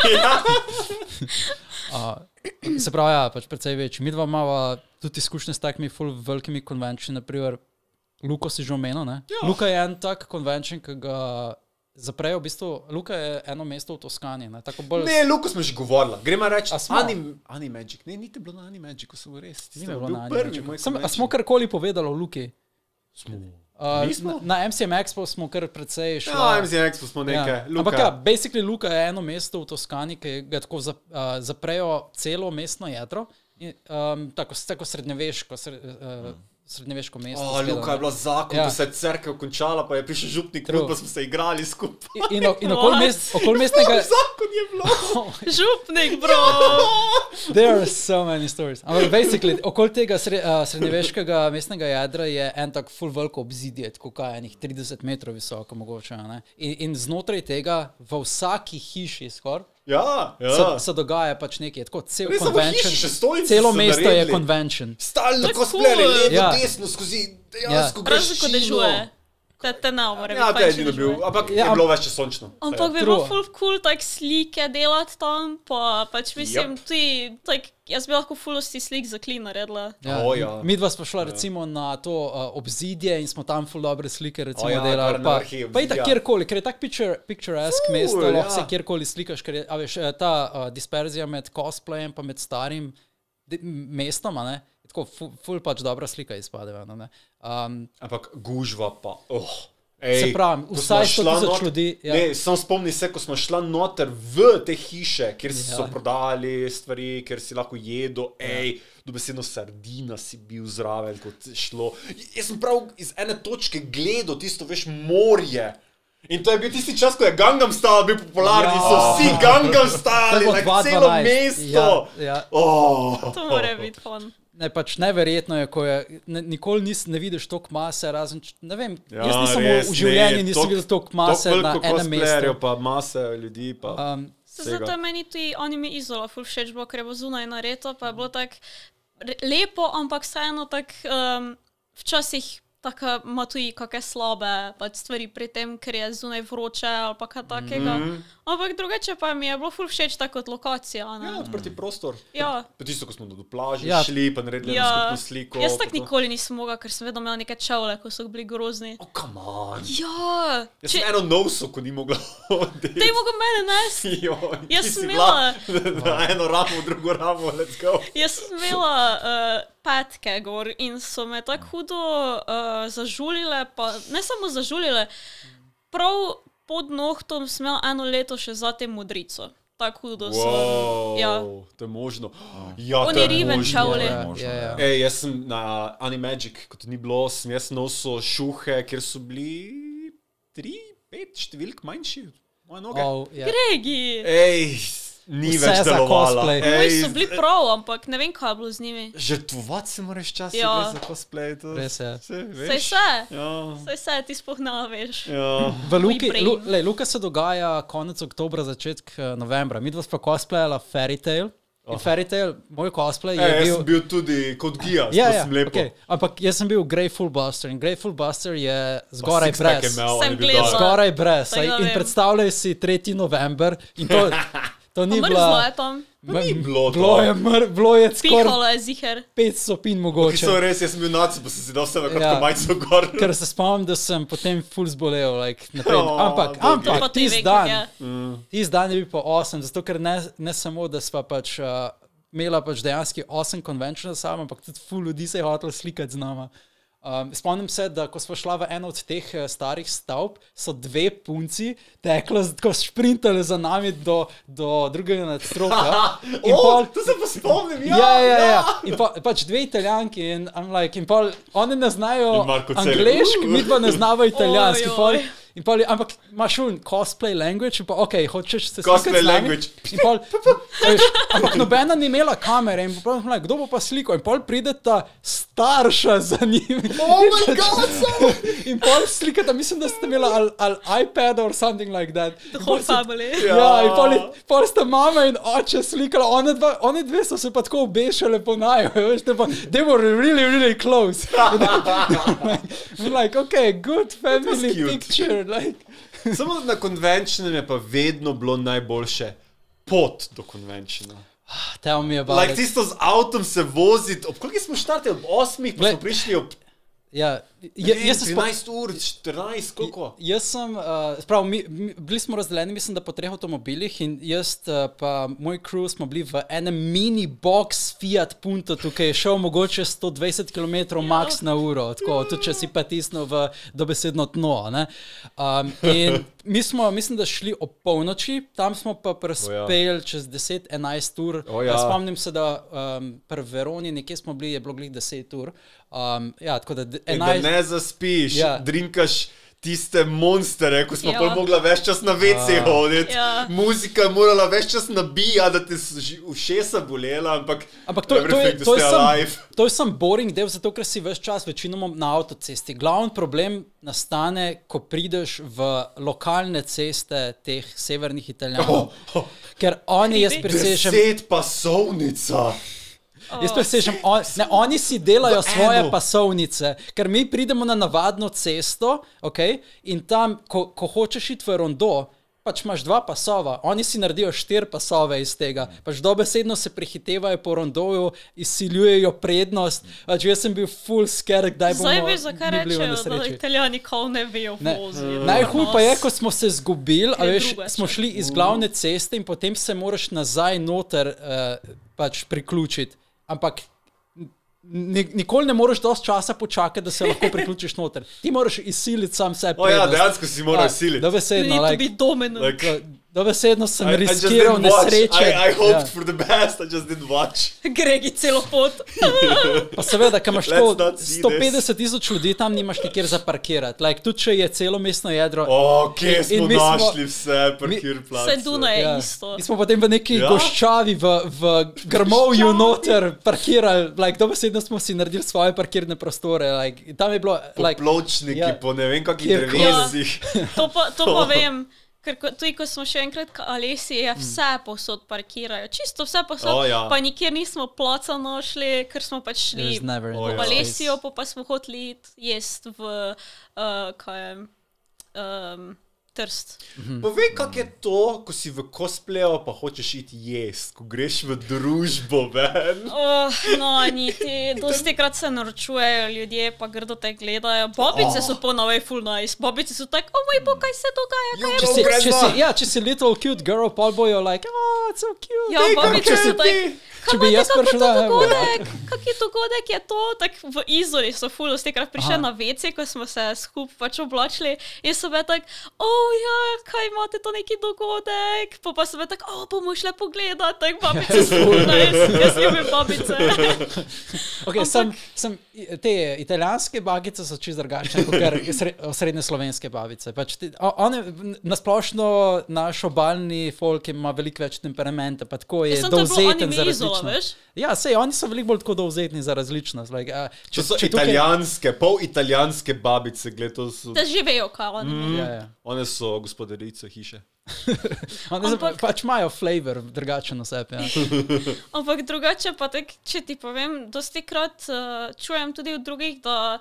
Uh, se pravi, ja, pač precej večji. Mi dva imamo tudi izkušnje s takimi full velikimi konvencijami, naprimer Luko si že omenil, ne? Ja. Luka je en tak konvencij, ki ga zaprejo v bistvu, Luka je eno mesto v Toskani, ne? Tako bolj... Ne, Luko smo že govorili. Gremo reči, A smo? Anim, Animagic. Ne, niste bilo na Animagicu, so res. Ni Ste me bilo bil na prvi Animagicu. moj Sem, a convention. smo karkoli povedali o Luki? Smo. Uh, Nismo? na, na M C M Expo smo kar precej šli. Ja, M C M Expo smo nekaj. Ja. Ampak ja, basically Luka je eno mesto v Toskani, ki ga tako zap, uh, zaprejo celo mestno jedro. In, um, tako, tako srednjeveško, sred, uh, srednjeveško mesto. O, izgleda, Luka ne. je bila zakon, Ja. ko se je cerkev končala, pa je prišel župnik, True. pa smo se igrali skupaj. In, in, in okoli, mest, okoli mestnega... Zakon je bilo. Župnik, bro. There are so many stories. Ampak basically, okoli tega sre, uh, srednjeveškega mestnega jedra je en tak full veliko obzidje, tako kaj enih trideset metrov visoko mogoče. a Ne? In, in znotraj tega v vsaki hiši skoraj Ja, ja. se, se dogaja pač nekaj, tako cel Res, samo convention, hiše, še stojnice celo so mesto je naredili. convention. Stalno To je cosplayer, cool. levo, Ja. desno, skozi dejansko greš Razen ko dežuje. Te, te ne more Ja, biti to je fajn, če edino bil, dežuje. ampak Ja, je bilo več sončno. Ampak bi True. bilo ful cool tak slike delati tam, pa pač mislim, Yep. tudi, tak, jaz bi lahko fulosti slik za klin naredila. Ja, O, ja. Mi dva smo šla recimo na to uh, obzidje in smo tam full dobre slike recimo O, ja, delali. kar na Pa, vrhu pa i tak obzidja. kjerkoli, ker je tak picture, picturesque Ful, mesto, ja. lahko se kjerkoli slikaš, ker je, a veš, eh, ta uh, disperzija med cosplayem pa med starim de- mestom, a ne, je tako full, full pač dobra slika izpade. ven, a Ne? Um, Ampak gužva pa, oh. Se pravi, ko smo vsaj sto šla tisoč not- ljudi, ja. Ne, samo spomni se, ko smo šla noter v te hiše, kjer Ja. so prodali stvari, kjer si lahko jedel, ej, dobesedno sardina si bil zraven, kot je šlo. Jaz sem prav iz ene točke gledal tisto, veš, morje. In to je bil tisti čas, ko je Gangnam Style bil popularni, Ja. so vsi Gangnam To Style, je bilo na dva celo dvanajst. mesto. Ja, ja. Oh. To mora biti fun. Ne, pač neverjetno je, ko je, ne, nikoli nis, ne vidiš toliko mase, razen, č- ne vem, Ja, jaz nisem res, v- v življenju ne, nisem tok- videl toliko mase Toliko na veliko enem cosplayerjev, mestu. pa mase ljudi, pa Um, Se zato je meni tudi anime Izola ful všeč bilo, ker je bilo zunaj nareto, pa je bilo tako re- lepo, ampak vseeno tako um, včasih taka, ima tudi kakšne slabe pač stvari pri tem, ker je zunaj vroče ali pa kaj takega. Mm. Ampak drugače pa mi je bilo ful všeč tako kot lokacija. Ne? Ja, odprti prostor. Ja. Pa tisto, ko smo do plaže Ja. šli, pa naredili Ja. skupno sliko. Jaz pa tako to. nikoli nisem mogla, ker sem vedno imela neke čevlje, ko so bili grozni. Oh, come on. Ja, Jaz če, sem eno noso, ko ni mogla hoditi. te mogo mene nesti. Joj, Jaz ti sem si imela- bila na eno ramo, drugo ramo, let's go. Jaz sem imela uh, petke gor in so me tako hudo uh, zažulile, pa ne samo zažulile, prav pod nohtom sem imela eno leto še zatem modrico. Tako hudo so. Wow, Ja. to je možno. Ja, Oni to je riven možno. čevlji. Ja, možno, ja, ja. Ej, jaz sem na Animagic, kot ni bilo, sem jaz nosil šuhe, kjer so bili tri, pet številk manjši. Moje noge. Oh, ja. Gregi! Ej, ni Vse več za delovala. cosplay. Moji so bili prav, ampak ne vem, kaj je bilo z njimi. Žrtvovati se moraš časih Ja. ja. za cosplay. To, Res je. Se, Saj veš? se, Ja. saj se, ti sploh ne veš. Ja. V Luki, brain. Lu, lej, Luka se dogaja konec oktobra, začetek eh, novembra. Mi dva smo cosplayala Fairy Tail. In Fairy Tail, moj cosplay je Ej, jaz bil... sem bil tudi kot gija, Ja, ja, ja, sem lepo. okay. Ampak jaz sem bil Grateful Buster in Grateful Buster je Pa zgoraj six-pack je brez. imel, on Sem je bil gledala. dol. Skoraj brez. Tako Saj, da in vem. predstavljaj si tretji november in to, to ni Mrzlo bila... je tam, Pa ni bilo to. Bilo je, mr, bilo je skoraj pihalo je ziher. pet stopinj Ki mogoče. so res, jaz sem bil naci, pa sem si dal vse na kratko Ja. majico gor. Ker se spomnim, da sem potem full zbolel. Like, naprej. Oh, ampak bogi. ampak Pa ti tisti ve, kako je. dan, tisti dan je bil pa osem, zato ker ne, ne samo, da sva pač uh, imela pač dejansko osem konvenčnov sama, ampak tudi full ljudi se je hotel slikati z nama. Um, spomnim se, da ko smo šla v eno od teh uh, starih stavb, so dve punci tekle, tako sprintale za nami do, do drugega nadstropja. In O, pol- to se pa spomnim, ja. Ja, ja, ja. In pa, pač dve italijanki in, I'm like, in pol, oni ne znajo In Marko Celik. angleški, mi pa ne znamo italijanski. Oj, Pol, oj. in pol, ampak imaš un cosplay language, in pa ok, hočeš se Cosplay slikati z nami? language. In pol, veš, ampak nobena ni imela kamere in pa, like, kdo bo pa slikal? In pol prideta starša za njimi. Oh my god, so... In pol slikata, mislim, da ste imela ali al iPad or something like that. The In whole pol se- family. Ja, ja, in pol, je- pol sta mama in oče slikala, one, dva, one dve so se pa tako obešale po naju, veš, te pa, they were really, really close. I'm like, okay, good family cute. picture, like. Samo na konvenčnem je pa vedno bilo najboljše pot do konvenčna. Tell me about Like it. tisto z avtom se voziti, ob koliko smo štartili? Ob osmih, pa Glej, smo prišli ob Ja, ne ja, vem, jaz se spomnim. trinajst ur, štirinajst, koliko? Jaz sem, uh, sprav, mi, mi, bili smo razdeljeni, mislim, da po treh avtomobilih in jaz uh, pa moj crew smo bili v enem mini box Fiat Punto, tukaj je šel mogoče sto dvajset kilometrov max na uro, tako, tudi če si pa tisnil v dobesedno tno, ne. Um, in mi smo, mislim, da šli ob polnoči, tam smo pa prespeli čez deset, enajst ur. O ja. Spomnim se, da um, pri Veroni nekje smo bili, je bilo glih deset ur. Um, ja, tako da In da enajst... ne zaspiš, Ja. drinkaš tiste monstere, ko smo Ja. pol mogla več čas na ve ce hoditi. Ja. Muzika je morala več čas nabijati, da ti so ži- ušesa bolela, ampak, Ampak to, to, je, everything to, je stay sem, alive. to je sem boring del, zato ker si ves čas večinoma na avtocesti. Glavni problem nastane, ko prideš v lokalne ceste teh severnih Italijanov. Oh, oh. Ker oni, jaz Creepy. presežem, Deset pasovnica. jaz presežem on, ne, oni si delajo V svoje eno. pasovnice, ker mi pridemo na navadno cesto, okay, in tam, ko, ko hočeš iti v rondo, pač imaš dva pasova, oni si naredijo štiri pasove iz tega, pač dobesedno se prehitevajo po rondoju, izsiljujejo prednost, pač jaz sem bil full scared, kdaj bomo Zdaj veš, zakaj mi bili v rečejo, da nesreči. Italijani kao ne vejo Ne. voziti. Najhuje pa je, ko smo se zgubili, a Ker je veš, drugače. smo šli iz glavne ceste in potem se moraš nazaj noter uh, pač priključiti. Ampak ni, nikoli ne moreš dosti časa počakati, da se lahko priključiš noter. Ti moraš izsiliti sam sebe. O ja, dejansko si moral siliti. Dobesedno, Ni to like, biti dominant. Like, dobesedno sem I, I just riskiral didn't watch. nesreče. I, I hoped Ja. for the best, I just didn't watch. Gregi celo pot. Pa seveda, ker imaš Let's tako not see sto petdeset tisoč ljudi, tam nimaš nikjer zaparkirati. Like, tudi če je celo mestno jedro. O, kje In- in smo mi smo- našli vse, parkirplace. Vse Duna je isto. Mi smo potem v neki Ja? ja? goščavi, v, v grmovju noter parkirali, like, dobesedno smo si naredili svoje parkirne prostore. Like, in tam je bilo, Po like, pločniki, ja. po ne vem kakih Kjerkoli. drevesih. To pa, to pa vem. Ker ko, tudi, ko smo še enkrat k Alesi, je vse posod parkirajo. Čisto vse posod, Oh, ja. pa nikjer nismo placa našli, ker smo pač šli There's never Oh, v ja. Alesijo, pa, pa smo hoteli jesti v, uh, kaj je, um, Trst. Povej, kak je to, ko si v cosplayu, pa hočeš iti jest, ko greš v družbo, ven. Oh, no, niti, dosti krat se naročujejo ljudje, pa grdo te gledajo. Babice oh. so ponovej full nice. Babice so tak, oh moj bog, kaj se dogaja, kaj je Če Oh, si, grandma. če si, ja, če si little cute girl, pol bojo like, oh, it's so cute. Ja, Dej, babice kak so je tak, ti? Če kaj bi imate, jaz kako prišla, to evo, dogodek, kaki dogodek je to, tak v Izoli so full dosti krat prišli Aha. na vece, ko smo se skup pač oblačili in so bili tak, oh ja, kaj imate to neki dogodek, pa pa so bili tak, oh, bomo šle pogledat, tak babice so full nice, jaz ljubim babice. Okay, sem, sem, te italijanske babice so čisto drugačne kot sre, srednje slovenske babice. Pač te, o- one, nasplošno naš obalni folk ima veliko več temperamenta, pa tako je Jaz sem to je bilo dovzeten anime za Izola, različno. veš? Ja, sej, oni so veliko bolj tako dovzetni za različnost. Like, uh, Če so italijanske, pol italijanske babice, gled, to so... Da živejo kao oni. Ja, ja. One so gospodarice hiše. Oni so, Ampak- pač imajo flavor, drugačen oseb. Ja. Ampak drugače pa tak, če ti povem, dosti krat uh, čujem tudi od drugih, da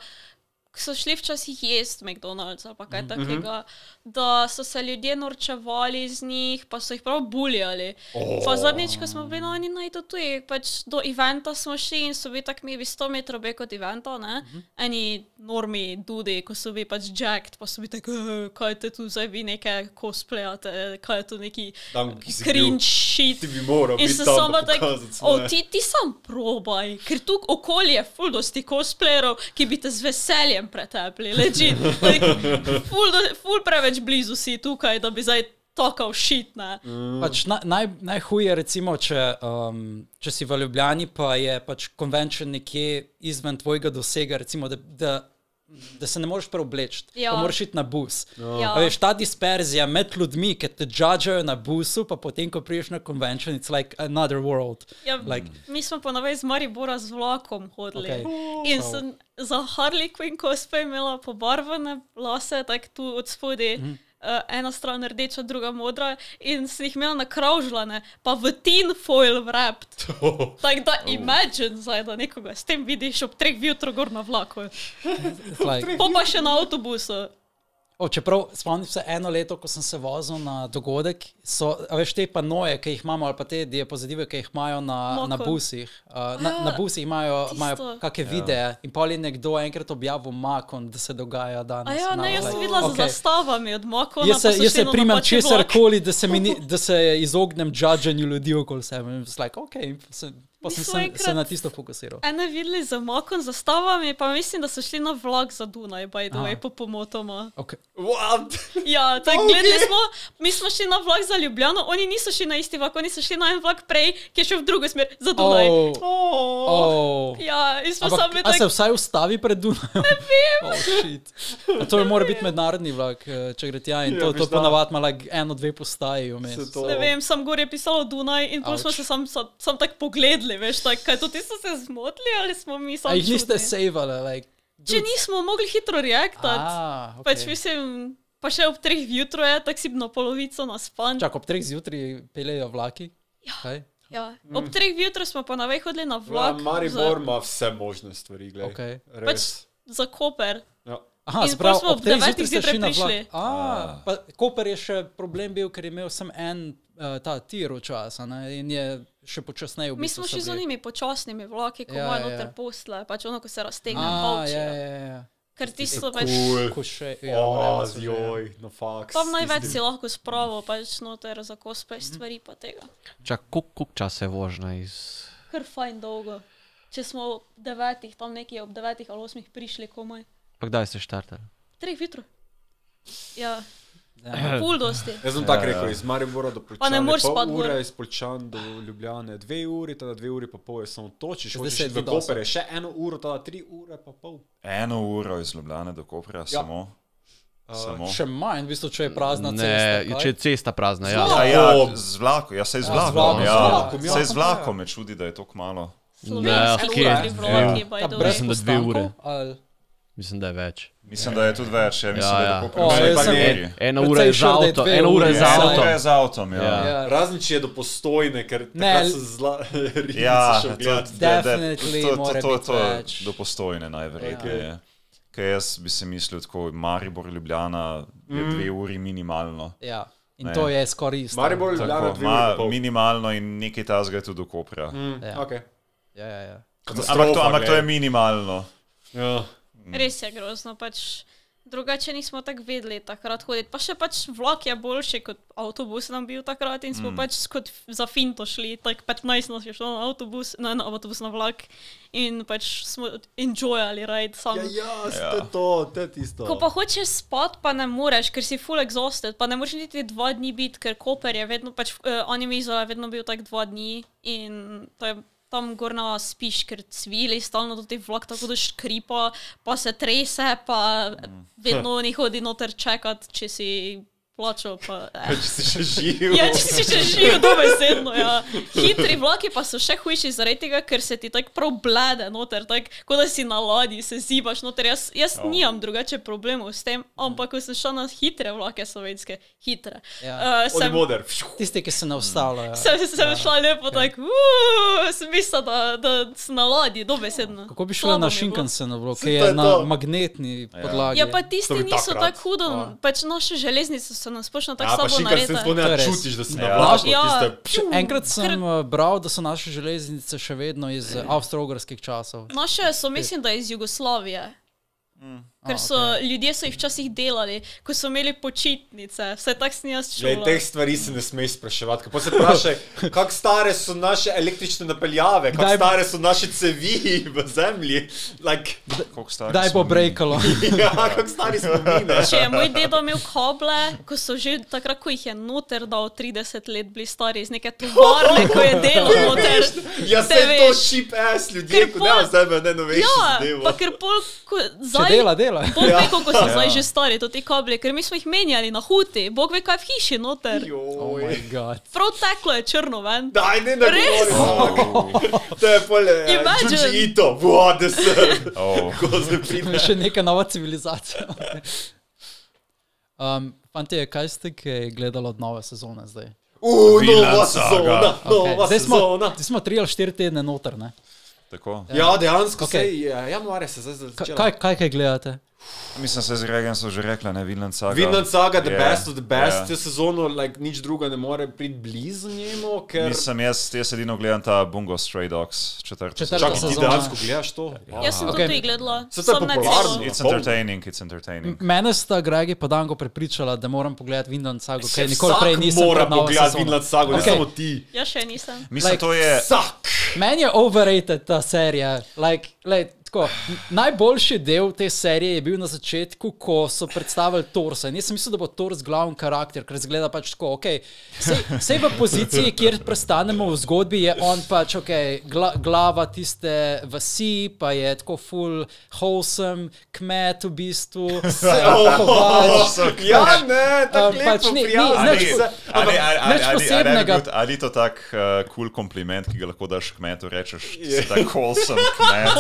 so šli včasih jesti McDonald's ali pa kaj takega, da so se ljudje norčevali z njih, pa so jih prav buljali. Oh. Pa zadnjič, ko smo bili na eni najto tuji, pač do eventa smo šli in so bili tak mi sto metrov bek od eventa, ne? Eni normi dudi, ko so bili pač jacked, pa so bili tak, "Eh, kaj te tu zdaj vi neke cosplayate, kaj je to neki Tam, ki si bil, cringe shit. ti bi moral In biti se tam samo pa tak, pokazati o, svoje." ti, ti sam probaj, ker tu okolje je full dosti cosplayerov, ki bi te z veseljem pretepli, legit. Like, full, do- full preveč blizu si tukaj, da bi zdaj tokal shit, ne. Pač na, naj, najhuje, recimo, če, um, če si v Ljubljani, pa je pač convention nekje izven tvojega dosega, recimo, da, da, da se ne moreš preobleči, Ja. pa moraš iti na bus. Ja. A veš, ta disperzija med ljudmi, ki te judgejo na busu, pa potem, ko priješ na convention, it's like another world. Ja, Like, mi smo ponovej z Maribora z vlakom hodili. Okay. In sem za Harley Quinn cosplay imela pobarvane lase, tako tu od spodaj. Mhm. Uh, ena stran rdeča, druga modra, in sem jih imela nakravžljane, pa v tin foil wrapped. Tako da, imagine zdaj, da nekoga s tem vidiš ob treh vjutraj gor na vlaku. like, Po pa še na avtobusu. O, čeprav spomnim se eno leto, ko sem se vozil na dogodek, so, a veš, te panoje, ki jih imamo, ali pa te diapozitive, ki jih imajo na, na Moko. busih. Uh, na, na busih imajo, imajo tisto. kakšne videe in pol je nekdo enkrat objavil makon, da se dogaja danes. A ja, And I ne, was jaz sem like, videla za okay. zastavami od Makona. Jaz se, pa so jaz šli se na primem napačni česar vlak. koli, da se, mi ni, da se izognem judženju ljudi okoli sebe. In like, okay, se, pa Mi sem smo se, enkrat- se na tisto fokusiral. Ene videli za Makon zastavami, pa mislim, da so šli na vlak za Dunaj, by the way, Aha. po pomotoma. Okay. What? Ja, tako gledali smo, mi smo šli na vlak za Ljubljano, oni niso šli na isti vlak, oni so šli na en vlak prej, ki je šel v drugo smer, za Dunaj. Oh, Oh. oh. Ja, in smo Ampak, sami a se tako, vsaj ustavi pred Dunajem? Ne vem. Oh, shit. A to mora biti mednarodni vlak, eh, če gre tja. In Ja, to, to veš, da. ponavadi ima like eno, dve postaji vmes. Se to- ne vem, sam gor je pisalo Dunaj in pol smo Ouch. se sam, sam, sam tako pogledali, veš, tako, kaj to ti so se zmotili ali smo mi A sami jih niste čudni? savali? Like, Če nismo mogli hitro reaktati, Ah, okay. pač mislim, pa še ob treh vjutro je, tako si na polovico naspan. Čak, ob treh zjutraj peljejo vlaki? Ja. Kaj? Ja. Ob treh vjutro smo pa navej hodili na Ja, vlak Maribor ima vse možne stvari, glej. Okay. Res. Pač za Koper. Ja. Aha, In sprav, pol smo ob ob treh devetih zjutraj ste zjutraj šli na vlak. prišli. Ah, pa Koper je še problem bil, ker je imel sem en uh, ta tir včasa, ne, in je še počasneje v Mi bistvu smo šli so z bili. onimi počasnimi vlaki, ko Ja, imajo ja. noter posle, pač ono, ko se raztegne Ah, polčijo. ja, ja, ja. Ker tisto pač, Cool. Ko še, ja, Oh, vreme so že, ja. joj, no faks. tam največ si lahko spravo, pač noter za cosplay stvari pa tega. Čak, koliko časa je vožnja iz... Kar fajn dolgo. Če smo ob devetih, tam nekje ob devetih ali osmih prišli komaj. Pa kdaj ste štartali? Treh vitrov. Ja, Ja. ful dosti. Jaz sem Ja, tako ja. rekel, iz Maribora do Pa ne Poljčane, moreš pol spati gor. ure, iz Poljčan do Ljubljane, dve uri, tada dve uri pa pol je samo to, če Zdaj hočeš se iti v ti dosa. Koper, je še eno uro, tada tri ure pa pol. Eno uro iz Ljubljane do Kopra, samo. Samo. Še manj, v bistvu, če je prazna Ne, cesta. kaj? če je cesta prazna, ja. Zelo. Ja, ja, vlakom. z vlakom, ja, sej z Ja, z vlakom, vlakom, ja. z vlakom, ja. Sej z vlakom me čudi, da je tako malo. Slovenski kje? hitri vlaki, Ta by the brez way. Mislim, da dve postankov, ure. ali- Mislim, da je več. Mislim, da je tudi več. Ja, mislim, Ja, da je ja. tako O, približno jaz pa sem- nekaj. Ena Precej ura je z sure, da je avtom, dve ena ura je uri, z Ja, avtom. ura je z avtom, ja. Ja. Ja. Razen če je do postojne, ker Ne, takrat so zla ribice Ja, šel to, gledat. da, da, Definitely to, to, mora to, biti to več. do postojne najverjetneje. Ja. Kaj jaz bi si mislil, tako Maribor, Ljubljana je Mm. dve uri minimalno. Ja. In Ne. to je skoraj isto. Maribor, Ljubljana, Tako, dve uri ma, in pol. minimalno in nekaj tazga je tudi do Kopra. Mm, Ja. okay. Ja, ja, ja. Ampak, to, ampak to je minimalno. Ja. Res je grozno, pač drugače nismo tako vedeli takrat hoditi. Pa še pač vlak je boljši kot avtobus nam bil takrat in smo mm. pač kot za finto šli, tako petnajst nas je šlo na avtobus, na, na avtobus na vlak in pač smo enjoyali ride sam. Ja, ja, Ja. to je to, to je tisto. Ko pa hočeš spat, pa ne moreš, ker si full exhausted, pa ne moreš niti dva dni biti, ker Koper je vedno pač, uh, Animizola je vedno bil tak dva dni in to je tam gorna spiš, ker cvili, stalno do teh vlak tako da škripa, pa se trese, pa vedno ni hodi noter čekat, če si plačal, pa eh. Če si še živ. Ja, če si še živ, dobesedno, ja. Hitri vlaki pa so še hujši zaradi tega, ker se ti tako prav blede noter, tako kot da si na ladji, se zibaš noter. Jaz, jaz Oh. nimam drugače problemov s tem, ampak ko sem šel na hitre vlake slovenske, hitre, Ja. uh, Oni sem, moder. Tisti, ki se ne ustavljajo. sem, sem šla lepo tako, uuuu, sem mislila, da, da sem na ladji, dobesedno. Kako bi šla Slabo na mi je bilo. Shinkansenu, Saj ki to je je na to. magnetni podlagi? Ja, pa To tisti bi niso takrat. tako hudo, Ja. pač naše železnice so nas splošno tako Ja, pa slabo še kar se narejene. sploh To je ne res. čutiš, da si na Ja. vlaku. Ja. tiste- Enkrat sem uh, bral, da so naše železnice še vedno iz uh, avstro-ogrskih časov. Naše so, mislim, da iz Jugoslavije. Ker so A, okay. ljudje so jih včasih delali, ko so imeli počitnice, vse tako sem jaz Glej, čula. teh stvari se ne smeš spraševati. Pa se vprašaj, kako stare so naše električne napeljave, kako Kdaj- stare so naše cevi v zemlji. Like, Koliko stari Kdaj smo bo mi? brejkalo? ja, kako stari smo mi. ne? Če je moj dedo imel koble, ko so že takrat, ko jih je noter dal trideset let, bili stari iz neke tovarne, ko je delal noter. Ja, Te se je to veš. cheap ass ljudje, Ker ko pol- ne vzame ne novejši Ja, zadevo. pa ker pol, ko Če zdaj... dela, dela. Bog ve, koliko so Ja. zdaj že stari, to ti kabli, ker mi smo jih menjali na huti, Bog ve, kaj je v hiši noter. Oh Joj. my god. Prav teklo je črno ven. Daj, ne, ne, Res? To je pol, eh, Imagine. Junji Ito, vode se. Oh. Ko se pride. Še neka nova civilizacija. Um, Fantje, kaj ste kaj gledali od nove sezone zdaj? Uh, nova Vinland sezona, Saga. nova Zdaj smo, sezona. zdaj smo tri ali štiri tedne noter, ne? Tako. Ja, dejansko Okej. se je, januarja se zdaj Ka- začela. Kaj, kaj, kaj gledate? Mislim, se z Regen so že rekla, ne, Vinland Saga. Vinland Saga, the Je, best of the best, je. te sezono, like, nič druga ne more priti blizu njemu, ker... Mislim, jaz, jaz edino gledam ta Bungo Stray Dogs, četrta Četrta sezona. Čakaj, ti sezona. dejansko gledaš to? Wow. Jaz sem Ok. okay. tudi gledala, Saj to je sam ne popularno. celo. It's entertaining, it's entertaining. Mene sta Gregi pa Dango prepričala, da moram pogledati Vinland Sago, Se ker nikoli vsak prej nisem mora pred novo pogledati sezono. Vinland Sago, ne Okej. samo ti. Jaz še nisem. Mislim, Like, to je... Vsak! Meni je overrated ta serija. Like, like, tako, n- najboljši del te serije je bil na začetku, ko so predstavili Torsa. In jaz sem mislil, da bo Tors glavni karakter, ker zgleda pač tako, ok, vse v poziciji, kjer prestanemo v zgodbi, je on pač, ok, gla, glava tiste vasi, pa je tako full wholesome, kmet v bistvu. kovač. Ja, ne, tako Um, pač lepo, ni- ni- prijazno. nič- se- Ali, ali, ali, nič ali, ali, posebnega. ali, ali to tak uh, cool kompliment, ki ga lahko daš kmetu, rečeš, da si tako wholesome kmet.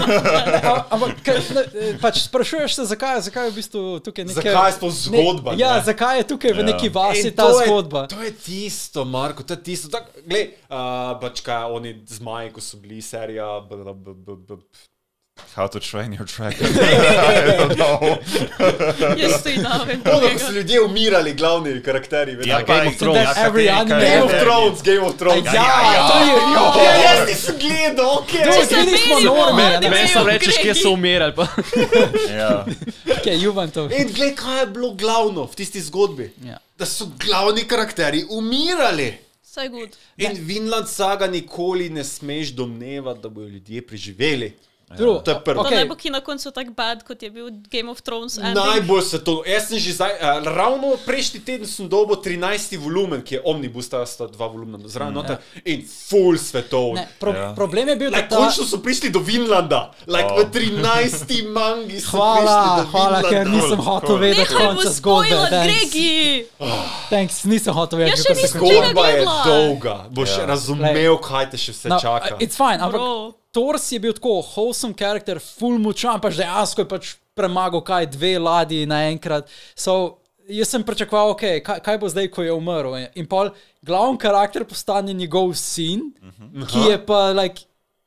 A- Ampak kaj, ne, pač sprašuješ se, zakaj, zakaj je v bistvu tukaj nekaj... Zakaj je sploh zgodba, Ne, ja, ne? zakaj je tukaj v Ja. neki vasi In ta to je- zgodba? To je tisto, Marko, to je tisto. Tak, glej, uh, pač kaj, oni zmaji, ko so bili serija... B, b, b, b, b. How to train your dragon. I don't know. Jaz tudi ne vem. Ono, ko tega. so ljudje umirali, glavni karakteri. veš. Ja, Game of pa- Thrones. ja, Every kateri- anime. Game of kateri- Thrones, Game of Thrones. Ja, ja, to je... Ja, jaz nisem gledal, okej. To Če je- se mi nismo menimo, normi, ajde, ne. Ne me samo je rečeš, kje ukregi. so umirali. Pa. Ja. Okay, Juvantov. In glej, kaj je bilo glavno v tisti zgodbi. Ja. Da so glavni karakteri umirali. Vse good. In Vinland Saga nikoli ne smeš domnevati, da bodo ljudje preživeli. True. To je prvo. To Okay. ne bo ki na koncu tako bad, kot je bil Game of Thrones ending. Najbolj se to. Jaz sem že zdaj, uh, ravno prejšnji teden sem dobil trinajsti volumen, ki je omnibus, ta sta dva volumna zraven, mm, ja. In full svetov. Ne, pro, Ja. Problem je bil, da Like, ta... končno so prišli do Vinlanda, like Oh. v trinajsti mangi so prišli Hvala, do hvala, ker Vinlanda. nisem Cool, hotel cool. vedeti Nehaj bo konca zgodbe. spoilat, Thanks. Gregi! Thanks, nisem hotel vedeti, Jaz še kako se nisem konča. Zgodba je gledala. dolga, boš Ja. razumel, kaj te še vse No, čaka. it's fine, ampak Bro. Thors je bil tako wholesome karakter, full močan, pač dejansko je pač premagal kaj dve ladji naenkrat. So, jaz sem pričakoval, okay, kaj, kaj bo zdaj, ko je umrl. In pol glavni karakter postane njegov sin, uh-huh. ki je pa like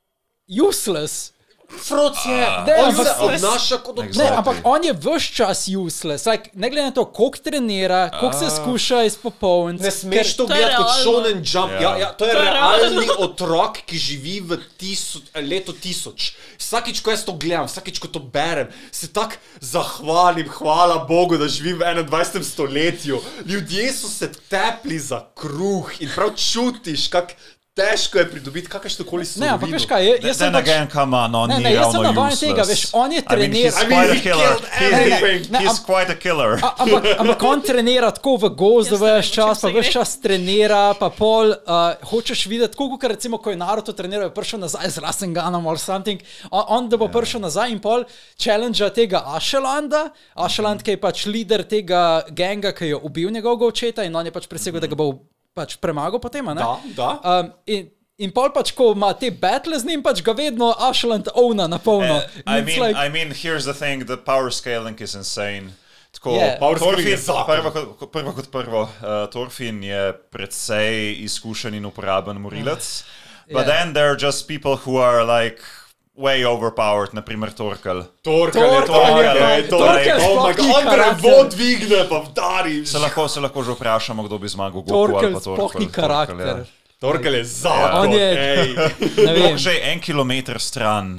useless. Froc je, Ne, on ampak- se obnaša kot Exactly. Ne, otrok. ampak on je vse čas useless. Like, ne glede na to, koliko trenira, koliko se skuša izpopolniti. Ne smeš to To je gledati kot realno. shonen jump. Ja. Ja, ja, to je To je realni otrok, ki živi v tisoč, leto tisoč. Vsakič, ko jaz to gledam, vsakič, ko to berem, se tako zahvalim, hvala Bogu, da živim v enaindvajsetem stoletju. Ljudje so se tepli za kruh in prav čutiš, kako težko je pridobiti kakršno koli Ne, surovino. ampak veš kaj, jaz sem Then pač... again, come on, on Ne, ni ne, jaz sem ravno navajen useless. tega, veš, on je I mean, he's treniral. I mean, quite he a killer. killed He's- everything. Ne, He's am- quite a killer. A, ampak, ampak on trenira tako v gozdu, Jaz ne vem, veš o čem čas, se pa veš gre. čas trenira, pa pol uh, hočeš videti, koliko krat recimo, ko je Naruto treniral, je prišel nazaj z Rasenganom or something, on, on da bo yeah. prišel nazaj in pol challenge tega Ashelanda, Asheland, ki je pač lider tega ganga, ki je ubil njegovega očeta in on je pač presegel, mm -hmm. da ga bo pač premagal potem, a ne? Da, da. Um, in, In pol pač, ko ima te battle z njim, pač ga vedno Asheland ovna na polno. Uh, I mean, like... I mean, here's the thing: the power scaling is insane. Tako, Yeah. Power scaling je Thorfinn, zakon. prvo, kot- prvo kot prvo, uh, Thorfinn je precej izkušen in uporaben morilec. But Yeah. then there are just people who are like way overpowered, naprimer Torkel. Torkel je to, Torkel je- je to. Torkel Oh my sploh ni god, on karakter. drevo dvigne, pa vdari. Se lahko, se lahko že vprašamo, kdo bi zmagal, Goku Torkel ali pa Torkel. sploh ni karakter. Torkel, ja. Torkel je zakon, On je- ej. Ne vem. Sploh že en kilometr stran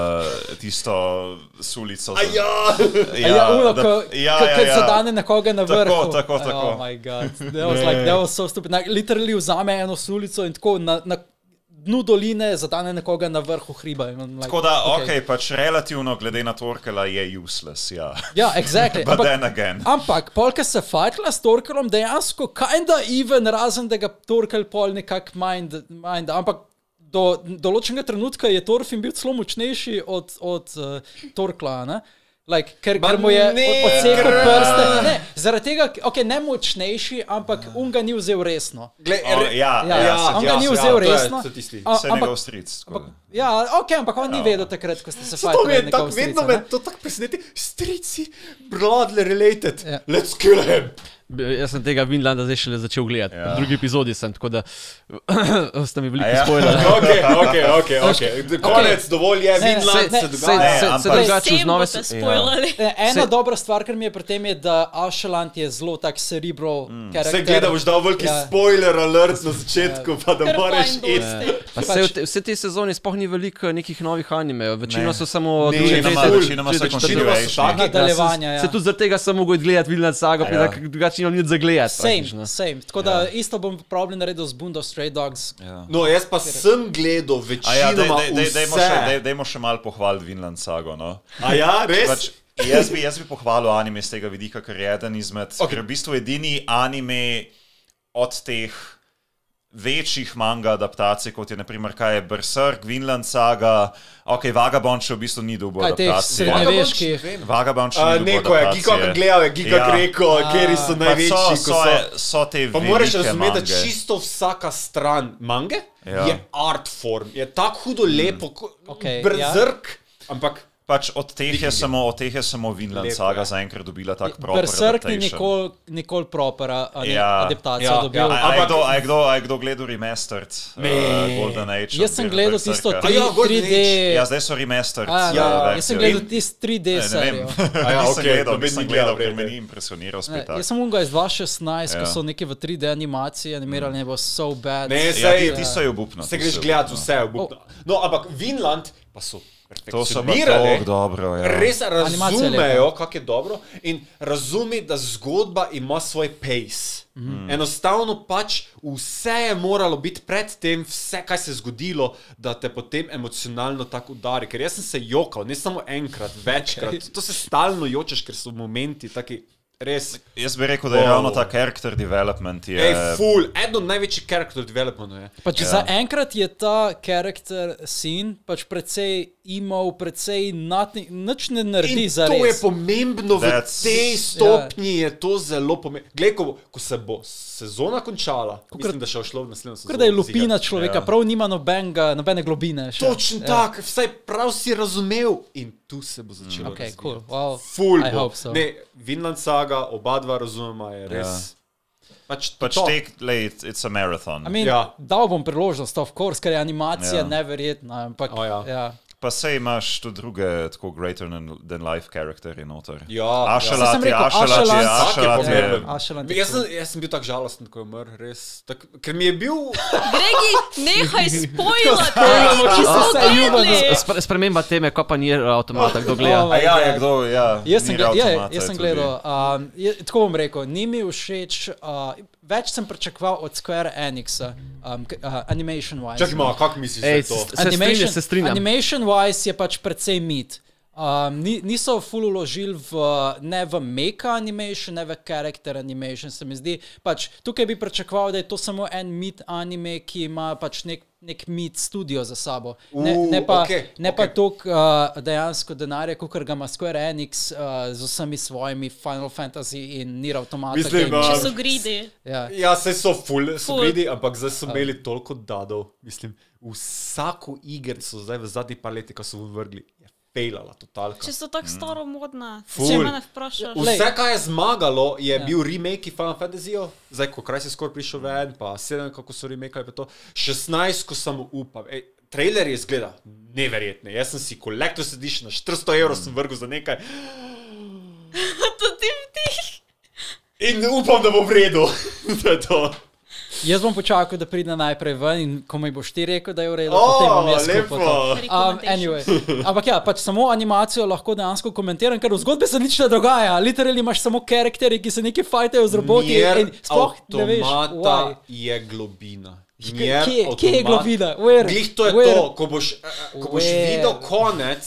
uh, tisto sulico. A ja. Ja, ja, uno, da- ko, ja, ko, ja, ko ja. zadane nekoga na Tako, vrhu. tako, Aj, tako. Oh my god, that was like, that was so stupid. Like, literally vzame eno sulico in tako na, na dnu doline zadane nekoga na vrhu hriba. In on like, Tako da, ok, okay pač relativno glede na Torkela je useless, ja. Ja, exactly. But Ampak, then again. ampak pol, ko se fajtla s Torkelom, dejansko kinda even, razen da ga Torkel pol nekak mind, mind. Ampak do določenega trenutka je Thorfinn bil celo močnejši od, od uh, Torkla, ne? Like, ker, Ma ker mu je ne, odsekal ker- prste. Ne, zaradi tega, ok, ne močnejši, ampak on ga ni vzel resno. Glej, O, re- ja, Ja, ja, on se- ga ja, ni se- vzel to je- resno. to je tisti. A- Vse je njegov stric. tako da. Ja, ok, ampak on ni vedel takrat, ko ste se To mi je fajtali. tako, vedno me to tako preseneti. Strici, bloodly related. Ja. Let's kill him. Jaz sem tega Vinlanda zdaj šele začel gledati. Ja. V drugi epizodi sem, tako da ste mi veliko A ja? spoilerali. Ok, ok, ok, ok. Konec, dovolj je, Ne, Vinland ne, se ne, dogaja. Ne, se- se ampak- drugače Vsem z nove boste se- spoilali. E, Ena Se- dobra stvar, kar mi je pri tem, je, da Asheland je zelo tak cerebral mm. karakter. Se gleda, boš dal veliki Ja. spoiler alert na začetku, pa da Ker moraš fajn iti. dosti. Pa se v te, vse te sezone sploh ni veliko nekih novih animejev, večino Ne. so samo Ne, druge, Večinoma, tretje. večinoma so Večinoma so continuation. taki. Nadaljevanja, ja. Se tudi zaradi tega sem mogel gledati Vinland Sago, Ja. ja. drugače nimam nič za gledati. Same, praktično. same. Tako da ja. isto bom problem naredil z Bundo Stray Dogs. Ja. No, jaz pa sem gledal A ja, dej, večinoma dej, dej, dejmo vse. še, dej, dejmo še malo pohvaliti Vinland Sago. No? A ja, res? Pač, jaz, bi, jaz bi pohvalil anime z tega vidika, ker je eden izmed, Ok. okay. ker je v bistvu edini anime od teh večjih manga adaptacij, kot je naprimer kaj je Berserk, Vinland Saga, ok, Vagabond še v bistvu ni dobil Kaj teh adaptacije. srednjeveških? Vagabond še Uh, ni dobil neko je, adaptacije. Gigak gledal je, Gigak Ja. rekel, kjeri so Pač največji, so, ko so, so... so te Pa moraš velike razumeti, da mange. čisto vsaka stran mange Ja. je art form, je tako hudo lepo, ko- Okej, Berserk, ampak Pač od teh je samo, od teh je samo Vinland Lepo, Saga ja. zaenkrat dobila tak proper Berserk ni adaptation. nikoli nikol proper a, a, Ja. adaptacijo Ja, dobil. ja, A, a, je Ampak- kdo, a, je kdo, a je kdo gledal remastered uh, Golden Age? Jaz sem od gledal Berserka? tisto A ja, Golden tri D. Ja, zdaj so remastered. A, uh, ja, verzijo. jaz sem gledal In- tisto tri D Ne, ne vem. serijo. A ja, nisem okej, gledal, noben nisem ni gledal, gledal, ker me vredno. ni impresioniral Ne, spet. tak. jaz sem unga iz dva tisoč šestnajst, ja. ko Ja. so neke v tri D animaciji animirali, je bilo so bad. Ne, Ja, sej, ti, ti so jo obupno. se ti greš so jo gledati obupno. vse obupno. No, ampak Vinland pa so To so pa perfekcionirali. tako dobro. Ja. Res Animacija je razumejo, kako je dobro in razumi, da zgodba ima svoj pace. Mm. Enostavno pač vse je moralo biti predtem, vse, kaj se je zgodilo, da te potem emocionalno tako udari. Ker jaz sem se jokal, ne samo enkrat, večkrat. Okay. To se stalno jočeš, ker so momenti taki res... Jaz bi rekel, da je Wow. ravno ta character development. Je, Ej, full, eden od največjih character developmentov je. Pač ja. Zaenkrat je ta karakter sin pač precej imel precej nothing, nič ne naredi In za to je res. pomembno v That's- tej stopnji, je to zelo pomembno. Glej, ko, ko se bo sezona končala, mislim, da še šlo v naslednjo sezono. Ker da je lupina ziher. človeka, Ja. prav nima nobenega, nobene globine. Še. Točno ja. tak, vsaj prav si razumel in tu se bo začelo. Ok, razvijati. cool. Wow. Ful I bo. hope so. Ne, Vinland Saga, oba dva razumema, je res. Ja. Pač, Pač to. tek, lej, it's, it's a marathon. I mean, Ja. dal bom priložnost, of course, ker je animacija Ja. neverjetna. Ampak, O, ja. ja. Pa sej imaš tudi druge tako greater than, than life karakterje noter. Ja, Ašalat Saj sem je, rekel, Ašalat je, Ašalat- Vsak je Ašalat je. pomemben. Ašalant je Jaz sem, cool. jaz sem bil tako žalosten, ko je umrl, res. Tak, ker mi je bil... Gregi, nehaj spojlati, Spojlamo ki čisto smo vse gledali. ljubezno. Spre, sprememba teme, ko pa ni avtomata, kdo gleda. Oh, A ja, je God. kdo, ja. Jaz sem, Nier gled, ja, Automata jaz je sem tudi. gledal, um, je, tako bom rekel, ni mi všeč, uh, več sem pričakoval od Square Enixa, um, k- uh, animation wise. Čakaj malo, kako misliš, da Ej, je to? s- se strinjam, se strinjam. Animation wise je pač precej mit. Um, ni, niso ful uložili v, ne v mecha animation, ne v character animation, se mi zdi. Pač, tukaj bi pričakoval, da je to samo en mit anime, ki ima pač nek, nek mit studio za sabo. Ne, Uh, ne pa, okej, ne pa okej. toliko uh, dejansko denarja, kot ga ima Square Enix uh, z vsemi svojimi Final Fantasy in Nier Automata. Mislim, games. uh, Če so greedy. Ja. Ja, saj so ful, so Ful. vidi, ampak zdaj so imeli toliko dadov. Mislim, vsako igrico zdaj v zadnjih par letih, ko so vrgli, je fejlala totalka. Če so tako staromodna. Ful. Če me ne vprašaš. Lej. Vse, kar je zmagalo, je Ja. ja. bil remake Final Fantasy, zdaj ko Crisis Core prišel ven, pa sedem, kako so remakali, pa to. šestnajst, ko sem upal. Ej, trailer je izgleda neverjetne. Jaz sem si Collector's Edition na štiristo evrov sem vrgel za nekaj Tudi ti. in upam, da bo v redu. To je to. Jaz bom počakal, da pride najprej ven in ko mi boš ti rekel, da je v redu, O, potem bom jaz lepo. skupaj to. Um, anyway. Ampak ja, pač samo animacijo lahko dejansko komentiram, ker v zgodbi se nič ne dogaja. Literally imaš samo karakterje, ki se nekaj fajtajo z roboti Nier in sploh ne veš, Automata why. je globina. Kje- Nier kje- kje je Automata- globina? Where? Glih to je Where? to, ko boš, eh, ko boš Where? videl konec,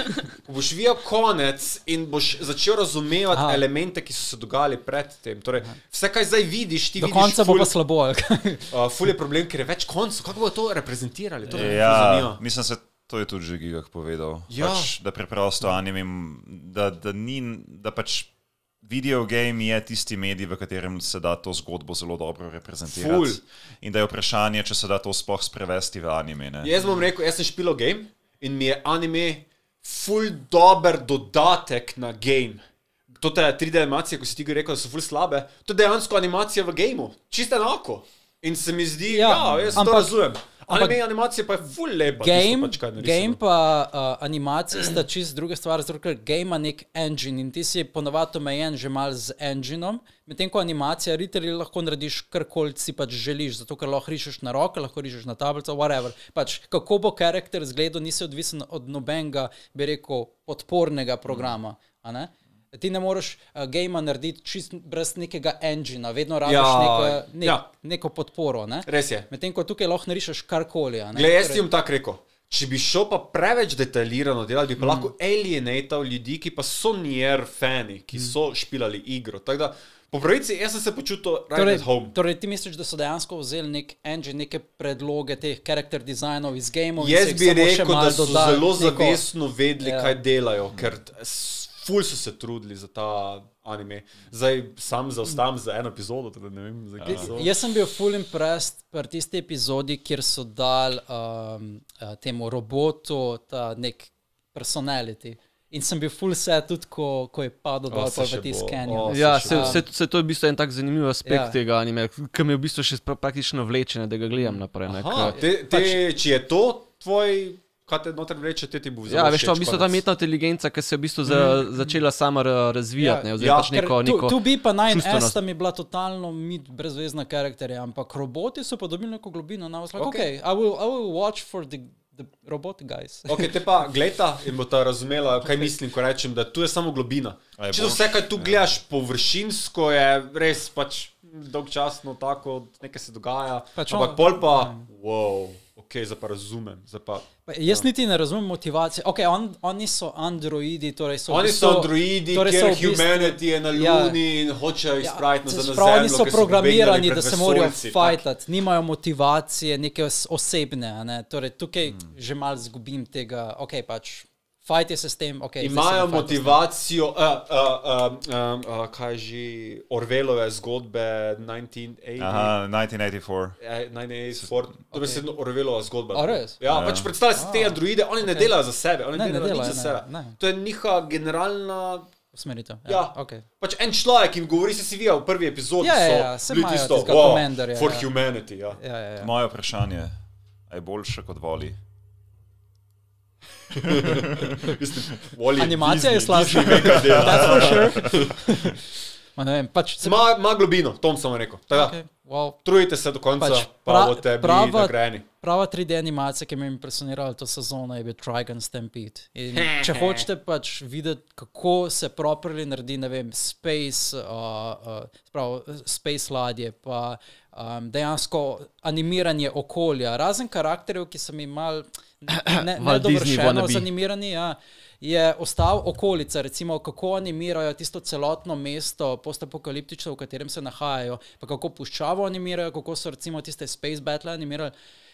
ko boš videl konec in boš začel razumevati Aha. elemente, ki so se dogajali pred tem. Torej, vse, kaj zdaj vidiš, ti Do vidiš konca bo ful- pa slabo. ali kaj? Uh, ful je problem, ker je več koncev. Kako bodo to reprezentirali? To me ful Ja, zanima. mislim, se to je tudi že Gigak povedal. Ja. Pač, da preprosto anime, da, da ni, da pač video game je tisti medij, v katerem se da to zgodbo zelo dobro reprezentirati. Ful. In da je vprašanje, če se da to sploh sprevesti v anime. Ne? Jaz bom rekel, jaz sem špilo game in mi je anime ful dober dodatek na game. To je tri D animacije, ko si ti rekel, da so ful slabe. To je dejansko animacija v gameu. Čisto enako. In se mi zdi, Ja, ja, jaz ampak- to razumem. ampak Anime animacija pa je ful lepa. Game, tisto pač, kaj je narisano. game pa uh, animacija sta čist druga stvar, zato ker game ima nek engine in ti si ponovadi omejen že mal z engineom, medtem ko animacija, literally lahko narediš karkoli si pač želiš, zato ker lahko rišeš na roke, lahko rišeš na tablico, whatever. Pač kako bo karakter izgledal, nisi odvisen od nobenega, bi rekel, podpornega programa, a ne? Ti ne moreš uh, gamea narediti čist brez nekega engina, vedno rabiš Ja, neko, nek, ja. neko podporo, ne? Res je. Medtem ko tukaj lahko narišeš karkoli, a ne? Glej, jaz Torej- ti bom tako rekel. Če bi šel pa preveč detaljirano delati, bi pa mm. lahko alienatal ljudi, ki pa so Nier fani, ki mm. so špilali igro. Tako da, po pravici, jaz sem se počutil right Torej, at home. torej, ti misliš, da so dejansko vzeli nek engine, neke predloge teh karakter designov iz gameov? in Jaz se jih bi samo še rekel, malo da so dodali zelo neko- zavestno vedeli, Ja. kaj delajo, ker s- ful so se trudili za ta anime. Zdaj sam zaostam za eno epizodo, tako da ne vem, za kaj so. Jaz sem bil full impressed pri tisti epizodi, kjer so dali um, uh, temu robotu ta nek personality. In sem bil full set tudi, ko, ko je padel dol se pol še v tisti bo. canyon. O, Ja, se se, še- se, se to je v bistvu en tak zanimiv aspekt Ja. ja. tega anime, ki me v bistvu še spra- praktično vleče, ne, da ga gledam naprej. Ne, Aha, ker- te, te, če je to tvoj, kaj te noter vleče, te ti bo zelo Ja, veš, to, všeč v bistvu ta konec. umetna inteligenca, ki se je v bistvu za, začela sama ra- razvijati, ne, oziroma ja, pač Ker neko, tu, neko tu bi pa naj čustvenost. esta mi bila totalno mit, brezvezna karakterja, ampak roboti so pa dobili neko globino. Na like, Okay. okay, I will, I will watch for the, the robot guys. Ok, te pa gleda in bo ta razumela, kaj mislim, ko rečem, da tu je samo globina. A je Če to boš? vse, kaj tu gledaš površinsko, je res pač dolgčasno tako, nekaj se dogaja. Pač Ampak on- pol pa, wow, Ok, zdaj pa razumem. Zdaj pa, Pa jaz niti ne razumem motivacije. Okay, on, oni so androidi, torej so v oni bistvu, so androidi, torej kjer so v bistvu- humanity je na Ja. Luni in hočejo izpraviti se nazaj na pravi, zemljo. oni so ker programirani, pobegnili da pred se morajo vesoljci. fajtati, nimajo motivacije, neke os- osebne. A ne? Torej, tukaj hmm. že malo zgubim tega, ok, pač fajti se s tem, ok. zdaj se Imajo ne fajta s tem. motivacijo, uh, uh, uh, uh, uh, kaj že, Orwellove zgodbe devetnajststo osemdeset. Aha, nineteen eighty-four. Eh, devetnajststo osemdeset, to je besedno Orwellova zgodba. A, res? Ja, pač predstavljaj si te androide, oni ne ok. delajo za sebe, oni Ne, ne ne delajo nič delajo, za ne, sebe. ne. To je njihova generalna. Usmeritev. Ja, okay. pač en človek jim govori, se si videl v prvi epizodi, Ja, ja, so ja, saj bili imajo tisto, tistega wow, komanderja, for ja. humanity, ja. Ja, ja, ja. Moje vprašanje, a je boljše kot voli? Wall-E Animacija je Disney, slabša. Disney mega dela. That's for sure. Ma ne vem, pač se Ma, ma globino, Tom samo rekel. Tako, okay, wow. trudite se do konca, Pač pa pra- boste bili prava- nagrajeni. Prava tri D animacija, ki me je impresionirala to sezono, je bil Trigon Stampede. In če hočete pač videti, kako se properly naredi, ne vem, space, uh, uh, sprav, space ladje, pa um, dejansko animiranje okolja, razen karakterjev, ki so mi mal ne, Walt Disney nedovršeno wannabe. zanimirani, ja, je ostal okolica, recimo kako animirajo tisto celotno mesto postapokaliptično, v katerem se nahajajo, pa kako puščavo animirajo, kako so recimo tiste space battle animirali.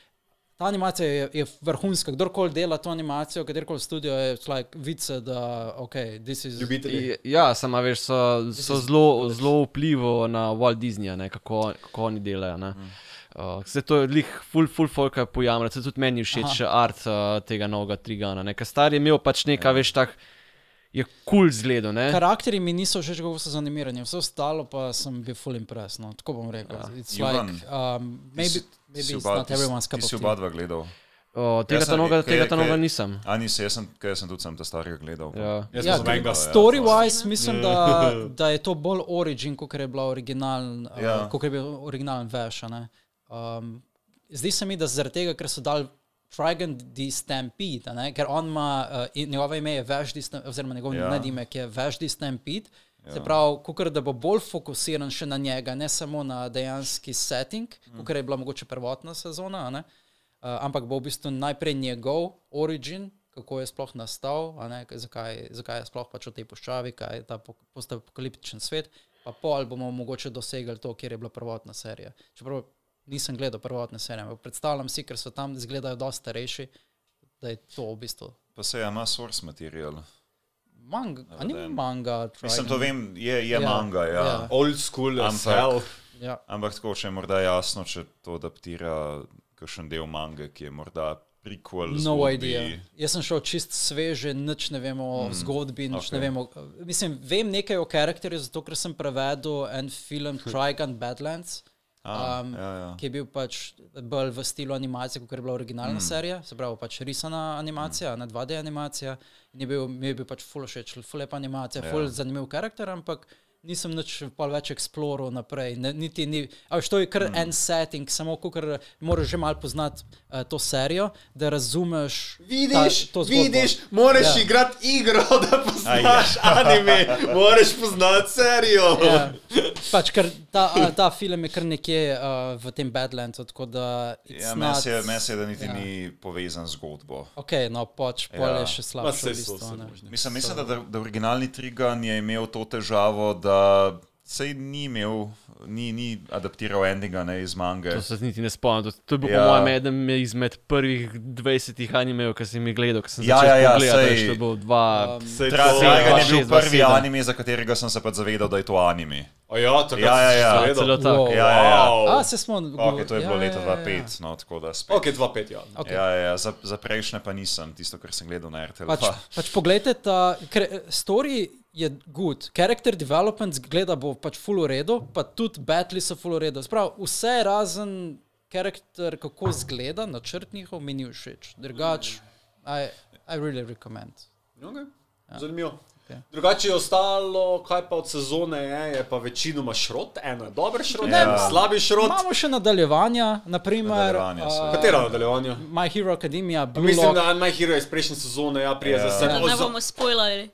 Ta animacija je, je vrhunska. Kdorkoli dela to animacijo, katerkoli studio je like, vice, da ok, this is... Ljubitelji. Ja, sama veš, so, so zelo, zelo vplivo na Walt Disneyja, ne, kako, kako oni delajo. Ne. Mm. Uh, se to je lih full, full folka pojamra, se tudi meni všeč art uh, tega novega Trigana, ne, ker star je imel pač nekaj, veš, tak, je cool zgledo, ne. Karakteri mi niso všeč, kako so zanimirani, vse ostalo pa sem bil full impressed, no, tako bom rekel. It's Ivan, like, um, maybe, maybe Si it's oba- not everyone's cup Ti of si tea. oba dva gledal. Uh, tega Jaz sem- ta novega, kaj- tega ta kaj- novega nisem. A nisi, jaz sem, kaj jaz sem tudi sem ta starega gledal. pa- Ja. Jaz Ja, sem za enega. story-wise mislim, da, da je to bolj origin, kot je bila originalen, uh, Ja. kot je bil originalen veš. a ne. Um, zdi se mi, da zaradi tega, ker so dali Trigon the Stampede, a ne, ker on ima, uh, in njegove ime je Vash the Stampede, oziroma njegov Ja. nadimek je Vash the Stampede, se pravi, kukor da bo bolj fokusiran še na njega, ne samo na dejanski setting, kukor je bila mogoče prvotna sezona, a ne, uh, ampak bo v bistvu najprej njegov origin, kako je sploh nastal, a ne, k- zakaj, zakaj je sploh pač v tej puščavi, kaj je ta po- postapokaliptičen svet, pa pol bomo mogoče dosegli to, kjer je bila prvotna serija. Čeprav nisem gledal prvotne serije, ampak predstavljam si, ker so tam izgledajo dosti starejši, da je to v bistvu Pa se je, ima source material. manga, a ni Naveden. manga, Mislim, Trigon? to vem, je, je Ja, manga, ja. ja. Old school as Ampak- hell. Ja. Ampak tako, če je morda jasno, če to adaptira kakšen del mange, ki je morda prequel No zgodbi. idea. Jaz sem šel čist sveže, nič ne vemo o mm, zgodbi, nič okay. ne vemo. Mislim, vem nekaj o karakterju, zato ker sem prevedel en film Trigon Badlands, A, um, ja, ja. ki je bil pač bolj v stilu animacije, kot je bila originalna mm. serija, se pravi pač risana animacija, mm. ne dva D animacija. In je bil, mi je bil pač ful všeč, ful lepa animacija, Ja. ful zanimiv karakter, ampak nisem nič pol več eksploral naprej. Ne, niti ni, a veš, to je kar mm. en setting, samo ker moraš že malo poznati uh, to serijo, da razumeš Vidiš, ta, to zgodbo. vidiš, moraš Ja. ja. igrati igro, da poznaš anime, moraš poznati serijo. Ja. Pač, ker ta, a, ta film je kar nekje uh, v tem Badlandsu, tako da it's Ja, not- mes je, mes je, da niti ja. ni povezan z zgodbo. Ok, no, pač, pol Ja. je še Ma, slabše saj v so bistvu. vse ne. možne. Mislim, mislim da, da, da originalni Trigon je imel to težavo, da sej ni imel, ni, ni adaptiral endinga ne, iz mange. To se niti ne spomnim. To, to je bil Ja. po mojem eden izmed prvih dvajsetih animejev, ki sem jih gledal, ki sem Ja, začel ja, ja, gledati. sej- veš, To je bil dva... Um, Sej Tra- to- Trigon je dva bil šest, dva prvi sedem. anime, za katerega sem se pa zavedal, da je to anime. A ja, takrat Ja, ja, si ja, gledal? celo tako. Wow. Ja, ja, ja. Wow. A, se smo... Ok, to je bilo ja, leta ja, dva ja, tisoč pet, no, tako da spet. Ok, dva pet, ja. Ok. Ja, ja, ja, za, za prejšnje pa nisem, tisto, kar sem gledal na R T L. Pač, pač poglejte, ta kre, story je good, character development zgleda bo pač full v redu, pa tudi battle so full v redu. Sprav, vse razen karakter, kako zgleda, načrt njihov mi ni všeč. Drugač, I, I really recommend. Okay. Zanimivo. Ok. Drugače je ostalo, kaj pa od sezone je, je pa večinoma šrot, eno je dober šrot, Ja. eno slabi šrot. Imamo še nadaljevanja, naprimer Nadaljevanja so. uh, Katera nadaljevanja? My Hero Academia, Blue Mislim, Lock. da My Hero iz prejšnje sezone, ja, prije Ja. za se. Da ne bomo spoilerili.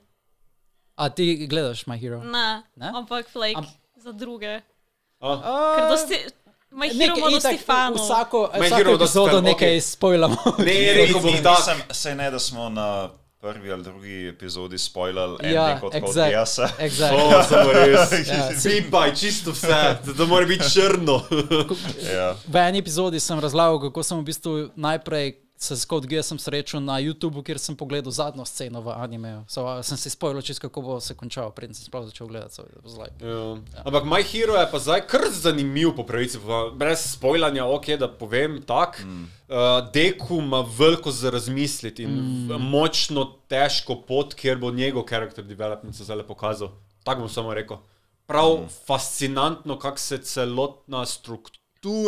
A ti gledaš My Hero? Ne, Ne? ampak like, Am- za druge. A? Ker dosti, My Hero ima dosti fanov. Vsako, My vsako Hero dosti epizodo fanov, nekaj okej. spoilamo. Ne, rekel bom Niti tak. nisem, saj ne, da smo na prvi ali drugi epizodi spoilali Ja, ending od exact, Kodjasa. exact. O, samo res. Ja, Zipaj, čisto vse. To mora biti črno. Ja. V eni epizodi sem razlagal, kako sem v bistvu najprej se s Code Geassom srečal na YouTubu, kjer sem pogledal zadnjo sceno v animeju. So, uh, sem si spoilal čisto, kako bo se končal, preden sem sploh začel gledati. So, it was like, Ja. Ampak My Hero je pa zdaj kar zanimiv po pravici, pa brez spoilanja, ok, da povem tak. Mm. Uh, Deku ima veliko za razmisliti in mm. močno težko pot, kjer bo njegov character development se zdaj pokazal. Tako bom samo rekel. Prav mm. fascinantno, kako se celotna struktura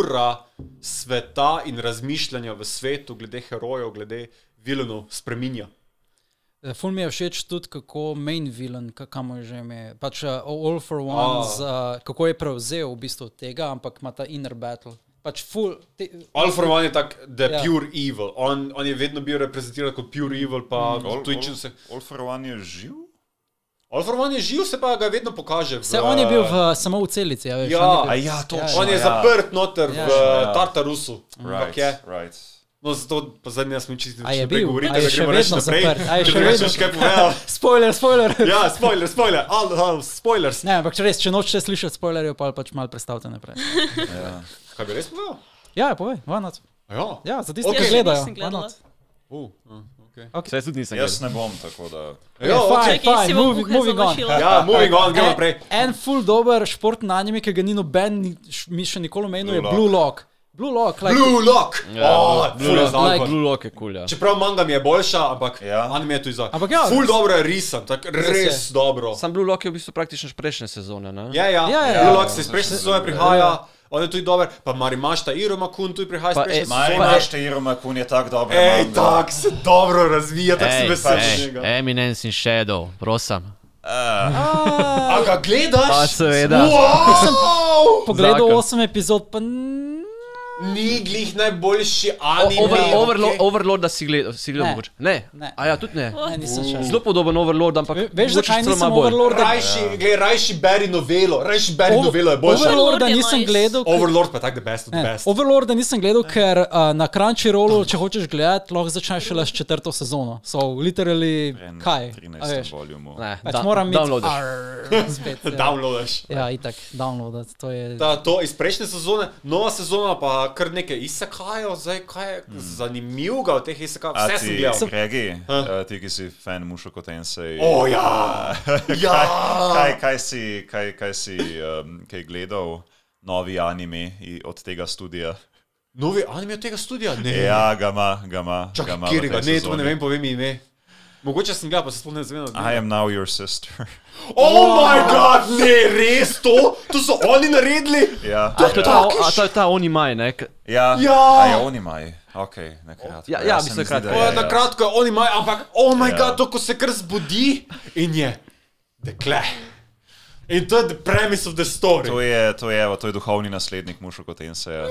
sveta in razmišljanja v svetu glede herojev, glede vilenov spreminja. Ful mi je všeč tudi, kako main villain, kako je že ime, pač uh, All for Ones, uh, kako je prevzel v bistvu tega, ampak ima ta inner battle. Pač full... Te, All for One je tak, the Ja. pure evil. On, on je vedno bil reprezentiran kot pure evil, pa mm. All, tudi all, če se... all for One je živ? All for One je živ, se pa ga vedno pokaže. V, se on je bil v, samo v celici, ja, veš. Ja, on je bil, A ja, točno. On je ja. zaprt noter Ja. v Ja. Tartarusu. Right, je. right. No, zato pa zadnje smo čisto A je naprej bil? govoriti, A je da še gremo reči vedno naprej. zaprt? A je Če še bi vedno? rečeš kaj povedal. Spoiler, spoiler! Ja, spoiler, spoiler, all, all, spoilers. Ne, ampak če res, če nočete slišati spoilerjev, pa pač malo predstavite naprej. Ja. Kaj bi res povedal? Ja, povej, vanat. Ja. Ja, za tiste, Okay. ki gledajo. Nisem gledala. Vanat. Uh, uh, okay. Saj tudi nisem Jaz gledal. ne bom, tako da... Ja, Okay, okay. fine, Čakaj, si fine, bom moving, uhe moving on. zamašila. Ja, moving on, gremo En- naprej. En full dober športni anime, ki ga ni noben ni- š- mi še nikoli omenil, je Blue Blue Lock. Blue Lock, like, Blue Lock! Ja, Oh, Blue ful je Lock- znal, like- pa- Blue Lock je kul, ja. Čeprav manga mi je boljša, ampak Ja. anime je tu izza. Ampak ja, Ful res- dobro je risan, tak res dobro. Sam Blue Lock je v bistvu praktično iz prejšnje sezone, ne? Ja, ja, Ja, ja, Blue ja. Lock se iz prejšnje sezone prihaja, on je tudi dober, pa Marimašta Iroma-kun tudi prihaja iz Pa, prejšnje e, sezone. Marimašte Iroma-kun je tak dobro. Ej, tak se dobro razvija, tak sem vesel od njega. Eminence in Shadow, prosim. A ga gledaš? Pa seveda. Wow! pogledal Zakon. osem epizod, pa n- Ni glih najboljši O, anime. over, okej. Overlord, Overlorda si gledal, si gledal Ne. mogoče? Ne. Ne. A ja, tudi ne. ne, nisem še. Zelo podoben Overlord, ampak Ve- Veš, mogoče zakaj celo nisem malo bolj. Overlorda? Rajši, glej, rajši beri novelo, rajši beri O- novelo je boljša. Overlorda Overlord je nisem nice. gledal, ker- Overlord pa je tak the best of the Ne, best. Overlorda nisem gledal, ker uh, na Crunchyrollu, če hočeš gledati, lahko začneš šele s četrto sezono. So literally, kaj? A trinajstem veš, volumu. Ne, pač da- moram imeti downloadaš. Arr, spet. Ja, Downloadaš. ja itak, downloadat, to je... Ta, to iz prejšnje sezone, nova sezona pa kar nekaj isakajo, zdaj kaj je zanimivega od teh isakajo, A vse sem ti, gledal. Gregi, uh, ti, ki si fan Mushoku Tensei, O ja, ja. kaj, kaj si, kaj, kaj si um, kaj gledal novi anime i- od tega studija? Novi anime od tega studija? Ne. Ja, ga ima, ga ima. ga Čakaj, ima v kjer tej ga? Ne, to sezoni. ne vem, povem mi ime. Mogoče sem gledal, pa se sploh ne zavedam. I am now your sister. Oh my god, ne, res to? To so oni naredili? ja, A to je ta, tako a to je ta Onimai, ne? K- ja, Ja. a je on imaj. Ok, nekratko. Ja, ja, se mislim, mi zdi, kratko. da To je, je na ja. kratko, oni imajo, ampak, oh my Ja. god, to ko se kar zbudi in je dekle. In to je the premise of the story. To je, to je, evo, to je duhovni naslednik Mushoku Tenseja.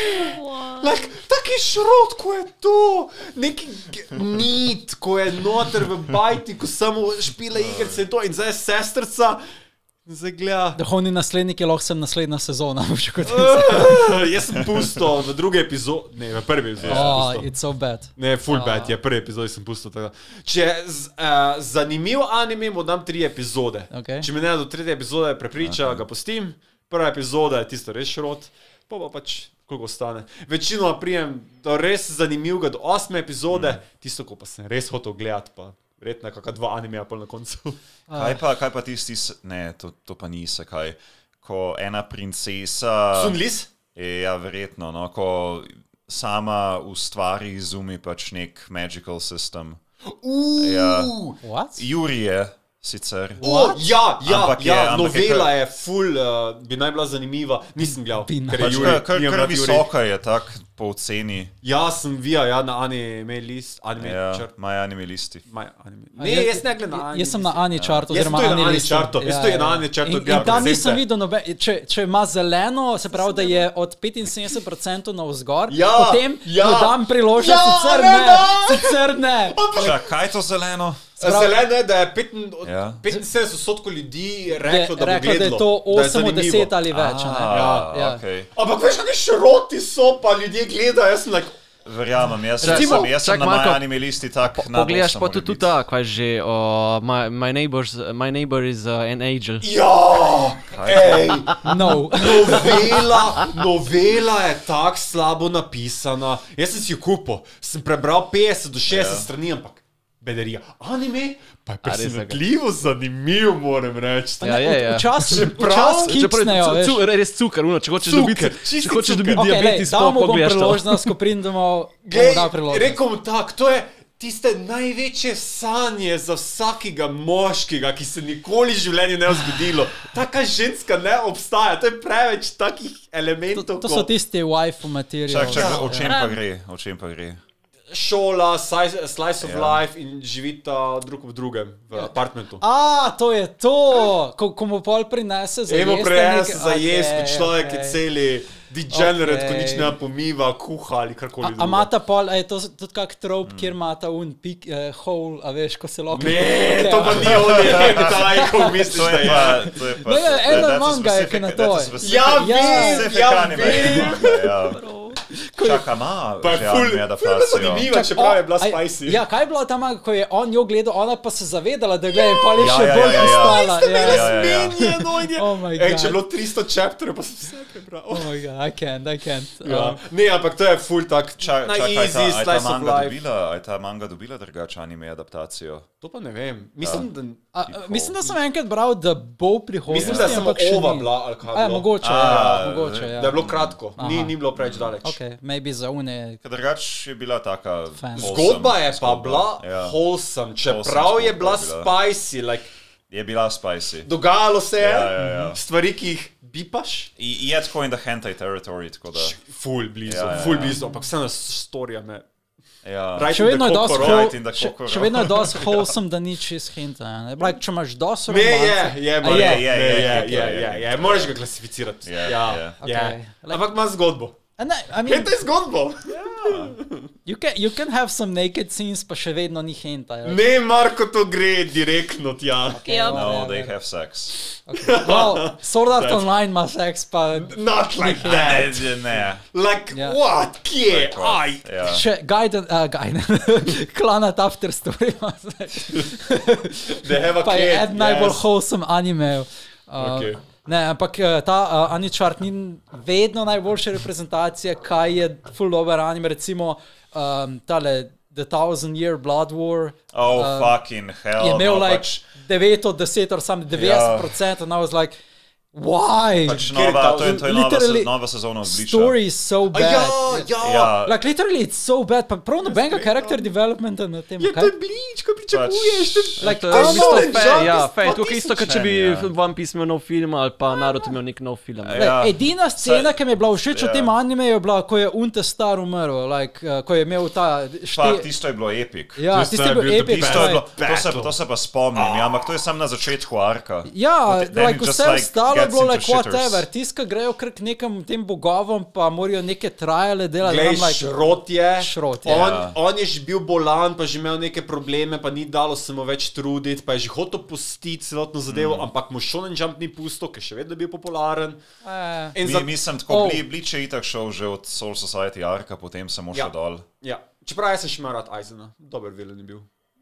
Like, taki šrot, ko je to, neki g- nit, ko je noter v bajti, ko samo špila igrice in to, in zdaj je sestrca, zdaj gleda. Duhovni naslednik je lahko sem naslednja sezona. še kot- Uh, jaz sem pustil v drugi epizodi, ne, v prvi epizodi. sem Oh, pustil. it's so bad. Ne, full bad je, prvi epizod sem pustil. Tako. Če z, uh, zanimiv anime, mu dam tri epizode. Okay. Če me ne do tretje epizode prepriča, ga pustim. Prva epizoda je tisto res šrot, pa pa pač koliko ostane. Večinoma prijem do res zanimivega, do osme epizode, mm. tisto, ko pa sem res hotel gledati, pa verjetno kakšna dva animeja pol na koncu. Kaj pa, kaj pa tisti, s- ne, to, to pa ni se kaj, ko ena princesa... Sun Lis? Ja, verjetno, no, ko sama ustvari izumi pač nek magical system. Uuu, Ja. What? Yuri je sicer. oh, ja, ja, Ampak je- ja, ampak je novela kar- je full, uh, bi naj bila zanimiva, nisem gledal. Bi naj- ker je Pač Yuri, kar, kar, nimam kar rad Yuri. visoka je, tak po oceni. Ja, sem vija, ja, na anime list, anime Ja, chart. maj anime listi. My anime. A Ne, jaz- jaz ne gledam na anime. Jaz sem na Ani chartu, Jaz sem oziroma tudi na Ani Ani listu. chartu, jaz tudi na Ani chartu In, in gledam tam prezente. nisem videl nobe, če, če ima zeleno, se pravi, da je od petinsedemdeset procentov na vzgor, Ja, potem ja. mu dam priložnost, Ja, sicer ne ne, daj! sicer ne. Čak, kaj je to zeleno? Zeleno je, da je Ja. petinsedemdeset odstotkov ljudi Je reklo, da bo rekla, da je gledalo, to da je osem od zanimivo. deset ali več. a ne. A, Ja, ja. okej. Ampak veš, kakšni šroti so, pa ljudje gledajo, jaz sem like, Verjamem, jaz sem, Recimo, jaz sem čak na Marko, moji anime listi tak na Pogledaš osem pa mora tudi biti. ta, kaj že, uh, my, my, neighbors, my neighbor is uh, an angel. ja, ej, No. novela, novela je tako slabo napisana. Jaz sem si jo kupil, sem prebral petdeset do šestdeset Ja. strani, ampak bedarija. Anime pa je A res, presenetljivo zanimiv, moram reči. Ja, ja, ja. Včasih Čeprav- kiksnejo, veš. cu, res cukor, uno, če hočeš Cuker, dobiti, čisti če hočeš cuker. dobiti Okay, lej, diabetes, pa damo bom pogledaš to. priložnost, ko pridem domov, bomo Glej, dal priložnost. rekel bom tako, to je tiste največje sanje za vsakega moškega, ki se nikoli v življenju ne bo zgodilo. Taka ženska ne obstaja, to je preveč takih elementov. To, to so kot tisti wife material. Čak, čak, Ja. o čem pa gre, o čem pa gre? šola, slice, slice of Ja. life in živita drug v drugem, v apartmentu. A, to je to, ko, ko mu pol prinese za Emo jesti prej nekaj- za jesti, okej, kot človek je okej. celi degenerate, okay. ko Okej. nič ne pomiva, kuha ali karkoli. A, a drugega. imata pol, a je to tudi kak trop, mm. kjer imata un pik, eh, hole, a veš, ko se lahko... Ne, to pa ni oni, kaj, ko misliš, To da je je. pa, to je pa. Ne, that- eden that's a manga je, specific- ki na that's to a je. specific- Ja, Ja, vem, specific ja, anime. vem. Ja. Bro. Čaka, ima Pa je že ful, anime ful je adaptacijo. zanimiva, Čak, čeprav je bila o, aj, spicy. Ja, kaj je bilo tam, ko je on jo gledal, ona pa se zavedala, da gleda in pa je Ja, še ja, bolj ja, ja. postala. Ste imeli ja, ja, ja. zmenjeno in je... Oh my Ej, God. če je bilo tristo chapterjev, pa sem vse prebral. Oh my god, I can't, I can't. Ja. Um, Ne, ampak to je ful tak Čak, na čakaj, a je easy ta- a je ta slice of manga life. dobila, a je ta manga dobila drugače anime adaptacijo? To pa ne vem. Mislim, da... a, a, mislim, da sem enkrat bral, da bo v prihodnosti. Mislim, da je samo ampak še ova ni. bila, ali kaj je A, bilo. mogoče, A, ja, mogoče, ja. Da je bilo kratko, ni, Aha. ni bilo preveč daleč. Ok, maybe za une. Ker drugače je bila taka Fan. wholesome Zgodba je pa zgodba. bila Ja. wholesome, čeprav Wholesome je zgodba bila je bila. spicy, like, Je bila spicy. dogajalo se je, Ja, ja, ja. stvari, ki jih bipaš, I, je tako in the hentai territory, tako da. ful blizu, Ja, ja, ful ja. blizu, ampak vseeno storija me. Ja. Right Še in vedno the je dosti kokoro. whole- Right in the še- kokoro. še vedno je dosti wholesome, da ni čist hinta. ne. Like, če imaš dosti Ne, je, romance- je, A Marko, je? ne, je, je, je, je, je, je, je. je, moraš ga klasificirati. Je, Ja, je. je. Okay. Ampak ima zgodbo. A ne, I mean, Hej, to je zgodbo. you, can, you can have some naked scenes, pa še vedno ni hinta. ja. Ne, Marko, to gre direktno tja. Okay, Ja. No, whatever. they have sex. Okay. Well, Sword Art Online ima seks, pa Not like Ne, that. ne, ne. Like, Ja. what? Kje? Aj. Ja. še Gaiden, uh, Gaiden, Clanat After Story ima seks. They have a Pa je kid, eden najbolj yes. wholesome anime. Uh, Okay. Ne, ampak eh, ta uh, Anichart ni vedno najboljša reprezentacija, kaj je full dober anime, recimo um, tale The Thousand Year Blood War. Oh, um, fucking hell. Je imel no, like pač, devet od deset, ali samo devetdeset procent, and I was like, why? pač Ker je nova, to je, to je nova, se, literally nova sezona od Bleacha. Story is so A bad. ja, ja. Ja, Like literally it's so bad, pa prav nobenega character developmenta na tem. Je kaj? to je blič, ko pričakuješ. to je- Like, To je v oh, bistvu no, fe, Jump ja, is fe, pa tukaj isto, kot če tisoč bi en, ja. One Piece imel nov film ali pa Naruto imel nek nov film. Lej, Ja. edina scena, ki mi je bila všeč v Ja. tem anime, je bila, ko je Unte star umrl, like, uh, ko je imel ta Fakt, šte... tisto je bilo epic. Ja, Tisto tisti je je bil bil epic. Tisto je like- bilo, to, se, Battle. to se pa spomnim, ja, ampak to je samo na začetku arka. Ja, But then like, it just, vse like, ostalo je gets bilo into like shitters. whatever. Tisti, ki grejo krk nekam tem bogovom, pa morajo neke trajale delati. Glej, I'm like, šrot je. Šrot je. On, Ja. on je že bil bolan, pa že imel neke probleme, pa ni dalo se mu več truditi, pa je že hotel pustiti celotno zadevo, mm. ampak mu Shonen Jump ni pusto, ker še vedno je bil popularen. eh, In Mi, za- mislim, tako Oh. oh. Bleach je itak šel že od Soul Society arka, potem samo Ja. še dol. Ja. Čeprav jaz sem še imel rad Aizena, dober vilen je bil.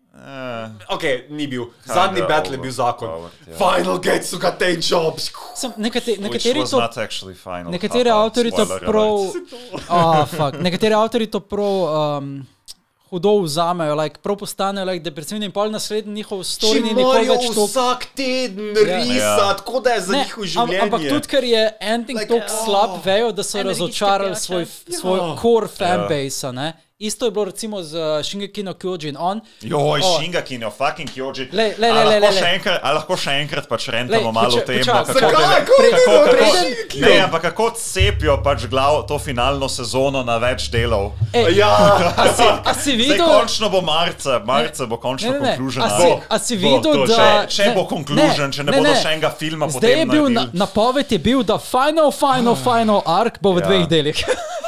Eh, Ok, ni bil. Zadnji Kinda battle je bil zakon. overpowered, ja. Final Gates got their jobs. sem, nekate, Which nekateri was to not actually final. Nekateri Haha, avtori to spoiler prav, alert. oh, fuck. Nekateri avtori to prav um, hudo vzamejo, like, prav postanejo like, depresivni in pol naslednji njihov Če story ni nikoli morajo več to. vsak teden Ja. risati, kot da je za Ne, njihovo am, življenje. ampak tudi, ker je ending Like, like, tako oh. slab, vejo, da so Energijske razočarali pijače. svoj, Ja. svoj core fanbase. Ne? Isto je bilo recimo z uh, Shingeki no Kyojin. On, Joj, Oh. Shingeki no fucking Kyoji. Lej, lej, A lej, lahko lej, še lej. enkrat- A lahko še enkrat pač rentamo Lej, malo o poča- tem, počakaj, no, kako počakaj. Zakaj? kako- Kako kako- je bilo? Preden- Ne, ampak kako cepijo pač glav to finalno sezono na več delov. ej, Ja, a si, a si Zdaj videl? končno bo marca, marca bo končno Ne, ne, ne. conclusion. A si, arc. a si Bo, videl, to da... Če, če ne, bo conclusion, če ne, bodo še enega filma Zdaj potem je bil, na, naredili. napoved je bil, da final, final, final arc bo v Ja. dveh delih.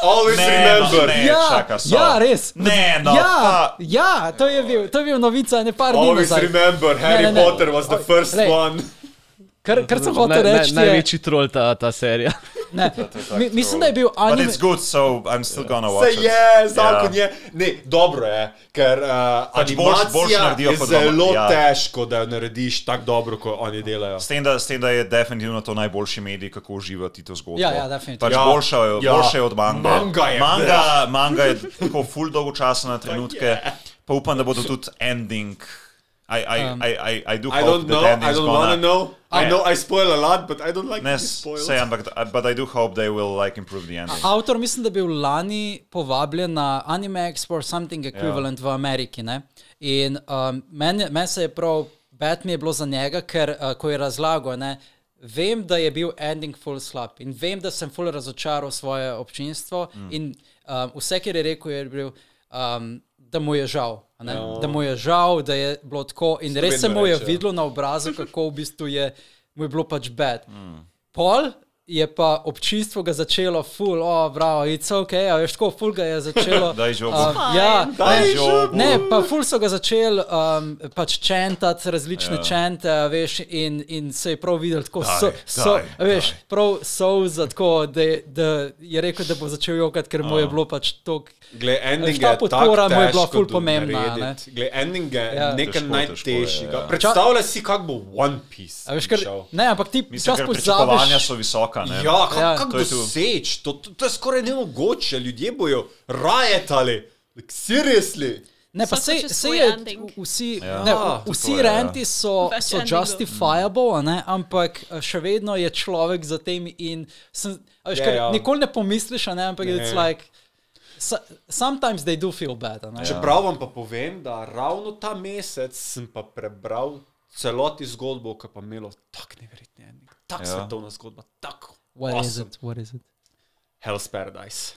Always Ne, remember. no, ne. Ja, čaka, so. ja, res. Ne, no, ja, pa- ja, to je bil, to je bil novica, ne par dni Always nazaj. remember, Harry Ne, ne, ne. Potter was the Oj, first glej. one. Kar, kar sem Naj, hotel naj, reči, je, največji trol ta, ta serija. ne, mi, mislim, da je bil But anime. it's good, so I'm still gonna watch Se it. je, zakon Ja. je. Ne, dobro je, ker uh, Pač boljš- boljš animacija naredijo je kot doma, zelo ja. težko, da jo narediš tako dobro, kot oni delajo. S tem, da, s tem, da je definitivno to najboljši medij, kako uživati to zgodbo. Ja, ja, definitivno. Pač Ja. boljša, je- Ja. boljše je od manga. Manga je, manga, manga je tako ful dolgočasna na trenutke, pa upam, da bodo tudi ending. I, I, Um, I, I, I do I hope don't know, that ending's I don't gonna... want to know. I Ne. know I spoil a lot, but I don't like Ne, to be spoiled. sej, ampak, but I do hope they will like improve the ending. Avtor mislim, da je bil lani povabljen na Anime Expo or something equivalent ja. v Ameriki. Ne? In um, meni men se je prav, bad mi je bilo za njega, ker uh, ko je razlagal, ne, vem, da je bil ending full slab in vem, da sem full razočaral svoje občinstvo mm. in um, vse, kar je rekel, je bil, um, da mu je žal. Ne? No. Da mu je žal, da je bilo tako in Se res se vedno mu je reče, ja. videlo na obrazu, kako v bistvu je, mu je bilo pač bad. Mm. Pol je pa občinstvo ga začelo ful, o, oh, bravo, it's ok, a veš, tako ful ga je začelo. Daj žogo. um, ja, Daj ne, žogo. ne, pa ful so ga začeli um, pač čentati, različne Ja. čente, a veš, in, in se je prav videl tako, Daj, so, so, daj, a veš, daj. prav solza, tako, da, je- da je rekel, da bo začel jokati, ker mu je bilo pač tok. Gle, ending Ta je podpora tako mu je bila težko ful pomembna, narediti. Gle, ending je Ja. nekaj Težko, najtežjega. težko je, ja. Predstavljaj si, kako bo One Piece. A veš, ker, šel. ne, ampak ti Mislim, čas ker pričakovanja pozabiš. so visoka. Ne? Ja, kako Ja. kak To je tu. doseči? To, to, to je skoraj nemogoče. Ljudje bojo rajetali. Like, seriously. Ne, pa Vsak se, hoče se svoj je, ending. vsi, Ja. ne, Ja, vsi to je, ja. renti so, Več so endingov. justifiable, a ne, ampak eh, še vedno je človek za tem in sem, a veš, Ja, ker ja. nikoli ne pomisliš, a ne, ampak Ne. it's like, so, sometimes they do feel bad, a ne. Čeprav vam pa povem, da ravno ta mesec sem pa prebral celoti zgodbo, ki pa imelo tak neverjetni ending. Tak Ja. svetovna zgodba, tako. What is awesome. it, what is it? Hell's Paradise.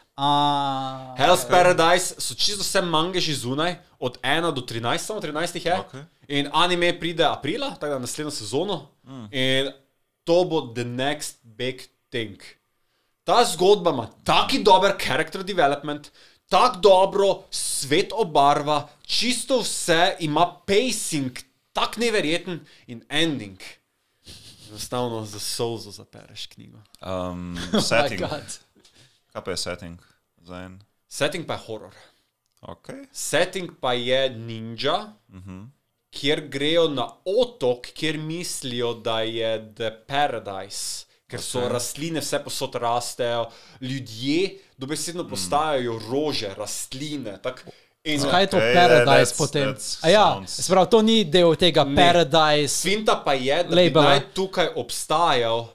A, Hell's Paradise so čisto vse mange že zunaj, od ena do trinajst, samo trinajst jih je. Okej. In anime pride aprila, tako da naslednjo sezono. Mm. In to bo the next big thing. Ta zgodba ima taki dober character development, tako dobro svet obarva, čisto vse, ima pacing, tak neverjeten in ending. Enostavno za solzo zapereš knjigo. Um, oh my setting. god. Kaj pa je setting? Za en? Setting pa je horror. Okay. Setting pa je ninja, uh Mhm. -huh. kjer grejo na otok, kjer mislijo, da je The Paradise, ker so Okay. rastline vse posod rastejo, ljudje dobesedno postajajo rože, rastline. Tak, in Zakaj je to Okay, Paradise that's- potem? that's A ja, sounds- se pravi, to ni del tega Ne. Paradise. finta pa je, da Labela. bi naj tukaj obstajal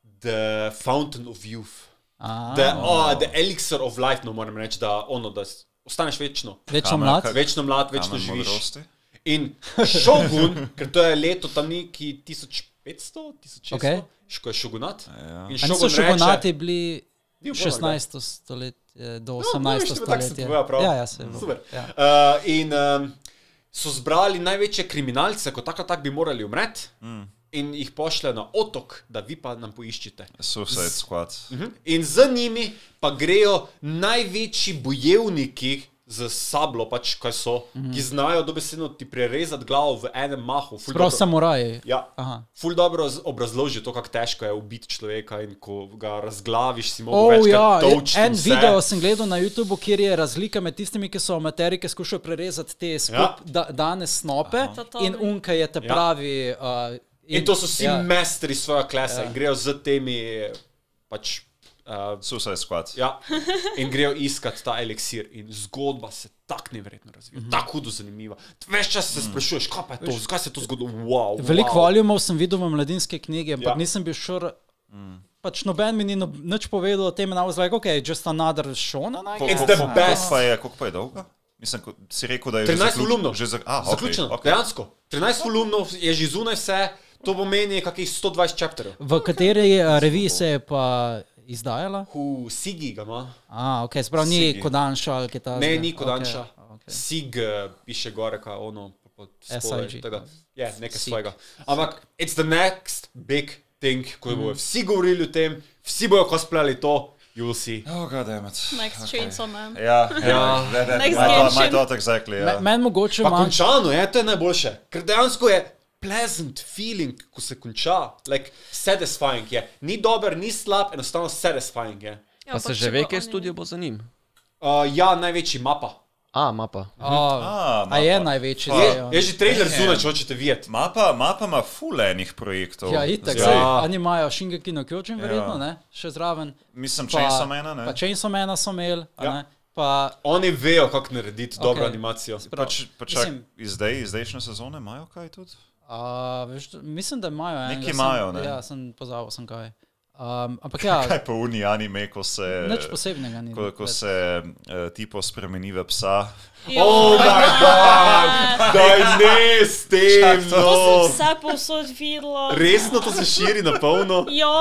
The Fountain of Youth. A, The, oh, the Elixir of Life, no moram reči, da ono, da s- ostaneš večno. večno Kamen, mlad. kak- Večno mlad, večno Kamen živiš. modrosti. In Shogun, ker to je leto tam neki tisoč petsto, tisoč šeststo, Okej. okay. ko je Shogunat. Ja. In A niso Shogun šogunati reče, bili Ni bilo šestnajsto stoletje do no, osemnajsto veš, tako se stoletje? povedal prav. Ja, ja, se je bilo. Super. Ja. Uh, in um, so zbrali največje kriminalce, kot tako tak bi morali umreti, mm. in jih pošlje na otok, da vi pa nam poiščite. Suicide Squad. Mhm. In z njimi pa grejo največji bojevniki z sablo, pač kaj so, mm. ki znajo dobesedno ti prerezati glavo v enem mahu. Ful Prav dobro- samuraji. Ja, Aha. ful dobro z- obrazloži to, kako težko je ubiti človeka in ko ga razglaviš, si mogel Oh, večkrat ja, tolčiti en vse. video sem gledal na YouTubu, kjer je razlika med tistimi, ki so amateri, ki skušajo prerezati te skup, Ja. da, danes snope Totalno. in unka je te Ja. pravi. Uh, In to so vsi ja. ja. mestri svojega klesa Ja. ja. in grejo z temi, pač, uh, Suicide Squad. ja, in grejo iskat ta eliksir. In zgodba se tako neverjetno razvija, mm -hmm. tako hudo zanimiva. Ves čas se sprašuješ, kaj pa je to, zakaj se je to zgodilo. Wow, Veliko wow. volumov sem videl v mladinske knjige, ampak Ja. ja. nisem bil šur. Mm. Pač noben mi ni no, nič povedal o tem, in I was like, okay, just another shonen, I It's guess. the Koliko- best. Koliko pa je, koliko pa je dolga? Mislim, ko si rekel, da je trinajst že zaključ- volumnov. Že za, ah, Zaključeno, okay, okay. dejansko. trinajst volumnov je že zunaj vse, to pomeni kakih sto dvajset chapterjev. V kateri uh, reviji se je pa izdajala? V Sigi ga ima. A, ok, sprav ni Sigi. Kodansha ali kaj takega. Ne, ni Kodansha. Okay, okay. Sig uh, piše gore, kaj ono. pod spodaj, S I G. tako da, Je, nekaj Sig. svojega. Ampak it's the next big thing, ko Mhm. bojo vsi govorili o tem, vsi bojo cosplayali to You will see. Oh, goddammit. Next okay. Chainsaw Man. Ja, ja. That, that, Next my, thought, Genshin. my thought exactly, ja. Meni mogoče Pa manjka. končano je, to je najboljše. Ker dejansko je pleasant feeling, ko se konča. Like, satisfying je. Ni dober, ni slab, enostavno satisfying je. Ja, Pa se ampak že če ve, pa kje oni- studio bo za njim. Uh, ja, največji mapa. A, mapa. A, A, a je mapa. največji Je, zdaj, je že trailer Ne. zunaj, če hočete videti. Mapa, mapa ima ful enih projektov. Ja, itak, Ja. zdaj, oni imajo Shingeki no Kyojin verjetno, Ja. ne, še zraven. Mislim, Pa- Chainsaw Mana, ne? Pa Chainsaw Mana so imeli, a Ja. ne, pa Oni vejo, kako narediti dobro Ok. animacijo. Pač, pa čak, Mislim- iz zdaj, iz zdajšnje sezone imajo kaj tudi? a, veš, mislim, da imajo enega. Nekaj sem- imajo, ne? Ja, sem pozabil sem kaj. Um, ampak ja, Kaj pa uni anime, ko se, nič posebnega ni. ko, ko se uh, tipo spremeni v psa? Oh my god! Daj ne s tem, Čak, to- To sem no! vse povsod videla. Resno to se širi na polno?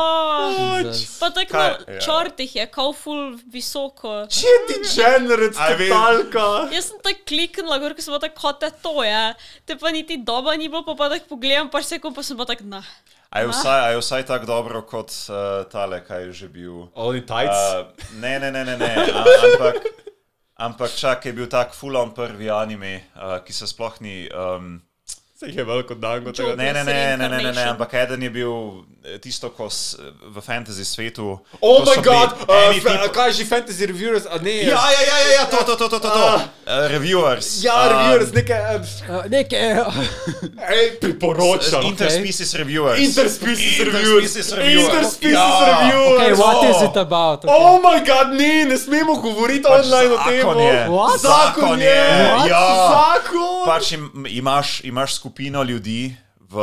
Ja, Jesus. pa tako Kaj? na Ja. črtih je, kao ful visoko. Če ti generec, Aj, vem. totalka! Jaz sem tako kliknila, gor, ko sem bila tako, hote to je. Te pa niti doba ni bilo, pa pa tako pogledam, pa sekund, pa sem pa tako, nah. A je vsaj, a je vsaj tako dobro kot uh, tale, kaj je že bil? Only tights? Uh, ne, ne, ne, ne, ne. A, ampak, ampak čak je bil tak full-on prvi anime, uh, ki se sploh ni... Um, Se jih je veliko dango Joe. tega. ne, ne, ne, ne, ne, ne, ne, Reincarnation. ampak eden je bil eh, tisto, ko s, v fantasy svetu... Oh ko my so god! bili Uh, eni fa- tipo- kaj je že fantasy reviewers? A ne. Ja, ja, ja, ja, ja, to, to, to, to, to, to. Ah. Uh, reviewers. Ja, um, reviewers, nekaj... Uh, nekaj, Uh, ej, priporočam. Interspecies reviewers. Interspecies reviewers. Interspecies reviewers. Interspecies Ja. reviewers. okay, what to. is it about? Okay. Oh my god, ne, ne smemo govoriti Pač online o tem. zakon je. What? Zakon je. What? Ja. Zakon. Pač im, imaš, imaš skupino ljudi v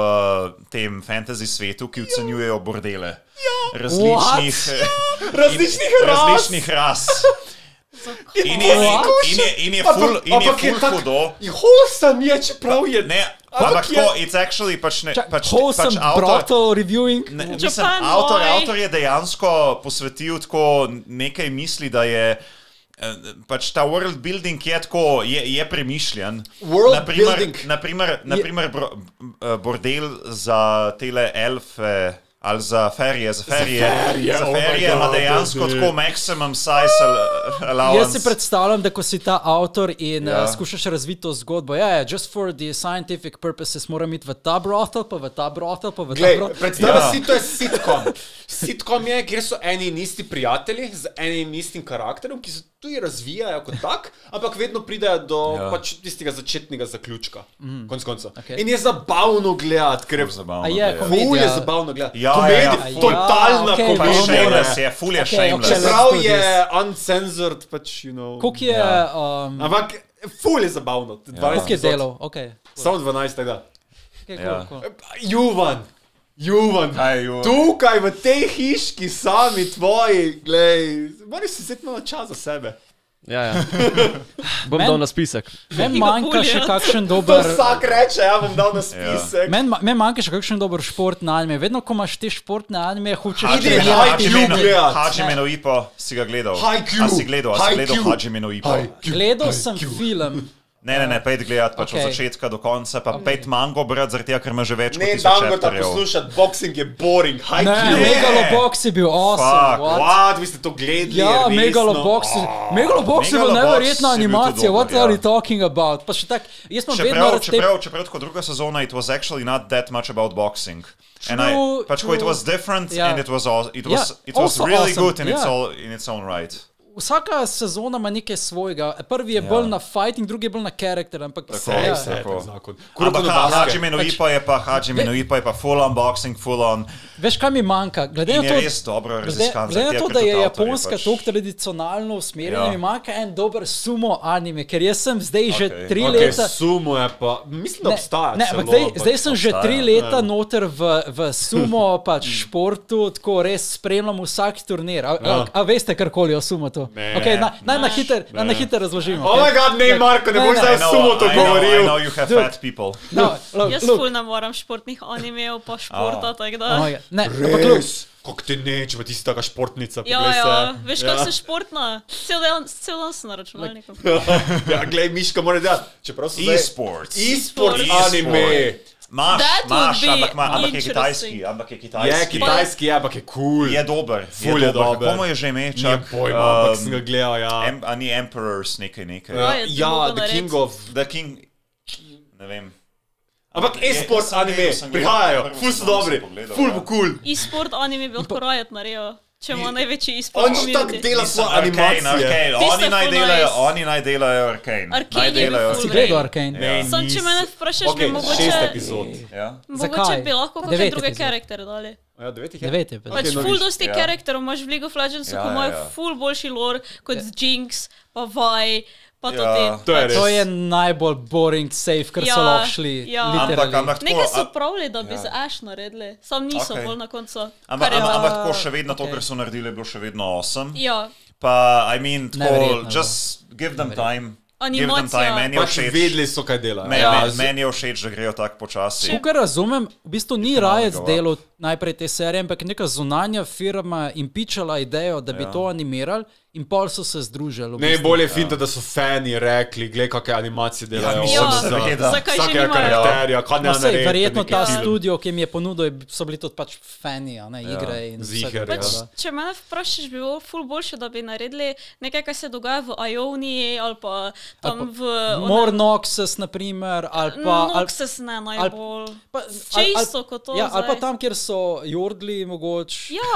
tem fantasy svetu, ki ocenjujejo bordele. Ja. Različnih, Različnih in, ras. različnih ras. In je, What? in je, in je ful, in je Ampak je ful tak- hudo. Wholesome je, čeprav je... Ne, Ampak ampak je- tako, it's actually pač ne, Čak, pač, wholesome pač avtor, brothel reviewing. ne, mislim, Japan avtor, boy. avtor je dejansko posvetil tako nekaj misli, da je eh, pač ta world building je tako, je, je premišljen. World naprimer, building. Naprimer, naprimer bro, eh, bordel za tele elfe. Ali za ferije, za ferije. ferije, Za oh my ferije ima God, dejansko ne. tako maximum size al- allowance. Jaz si predstavljam, da ko si ta avtor in Ja. uh, skušaš razviti to zgodbo, ja, ja, just for the scientific purposes moram iti v ta brothel, pa v ta brothel, pa v ta Glej, brothel. predstavljaj Ja. si, to je sitcom. Sitcom je, kjer so eni in isti prijatelji z enim in istim karakterom, ki se tudi razvijajo kot tak, ampak vedno pridejo do Ja. pač tistega začetnega zaključka. Mm. Konc koncev. Okay. In je zabavno gledati, ker je Ful zabavno, A je, da je. komedija. ful je zabavno gledati. Ja, Komedija, ja, ja. totalna Ja, okej, Pač komedija. bomo- shameless je, full je Okay, shameless. okay, Čeprav let's do je uncensored, pač, you know. Koliko je, Ja. um, Ampak ful je zabavno. koliko je delov? Okay. Samo dvanajst tega. Okay, Ja. cool, cool. Juvan. Juvan. Kaj, Juvan? Tukaj v tej hiški sami tvoji, glej, moraš si vzeti malo čas za sebe. Ja, ja. Bom Men- dal na spisek. Meni Ki ga manjka še pulijo. kakšen To dober... vsak reče, ja bom dal na spisek. Meni ma- meni manjka še kakšen dober športni anime. Vedno, ko imaš te športne anime, hočeš Idi, trenirati Haikyuu ljudi. gledat. Hajime no Ippo si ga gledal. Haikyuu. A si gledal, a si gledal Haikyuu. Hajime no Ippo? Haikyuu. Gledal sem film. Ne, ne, ne, pejt gledat pač Okay. od začetka do konca, pa pejt mango brati, zaradi tega, ker ima že več kot Ne, tisoč dam ga ta chapterjev. poslušati, boxing je boring, Ne, Haikyuu. Megalobox je bil awesome. Fuck, what? What, vi ste to gledali? Ja, resno? Megalobox. Megalobox je bila Megalobox neverjetna je bil animacija. tudi What dober, are ja. you talking about? Pa še tak, jaz sem vedno Čeprav, rad te... čeprav, čeprav tako druga sezona, it was actually not that much about boxing. And I, True, pač ko it true. was different Ja. and it was, all, it was, Ja, it was also really awesome, good in, its ja. all, in its own right. Vsaka sezona ima nekaj svojega. Prvi je Ja. bolj na fighting, drugi je bolj na karakter. Ampak Tako, Sej, ja. sej, tako. tak zakon. Kurko Ampak na ha, baske. Hajime no Ippo je pa, Hajime no Ippo je pa full on boxing, full on. Veš, kaj mi manjka? Glede In na je to, res dobro glede, raziskan. glede na zaradi to, tega, da ker je tudi avtor Japonska pač- tako tradicionalno usmerjena, Ja. mi manjka en dober sumo anime, ker jaz sem zdaj že Okej. tri Ok, leta. sumo je pa, mislim, da obstaja. ne, celo, ampak zdaj, ampak- zdaj sem že obstaja, tri leta ja. noter v, v sumo pač športu, tako res spremljam vsak turnir. A, a, Ja. a veste karkoli o sumo to? Ne. Okay, naj naj na Ne. hiter, naj na hiter razložim. Oh my god, ne, Marko, ne Ne, boš ne. zdaj I know, sumo to I know, govoril. I know you have Dude. fat people. No, look, Jaz look. ful ne moram športnih animejev pa športa, tako da. Oh my God. Ne, ampak look, Res, kako te neče, pa ti si taka športnica. Ja, poglej ja, se. veš, kako sem športna. Cel dan, cel dan sem na računalniku. Ja, glej, Miška mora delati. Čeprav so zdaj- E-sports. E-sport E-sport. anime. Maš, That would maš, be ampak, ma, ampak je interesting. kitajski, ampak je kitajski. Je kitajski, je, ampak je kul. Je dober, Ful je je dober. dober. Komu je že ime? Nimam Čak, pojma, ampak um, sem ga gledal, ja. em, a ni Emperors nekaj nekaj. Ja, je ja, zelo The nared. King of... The King, ne vem. Ampak Je- e-sport sem anime, gledal, sem gledal. prihajajo, Prvo ful sem so malo dobri, sem pogledal, ful ja. bo kul. E-sport anime bi lahko Riot naredil, če ima največji e-sport On že tako community. dela Mislim, svoje Arcane, animacije. Arcane. Tiste Oni naj ful delajo, nice. oni naj delajo Arcane. Arcane Naj je bil delajo. ful Si Ful gledal great. Arkane? Ja. Sam, če me vprašaš, Ok, bi mogoče, šest epizod. Ja. mogoče Zakaj? bi lahko kakšne Devet druge epizod. karaktere dali. Ja, devet jih je. Devet je. pa. Pač Ok, no, ful viš. dosti Ja. karakterov imaš v League of Legends, Ja, ko ja, imajo ja. ful boljši lore kot z Jinx, pa Vi, pa to Ja. te. To je res. To je najbolj boring safe, kar so Ja, lahko šli. ja. Ampak, literally. ampak tako, Nekaj so a- pravili, da bi Ja. z Ash naredili, sam niso Ok. bolj na koncu. Ampak, Kar je ampak, pa- ampak tako še vedno to, ok. kar so naredili, je bilo še vedno awesome. Ja, Pa, I mean, tako, Neverjetno, just give them time. Give them Animacija. time, meni je Pač všeč. vedeli so, kaj delajo. Me, Ja, me, z- meni je všeč, da grejo tako počasi. Tukaj razumem, v bistvu ni Economic Riot go up. delal najprej te serije, ampak neka zunanja firma jim pičala idejo, da bi Ja. to animirali in pol so se združili. v Ne, bistvu. bolje je finta, da so fani rekli, glej, kakšne animacije delajo. mislim, oni Ja, za seveda. zakaj že vsakega nimajo? karakterja, kaj ne No, sej, naredi, verjetno neki ta film. studio, ki jim je ponudil, je- so bili tudi pač fani, a ne, igre in ziher, vsega ja. tega. Če me vprašaš, bi bilo ful boljše, da bi naredili nekaj, kar se dogaja v Ioniji ali pa tam Ali v... More Noxus, na primer, ali pa... ali- Noxus ne najbolj. pa- Čisto kot to Ja, ali pa zdaj. tam, kjer so jordli, mogoče. Ja,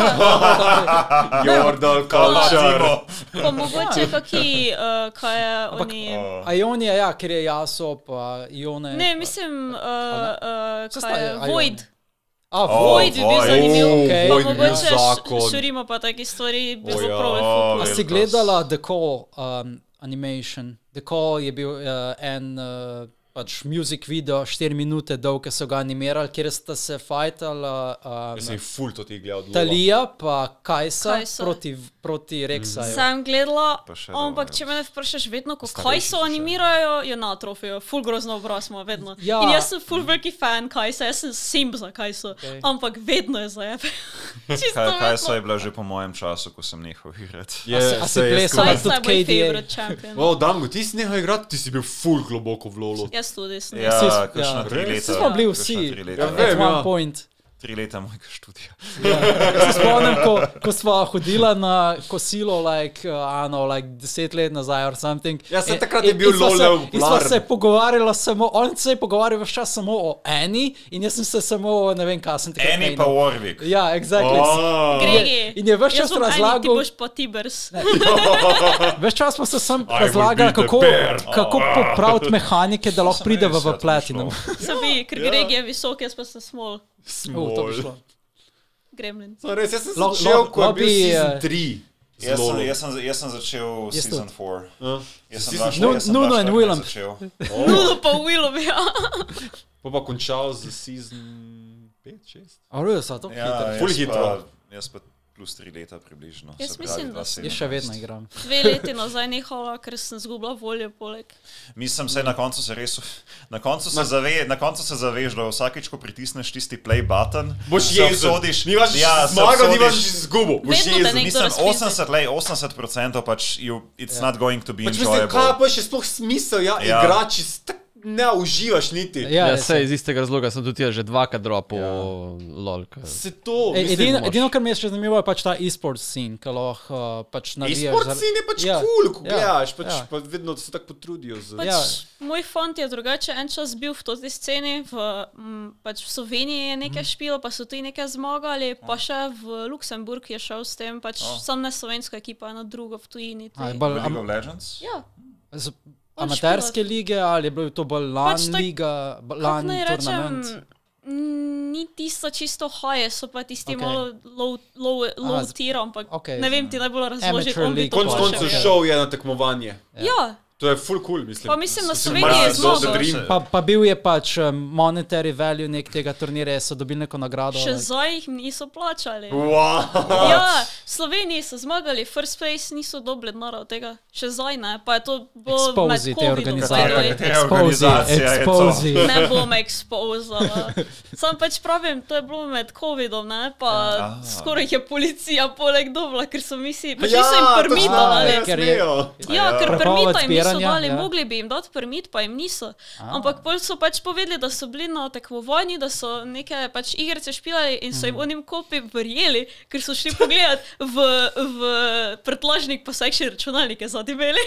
Jordal culture. pa mogoče kaki, uh, kaj je oni... A Ionija, ja, ker je jaso, pa Ione. Ne, mislim, uh, uh, Se kaj je, staje, Void. A, O, Void bi bil Void. zanimiv. Okej. Pa Void bi bil mogoče zakon. š- Šurima pa taki stvari bi O, bilo ja. prav. O, A si Velkos. gledala The Call um, animation? The Call je bil uh, en uh, pač music video, štiri minute dolg, ki so ga animirali, kjer sta se fajtala Jaz sem um, jih ful to ti gledal. od lova. Talija pa Kajsa Kajsa. proti, proti Reksaju. Sem gledala, Pa še ampak dobro. če me vprašaš vedno, ko Starejši kaj so so še. animirajo, je na trofijo, ful grozno obraz ima vedno. Ja. In jaz sem ful veliki fan Kajsa, jaz sem simp za Kajso, Okej. ampak vedno je zajebe. Čisto Kaj, kaj so vedno. je bila že po mojem času, ko sem nehal igrati? Je, A si- a si sej, jaz plesala tudi- Kajsa je tudi moj K D A? favorite champion. O, Dango, ti si nehal igrati, ti si bil ful globoko v lolu. Jaz tudi sem. Ja, Vsi- kakšna ja. tri Res? leta. Vsi smo bili kakšna vsi, tri Ja, leta. vem, at one ja. point. Tri leta mojega študija. Se spomnim, ko, ko smo hodila na kosilo, like, uh, ano, like deset let nazaj or something. Ja, saj In- takrat je in- bil in sva LOL se- popularen. In smo se pogovarjali samo, on se je pogovarjal vse čas samo o Eni in jaz sem se samo, ne vem, kaj sem takrat Eni menil. pa Warwick. Ja, exactly. Oh. Gregi. In je ves čas Jaz bom Eni, ti razlagal, boš pa Tibers. ves čas smo se sam will razlagali, be the kako, bear. kako popraviti mehanike, da lahko sem prideva res, ja, v to Platinum. bi šlo. Sabi, ker Ja. Greg je visok, jaz pa sem small. Uh, to bi šlo. Gremlin. So, res, jaz sem Lo- začel, lo- ko je bil lobby, season eh, tri. Jaz sem, jaz, sem, jaz sem začel Jaz season tudi. four. Uh, Jaz sem Season dva- Nu- jaz sem Nuno dva and štirinajst Willem. začel. Nuno pa Willom, ja. Pa pa končal z season pet, šest. A res, a to Ja, hitro. Ful jaz hitro. pa- Jaz pa plus tri leta približno. Jaz se pravi mislim, da dva sem- Jaz sedemnajst. še vedno igram. Dve leti nazaj nehala, ker sem zgubila voljo poleg. Mislim, se na koncu se res, na koncu se, zave, na koncu se zaveš, da vsakič, ko pritisneš tisti play button, Boš se jezen. obsodiš. Ni vaš ja, se zmagal, ni obsodiš- vaš izgubo. Boš Vedno, da jezen. nekdo Mislim, razpise. osemdeset, lej, osemdeset procentov pač you, it's not going to be Pač mislim, kaj enjoyable. pa je še sploh smisel, ja, Ja. igrači, s- tak ne uživaš niti. Ja, Ja, res sej je. iz istega razloga sem tudi jaz že dvakrat dropil Ja. lol. ke- Se to, Ej, mislim, edino, moraš. edino, kar mi je še zanimivo, je pač ta e-sport scene, ki lahko uh, pač navijaš. E-sport za- scene je pač Ja, cool, ko ja, gledaš, pač ja. pa vedno se tako potrudijo. z- Pač, Ja. Moj fant je drugače en čas bil v tej sceni, v, m, pač v Sloveniji je nekaj špilo, pa so tudi nekaj zmagali, pa še v Luksemburg je šel s tem, pač Oh. sam ne slovenska ekipa, ena druga v tujini. A, je tudi. bolj League am, of Legends? Ja, z- On amaterske lige ali je bil to bolj LAN Pač tak- liga, b- kako LAN naj rečem, turnament? m, ni tisto čisto haje, so pa tisti Ok. malo low, low, low z- tier, ampak ok. ne vem ti najbolj razložiti, Amateur on bi league. to Konc Konc koncev počel. šel je na tekmovanje. Ja, To je full cool, mislim. Pa mislim, na So si Sloveniji malo je zelo zmagal. Dream. Pa, pa bil je pač um, monetary value nek tega turnirja, so dobili neko nagrado. še like- zdaj jih niso plačali. Wow. Ja, v Sloveniji so zmagali, first place niso dobili denar od tega, še zdaj ne, pa je to bilo Exposi med te covidom, organizacije. by the way. Katera Exposi, organizacija je to? exposi. Ne bom expozala. Sam pač pravim, to je bilo med covidom, ne, pa Ja. skoraj jih je policija poleg dobila, ker so misli, pač Ja, niso jim točno, permita ja, dali. ne ker je- smejo. Ja, ker Prepoved permita jim niso testiranja, dali, ja. mogli bi jim dati permit, pa jim niso. Ampak pol so pač povedali, da so bili na tekmovanju, da so neke pač igrice špilali in so jim onim kopi verjeli, ker so šli pogledat v, v prtlažnik, pa so še računalnike zadimeli.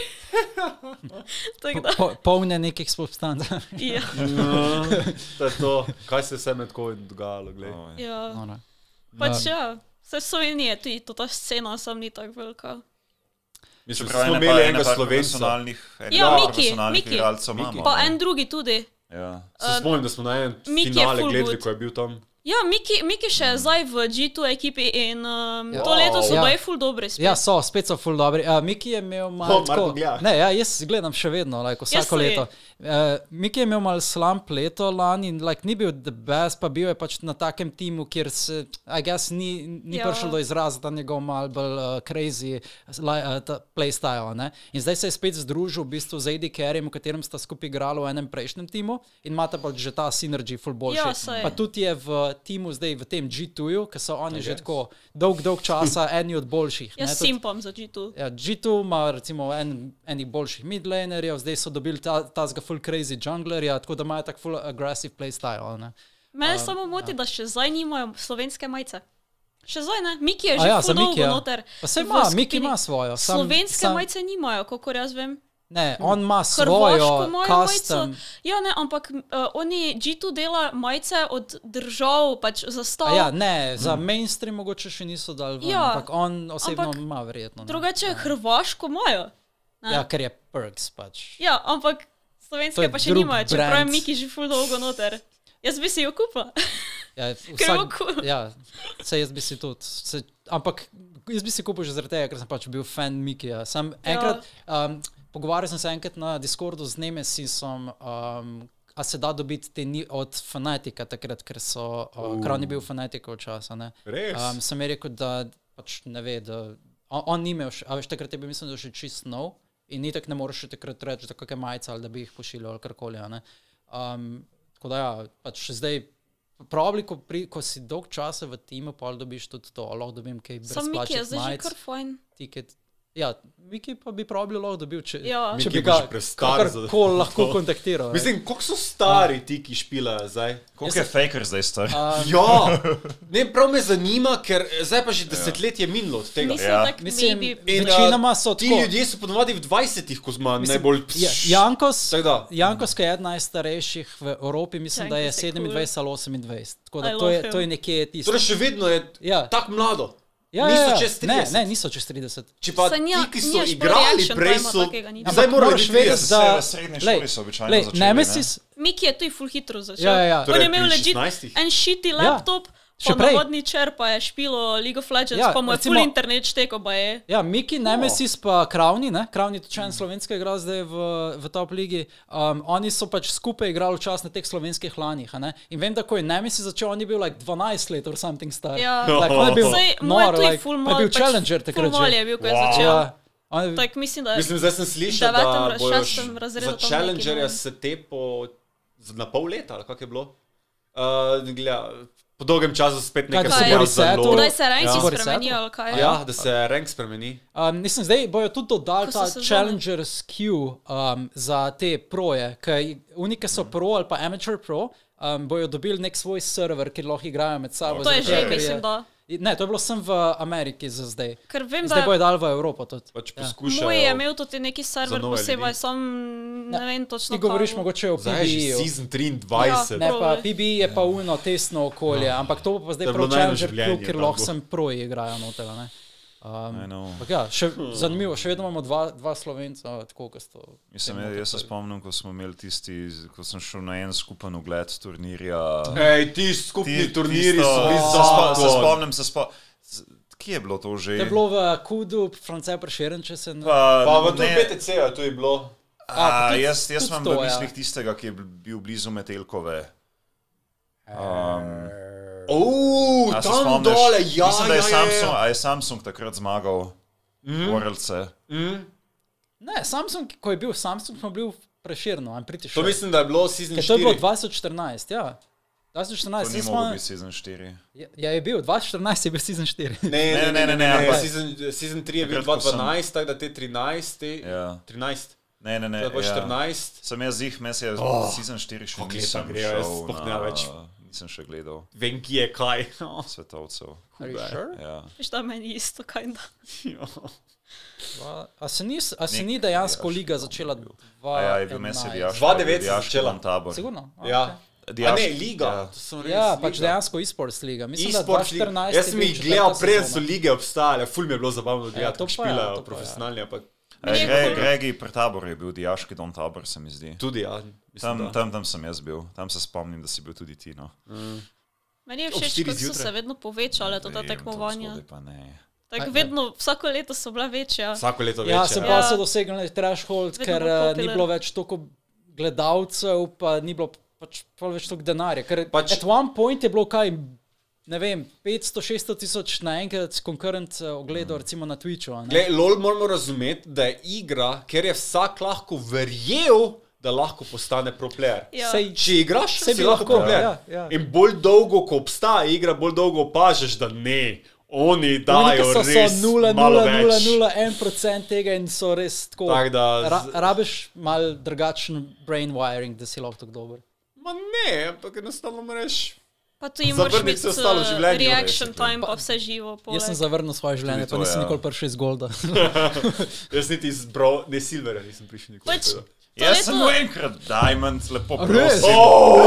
Tako da. Po, polne nekih substanc. Ja. No, to je to, kaj se vse med COVID dogajalo, glej. Ja. No, ne. Pač ja, vse Slovenije, tudi to ta scena sam ni tako velika. Mislim, Čeprav smo ene imeli pa- ene enega par Slovenca. profesionalnih- ene Ja, par Miki, profesionalnih Miki. igralcev imamo, Pa ne. en drugi tudi. Ja. Se spomnim, da smo na en Miki je finale full gledali, good. ko je bil tam. Ja, Miki, Miki še je zdaj v G dva ekipi in um, Ja. to leto so Ja. baje ful dobri spet. Ja, so, spet so ful dobri. Uh, Miki je imel malo Oh, Marko gleda. Ne, ja, jaz gledam še vedno, like, vsako Jaz tudi. leto. Uh, Miki je imel malo slump leto lani in like, ni bil the best, pa bil je pač na takem timu, kjer se, I guess, ni, ni Ja. prišel do izraza ta njegov mal bolj uh, crazy like, uh, ta playstyle. Ne? In zdaj se je spet združil v bistvu z A D Carryjem, v katerem sta skupaj igrali v enem prejšnjem timu in imata pač že ta synergy ful boljši. Ja, saj. Pa tudi je v timu zdaj v tem G dva-ju, ker so oni že tako dolg, dolg časa eni od boljših. ne, Jaz tudi- simpam za G dva. Ja, G dva ima recimo en, enih boljših midlanerjev, zdaj so dobili ta, ta zga full crazy junglerja, tako da imajo tak full aggressive playstyle. Ne? Mene samo moti, da še zdaj nimajo slovenske majice. Še zdaj ne, Miki je A že ja, ful za Miki, dolgo ja. noter. Pa saj v ima, skupini. Miki ima svojo. Sam, Slovenske sam, majice nimajo, kolikor jaz vem. Ne, on ima Hrvaško svojo imajo custom. majico. Ja, ne, ampak uh, oni G dva dela majice od držav, pač zastav. A ja, ne, za mainstream mogoče še niso dali ven, Ja, ampak on osebno ampak ima verjetno. Ne? Drugače Hrvaško imajo. Ne? Ja, ker je perks pač. Ja, ampak To slovenske je pa še drug nimajo, čeprav je brand. Miki že ful dolgo noter. Jaz bi si jo kupila. Ja, Ker je cool. ja, se jaz bi si tudi. Se, ampak jaz bi si kupil že zaradi tega, ker sem pač bil fan Mikija. Sam enkrat, um, pogovarjal sem se enkrat na Discordu z Nemesisom, um, a se da dobiti te ni od Fanatika takrat, ker so, uh, ker on je bil Fanatikov časa. Ne? Res? Um, sem je rekel, da pač ne ve, da on, on ni imel, še, a veš, takrat je bil, mislim, da še čist nov in ni tako ne moreš še takrat reči, da kakšne majice ali da bi jih pošiljal ali karkoli. a ne. Um, tako da ja, pač zdaj Probably, ko, pri, ko si dolg časa v timu, pa dobiš tudi to, lahko dobim kaj Sam Miki je brezplačnih zdaj že majic, kar fajn. tiket. Ja, Miki pa bi probably lahko dobil, če, Ja. če Miki bi bo ga že prestar za- kakorkoli lahko kontaktiral. ne. Mislim, koliko so stari ti, ki špilajo zdaj? Koliko je faker zdaj star? Ja, ne, prav me zanima, ker zdaj pa že desetletje minilo od tega. Mislim, Ja. tak Mislim, maybe. In, večinoma a, so ti tako. ljudje so ponovadi v dvajsetih, ko smo Mislim, najbolj Ja, Jankos, Tako da. Jankos, ki je eden najstarejših v Evropi, mislim, da je Jankos je cool. sedemindvajset ali osemindvajset. Tako I da to love je, him. to je nekje tisto. Torej še vedno je Ja. tako mlado. Ja, niso ja, ja. čez Ne, trideset. ne, niso čez trideset. Če pa Saj ti, nija- ki so nimaš pa igrali reaction prej, timea so takega niti. zdaj Ampak morajo moraš biti vedeti, trideset. da- v srednji lej, šoli so običajno lej, začeli. Nemesis, Miki je tudi full hitro začel. Ja, ja, ja. On Torej je imel pri legit šestnajstih? en shitty Ja. laptop, Še pa prej. navadni čer pa je špilo League of Legends, Ja, pa mu je recimo- full internet šteko, pa je. Ja, Miki, Nemesis pa Kravni, ne? Kravni tudi član slovenske igra zdaj v, v top ligi. Um, oni so pač skupaj igrali včasih na teh slovenskih lanih. a ne? In vem, da ko je Nemesis začel, on je bil like dvanajst let or something star. Ja. Like, on je bil Saj moj nor, tudi like, full pa je mal, bil challenger takrat Full mal že. je bil, ko je Wow. začel. Ja, on je, Tak mislim, da Mislim, zdaj sem slišal, devetem, da bojo šestem š- razredu za tam neki challengerja novi. se te po z- na pol leta, ali kako je bilo? Uh, gleda, po dolgem času spet Kaj, nekaj da se se bo resetal? Kdaj se ranki Ja. spremenijo, ali kaj? Ja, da se rank spremeni. um, mislim, zdaj bojo tudi dodali Ko so ta sezone. Challengers queue um, za te proje, ker unike so pro ali pa amateur pro, um, bojo dobili nek svoj server, kjer lahko igrajo med sabo. To je zaradi že, tega, ker mislim, da. Ne, to je bilo sem v Ameriki za zdaj. Ker vem, Zdaj da bojo dali v Evropo tudi. Pač Ja. poskušajo. moj je imel tudi neki server nove posebej, ljudi. sam ne vem točno. Ti govoriš kaj. mogoče o Zdaj je že P B I-ju. season triindvajset. Ne, pa Probaj. P B I je pa uno testno okolje, ampak to bo pa zdaj To je prav bilo najno Challenger življenje klub, kjer tam lahko bo. sem proji igrajo noter. ne. I Um, know. ampak ja, še, zanimivo, še vedno imamo dva, dva Slovenca, tako kot sto. Mislim, jaz, jaz se spomnim, ko smo imeli tisti, ko sem šel na en skupen ogled turnirja. Ej, ti skupni Ti- turniri tisto- so bili se spo- Se zakon. spomnim, se spomnim. Kje je bilo to že? To je bilo v Kudu, France Prešeren, če se ne. Pa, Pa v ne- tem P T C-ju tu je bilo. A, pa A, tudi- jaz jaz tudi imam to, v ja. mislih tistega, ki je bil blizu Metelkove. Um, Uuu, a se tam spomniš? dole, ja, Mislim, da je ja, ja, Samsung, ja. a je Samsung takrat zmagal. Mhm. Worldse. Mm. Ne, Samsung, ko je bil Samsung, smo bili v Prešernu, I'm pretty To sure. mislim, da je bilo season Ker to je bilo štiri. dvajset štirinajst, ja. dvajset To štirinajst, ni jaz mogel smo- biti sezon štiri. Ja, je bil, dvajset štirinajst je bil season štiri. Ne, ne, ne, ne, ne, ne, ampak- season, season tri je bil Takrat, ko sem- dvajset dvanajst, tako da te trinajst, te Ja. trinajst. Ne, ne, ne. To je bilo ja. štirinajst. Sem jaz jih, mes je Oh, season štiri še ok, nisem pa grejo, jaz šel sploh ne na, več. nisem še gledal Vem, ki je kaj. svetovcev. Are you sure? Ja. Veš, da meni isto, kinda. A se ni, a se Nek- ni dejansko dijaški liga dom začela je bil. dva A ja, je bil mes je dijaški, dva devet dijaški začela. dom tabor. Sigurno? A, Ja. okej. A Dijaški, ne, liga. ja. To sem res Ja, liga. pač dejansko e-sports liga. Mislim, da E-sports liga. dva štirinajst Jaz je sem bil jih četrta gledal, preden so sezona. lige obstajale. Ful mi je bilo zabavno Ja, gledati, to kako pa ja, špilajo to pa ja. profesionalni, ampak E, Meni je Gre, cool. Gregi pri taboru je bil dijaški dom tabor, se mi zdi. tudi ja. Mislim, Tam, da. tam, tam sem jaz bil, tam se spomnim, da si bil tudi ti. No. Meni je Ob všeč, štirih kako so zjutraj. se vedno povečale to ta Vem, tekmovanja. zgodaj pa ne. Tako vedno, vsako leto so bila večja. Vsako leto Ja, več. se Ja. pa Ja. so dosegli threshold, Vedno ker bolj eh, ni popular. bilo več toliko gledalcev, pa ni bilo pač pol več toliko denarja. Ker Pač- at one point je bilo kaj, ne vem, petsto šeststo tisoč naenkrat konkurent ogledov, recimo na Twitchu. a ne. Glej, LOL moramo razumeti, da je igra, ker je vsak lahko verjel, da lahko postane pro player. Ja. Sej, Če igraš, Saj si bi lahko lahko, pro player. ja, ja. In bolj dolgo, ko obstaja igra, bolj dolgo opažaš, da ne. Oni dajo so, res so nula, malo nula, nula, več. nula, en procent tega in so res tako. Tak da z- Ra, rabiš mal drugačen brain wiring, da si lahko tako dober. Ma ne, ampak enostavno moraš. Pa tu imaš Zavrni biti vse ostalo v življenju, reaction basically. time, pa vse živo. Jaz sem poleg. zavrnil svoje življenje, to, pa nisem ja. nikoli prišel iz Golda. Jaz niti iz bro, ne Silvera nisem prišel nikoli. Pač- tako da. To Jaz je sem to. bil enkrat Diamond, lepo res? prosim.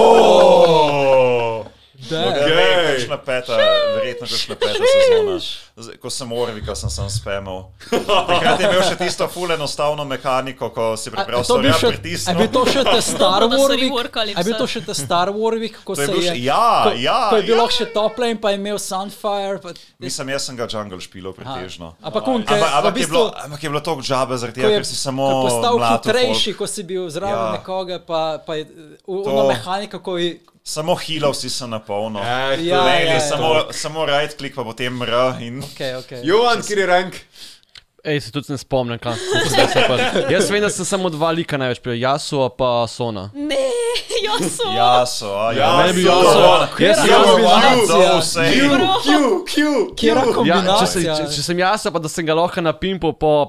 Oh! Da, Okej. Kakšna peta, verjetno kakšna peta sezona. Zdaj, ko sem Orvika, sem sem spamal. Takrat je imel še tisto ful enostavno mehaniko, ko si A- preprosto to bil ja še- a pritisnil. bil to še te Star Dobro, da so Warwick? reworkali A bil vse. to še te Star Warwick, ko To je se bil je... še- ja, ko, ja, ko je bil ja. lahko še top lane, pa je imel Sunfire. Pa, Mislim, jaz sem ga jungle špilal pretežno. ampak on, Ampak, ampak, v je bistvu, bilo, ampak je bilo toliko džabe, zaradi ko tega, je, ker si samo ko je postal mlatil hitrejši, folk. ko si bil zraven Ja. nekoga, pa, pa je To- ona mehanika, ko je... Samo healov si se napolnil. Ja, Ja, to- Lejli, ja, ja. samo, samo right click, pa potem R in... Okay, okay. Jovan, kjer je rank? Ej, se tudi ne spomnim, kam sem se prišel. Jaz vem, da sem samo dva lika največ prijel, Yasuo pa Sona. Ne, jaz sem. Jaso, a ja. Meni bi Yasuo. Yasuo. Jaz sem Yasuo. Yasuo. Yasuo. Q, Q, Q, Kjera Ja, če, se, kombinacija? če, če sem jaz, pa da sem ga lahko napimpo po...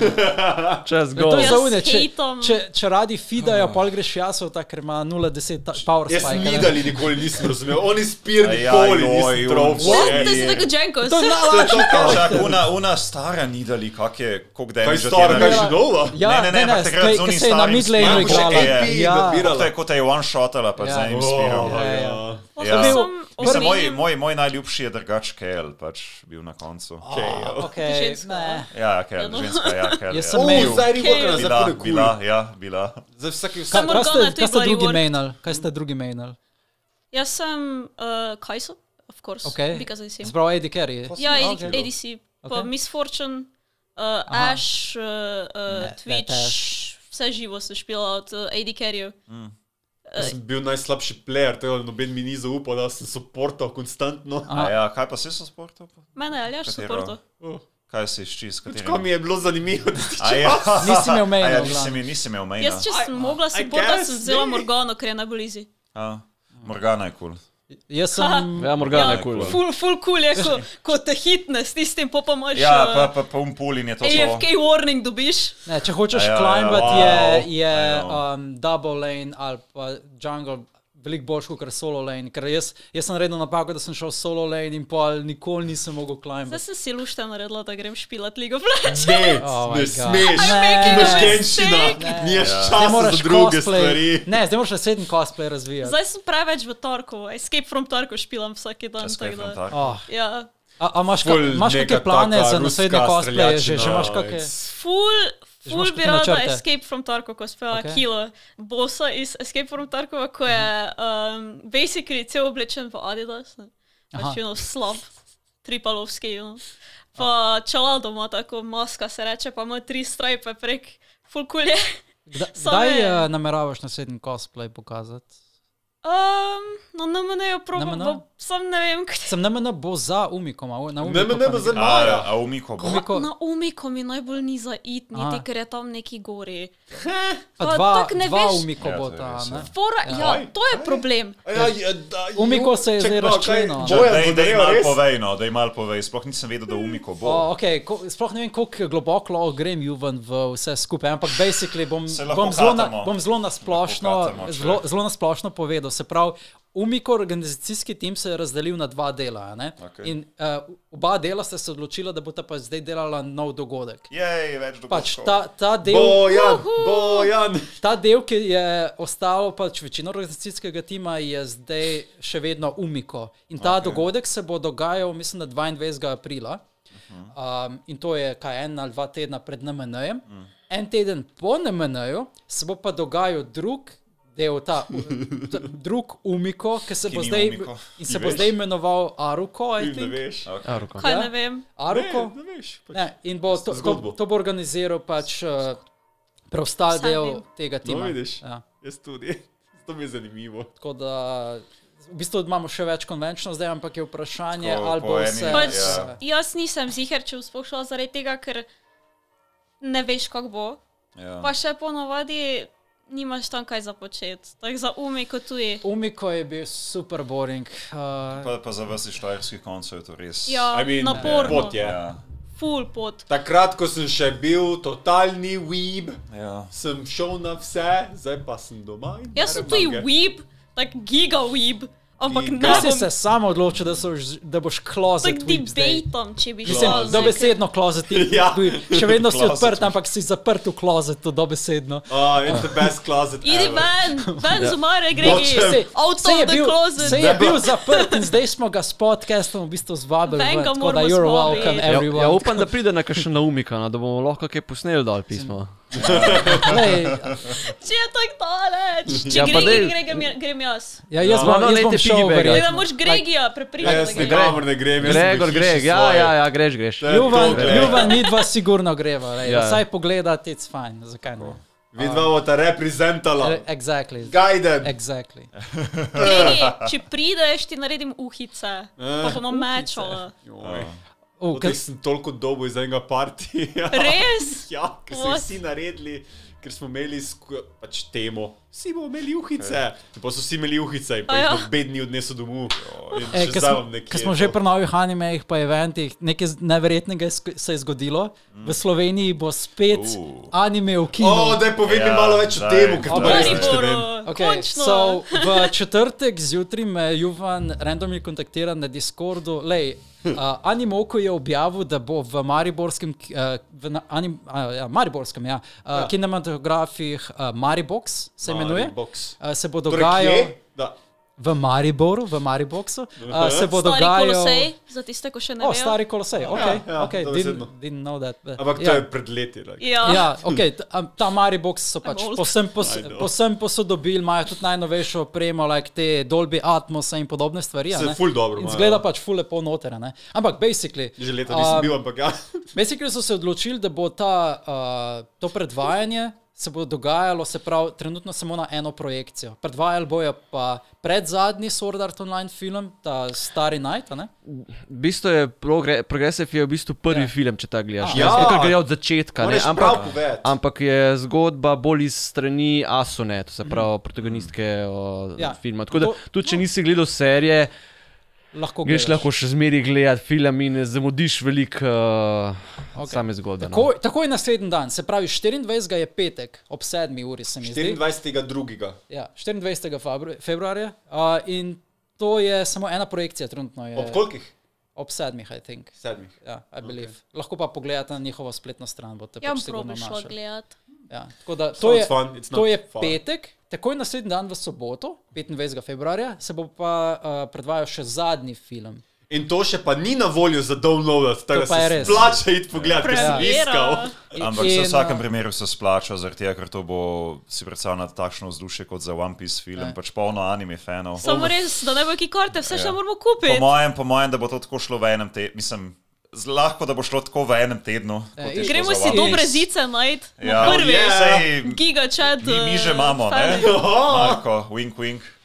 Čez To go. je Jaz zaune, če, hejtam. če, če radi feedajo, pol greš jaso, tak, ker ima nula deset ta- power Jaz spike. ne. nidali nikoli nisem razumel, oni spir Ajaj, nikoli joj, nisem joj. trov. What? Je, To je. je tako Jenkos. To je najlažje. Čak, una, una stara Nidali, kak je, koliko Kaj damage stara, kaj že Ja. nova? Ja, Ne, ne, ne, ampak takrat kaj- z kaj unim se je na starim midlane smakom še igrala. A P Ja. nabirala. To je kot je one shotala, pa Ja. zdaj jim Oh, spiral. ja, ja. ja. Ja. Sem Mislim, moj, omenim- moj, moj najljubši je drugač Kel, pač bil na koncu. Okay, Ženska. ne. Ja, Kel, Ja, no. ženska, ja, Kel. Jaz ja. sem O, imel- zdaj reworkana, Kale. zdaj Bila, bude bila, kul. ja, bila. Za vsaki Kaj, vsak. kaj, ste, Morgana, to je kaj ste bila drugi rework. menjali? Kaj ste drugi menjali? Jaz sem uh, Kaiso, of course. Okay. Because I see. Zbrav A D carry. Ja, Okay. A D C, pa Okay. Miss Fortune, uh, Aha. Ash, uh, uh, Ne, Twitch, Bad Ash. vse živo sem špila od uh, A D carryjev. Jaz sem bil najslabši player, to je noben mi ni zaupal, da sem supportal konstantno. A ja, kaj pa si so sportov? Mene ali Ash Katero? supporto. Kaj si šči, s katerim? Tako mi je bilo zanimivo, da ti A ja. Nisi imel maina, A ja, v nisi, glavnem. imel- nisi imel maina. Jaz, če sem mogla I supporta, guess, sem vzela ne. Morgano, ker je najbolj easy. A, Morgana je kul. Cool. Jaz sem... Ja, Morgana Ja, je kul. Full, full cool je, ko, ko te hitne s tistim, pa pa imaš Ja, uh, pa, pa, pa umpulin je to A F K to. warning dobiš. Ne, če hočeš Ja, ja, ja, climbat, wow. je, je I know. um, double lane ali pa jungle veliko boljš kot solo lane. Ker jaz, jaz sem naredil napako, da sem šel solo lane in pol nikoli nisem mogel Zdaj climbat. sem si lušta naredila, da grem špilat League of Legends. Ne, Oh my ne God. smeš. Ne. Ti imaš Ne. genščina, Ne. nimaš Ja. Zdaj časa moraš za druge cosplay- stvari. Ne, zdaj moraš naslednji cosplay razvijati. Zdaj sem preveč v Tarku, Escape from Tarku špilam vsak dan. Escape tako from da- Tarkov. Oh. Ja, A, a imaš, ka, Ful imaš kakšne neka plane taka za naslednje ruska cosplaye? Že, že streljačina, imaš kakšne? it's- full, Že full imaš bi kakšne rada načrte? Escape from Tarkov, ko spela Okay. okay. Kilo, bossa iz Escape from Tarkova, ko je um, basically cel oblečen v Adidas, ne. Aha. Pač eno slab, tripalovski, no. Pa čelado ima tako maska, se reče, pa ima tri strajpe prek, full cool je. Kda- Samo Kdaj je- uh, nameravaš naslednji cosplay pokazati? Um, no, na mene je Na M N? probal, sam ne vem, kaj. Sem na mene bo za Umikom, a na Ne, Umiko ne, pa ne, za ne- Maja. A, a umiko bo. Umiko- Na Umiko mi najbolj ni za it, niti A. ker je tam neki gori. Pa Pa dva, tak ne dva veš- Umiko Ja, bo to je ta, res, ne? ja. Fora, ja, Aj, to je problem. Ja, ja, da, Umiko ju, se je čak zdaj malo, razčlenil, kaj, ne? Bojan, Dej, bo dej naredil mal res? povej, no, dej mal povej. Sploh nisem vedel, da umiko bo. O, okay. ko, sploh ne vem, koliko globoko lahko grem juven v vse skupaj, ampak basically bom, Se lahko bom, zelo, na, katamo. bom zelo nasplošno, Lahko katamo, če. zelo, zelo nasplošno povedal. Se pravi, Umiko organizacijski tim se je razdelil na dva dela. a Ne? Okej. In uh, oba dela sta se odločila, da bosta pa zdaj delala nov dogodek. Jej, več dogodkov. Pač ta, ta del. Bojan, Bojan. Ta del, ki je ostal, pač večino organizacijskega tima, je zdaj še vedno Umiko. In ta okay. dogodek se bo dogajal, mislim, da dvaindvajsetega aprila. Um, in to je kaj en ali dva tedna pred N M N-jem. Mm. En teden po N M N-ju se bo pa dogajal drug del, ta, ta drug Umiko, ki se Ki bo ni zdaj, Umiko. in se Ti bo veš? zdaj imenoval Aruko, I Ne think. veš. A, ruka. Kaj Ja. ne vem. Aruko. Ne, ne veš. pač. Ne, in bo to, to, Zgodbo. to bo organiziral pač uh, preostal Vsaj del del. tega No, tima. vidiš. Ja. Jaz tudi. To mi je zanimivo. Tako da v bistvu imamo še več konvenčno zdaj, ampak je vprašanje, Tako, ali po bo eni- se... Pač, Ja. jaz nisem ziher, če sploh šla zaradi tega, ker ne veš, kako bo. Ja. Pa še ponovadi nimaš tam kaj za početi. Tako za Umiko tudi. Umiko je bil super boring. Uh, Pa, pa za vas iz štajerskih koncev je to res. Ja, I mean, naporno. pot je. Ja. Full pot. Takrat, ko sem še bil totalni weeb, Ja. sem šel na vse, zdaj pa sem doma. in Jaz sem berem tudi mange. weeb, tak giga weeb, ampak Giga. ne Ti si bom se samo odločil, da, so, da boš closet tak weeb zdaj. debatam, če bi Mislim, šla. dobesedno closet weeb. Ja. Še vedno si Closet odprt, weeb. ampak si zaprt v closetu, dobesedno. Oh, it's the best closet Idi ever. ven, ven z Mare, Gregi, Nočem. out se je of the bil, closet. se je bil zaprt in zdaj smo ga s podcastom v bistvu zvabili. Ven ven, ga tako da moramo you're zvabiti. welcome, Ja, everyone. ja, upam, da pride na kakšen na umika, no, da bomo lahko kaj posneli dol pismo. Lej, Če je tako daleč. Če Ja, ja, pa Gregi, dej- Gregi, grem, grem jaz. ja, jaz No, bom, no, jaz dajte bom šel piggybaga. Gre, da verjetno. moš Gregija prepričati. Jaz da gre. nikamor ne grem, jaz sem v Gregor, hiši Greg, ja, svoje. ja, ja, greš, greš. To je Ljuban, to, glej. ljuban, mi dva sigurno greva, lej, Ja. vsaj pogledati, it's fine, zakaj ne? Vidva bosta reprezentala. Re- Exactly, Guided. exactly. Gregi, če prideš, ti naredim uhice. Pa bomo mečala. Joj. Uh, Zdaj sem toliko dobo iz enega partija. Res? Ja, ker so What? vsi naredili, ker smo imeli sku- pač temo. Vsi bomo imeli uhice. Pa so vsi imeli uhice in pa A jih ja. noben dni odnesel domov. In E, še ko zdaj smo, imam nekje ko smo to. že pri novih animejih pa eventih, nekaj z- neverjetnega je sk- se je zgodilo. V Sloveniji bo spet Uh. anime v O, kinu. daj povem mi Ja, malo več o daj, tem, ker to daj. pa res nič ne vem. Mariboru, Okay, končno. so, v četrtek zjutraj me Juvan randomno kontaktira na Discordu. Lej, uh, Animoku je objavil, da bo v Mariborskem, uh, v na, anim, uh, ja, Mariborskem ja, uh, ja. kinematografih uh, Maribox se imenuje. Maribox. Uh, se bo Torej, dogajal kje? Da. v Mariboru, v Mariboxu. Uh, se bo Stari dogajal. kolosej, za tiste, ko še ne O, vejo. stari kolosej, ok, ja, okay. dobesedno. Didn't, didn't know that. but- Ampak to ja. je pred leti. Like. Ja. Ja, okay, t- am- ta Maribox so pač old. posem, pos, I know. posem posodobili, imajo tudi najnovejšo opremo, like te Dolby Atmos in podobne stvari. a Se ne. ful dobro In imajo. zgleda pač ful lepo noter. a ne. Ampak basically, Že leta nisem um, bil, ampak ja. basically so se odločili, da bo ta, uh, to predvajanje se bo dogajalo, se pravi, trenutno samo na eno projekcijo. Predvajali bojo pa predzadnji Sword Art Online film, ta Starry Night, a ne? V bistvu je progre, Progressive je v bistvu prvi Ja. ja. film, če tako gledaš. A. Ja, Ja. ja. Gre od začetka, ne, Moraš prav ampak, povedati. ampak je zgodba bolj iz strani Asune, to se pravi protagonistke o, Ja. filma. Tako da To- tudi če nisi gledal serije, Lahko greš gledaš. lahko še zmeri gledati film in ne zamudiš veliko uh, Ok. okay. same zgodbe. No. Takoj, takoj naslednji dan, se pravi štiriindvajsetega je petek, ob sedmi uri se mi zdi. štiriindvajsetega drugega Ja, štiriindvajsetega febru- februarja. Uh, in to je samo ena projekcija, trenutno je. Ob kolikih? Ob sedmih, I think. Sedmih. Ja, I believe. Okay. Lahko pa pogledate na njihovo spletno stran, boste Ja, pač bom sigurno probil šla našli. gledat. Ja, tako da to Sounds je, fun, it's to not je fun. petek, takoj naslednji dan v soboto, petindvajsetega februarja, se bo pa uh, predvajal še zadnji film. In to še pa ni na voljo za download, tako To da pa je se res. splača iti pogledat, ker sem Premiera. iskal. Ampak In, se v vsakem uh, primeru se splača, zaradi tega, ker to bo si predstavljati takšno vzdušje kot za One Piece film, Ja. pač polno anime fanov. Samo res, da ne bo ki karte, vse še Ja. moramo Po kupiti. mojem, po mojem, da bo to tako šlo v enem tednu, mislim, z- lahko da bo šlo tako v enem tednu. kot je šlo Gremo za si One dobre Piece. zice najti. Ja, Prvi, yeah. sej, giga chat. mi, mi že imamo, ne? fani. Marko, wink, wink.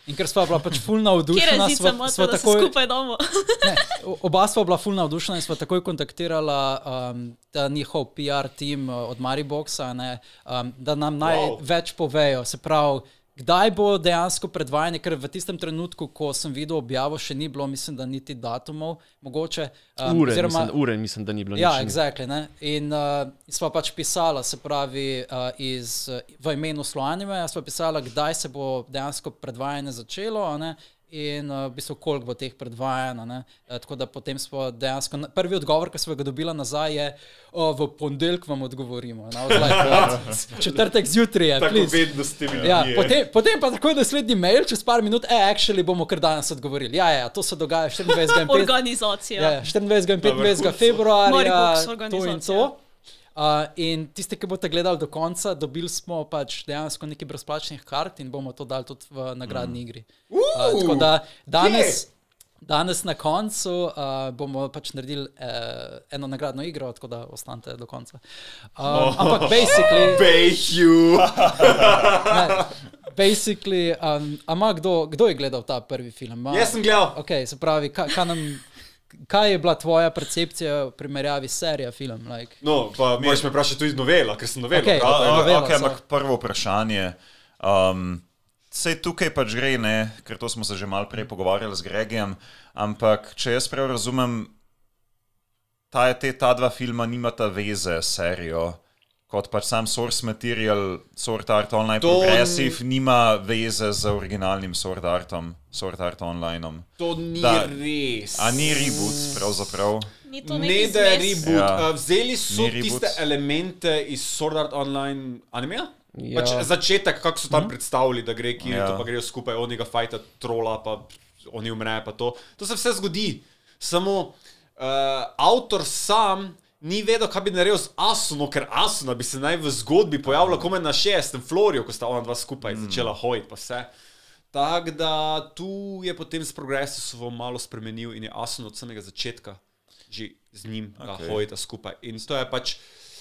In ker sva bila pač ful Kje navdušena, rezice sva, imate, sva da se takoj, skupaj damo? ne, o- oba sva bila ful navdušena in sva takoj kontaktirala um, ta njihov P R tim uh, od Mariboxa, ne, um, da nam naj Wow. več povejo. Se pravi, kdaj bo dejansko predvajanje, ker v tistem trenutku, ko sem videl objavo, še ni bilo, mislim, da niti datumov, mogoče. Um, Ure, oziroma- mislim, ure, mislim, da ni bilo Ja, nič. exactly, ne. In uh, sva pač pisala, se pravi, uh, iz, uh, v imenu Sloanime, sva pisala, kdaj se bo dejansko predvajanje začelo, a ne, in uh, v bistvu koliko bo teh predvajanj, a ne. Uh, tako da potem smo dejansko, na- prvi odgovor, ki smo ga dobila nazaj, je, o, v ponedeljek vam odgovorimo. And I was like, what? Četrtek zjutraj je, Tako please. vedno s temi ljudmi. Ja, je. potem, potem pa takoj naslednji mail, čez par minut, e, actually bomo kar danes odgovorili. Ja, ja, to se dogaja štiriindvajsetega in petindvajsetega. Organizacija. Ja, ja, štiriindvajsetega in petindvajsetega vrhuncu. februarja, Maribox to in organizacija. to. Uh, in tisti, ki boste gledali do konca, dobili smo pač dejansko nekaj brezplačnih kart in bomo to dali tudi v nagradni igri. Uh, tako da danes, danes na koncu uh, bomo pač naredili uh, eno nagradno igro, tako da ostanite do konca. Um, Oh. Ampak basically, Bejhju. ne, basically um, ama kdo, kdo je gledal ta prvi film? Ma, Jaz sem gledal. Okay, se pravi, kaj, kaj, nam, kaj je bila tvoja percepcija v primerjavi s serijo film? Like? No, pa moraš me vprašati tudi novela, ker sem novela. Okej. bral. to je A- a- novela, Ok, so. ampak prvo vprašanje. Um, Sej tukaj pač gre, ne, ker to smo se že malo prej pogovarjali z Gregijem, ampak če jaz prav razumem, ta, te, ta dva filma nimata veze s serijo, kot pač sam source material, Sword Art Online To n- Progressive, nima veze z originalnim Sword Artom, Sword Art Onlineom. To ni Da. res. A ni reboot, pravzaprav? Ni to Ne, neki da je zmes? reboot. Ja. Ja. Uh, vzeli so Ni reboot. tiste elemente iz Sword Art Online animeja. Ja. Pač začetek, kako so tam mm. predstavili, da gre Kirito, Ja. ja. pa grejo skupaj, oni ga fajta trola, pa oni umrejo, pa to. To se vse zgodi. Samo uh, avtor sam ni vedel, kaj bi naredil z Asuno, ker Asuna bi se naj v zgodbi pojavila komaj na šestem Floriju, ko sta ona dva skupaj mm. začela hojiti, pa vse. Tako da tu je potem s progresivom malo spremenil in je Asun od samega začetka že z njim okay. Okej. hojita skupaj. In to je pač,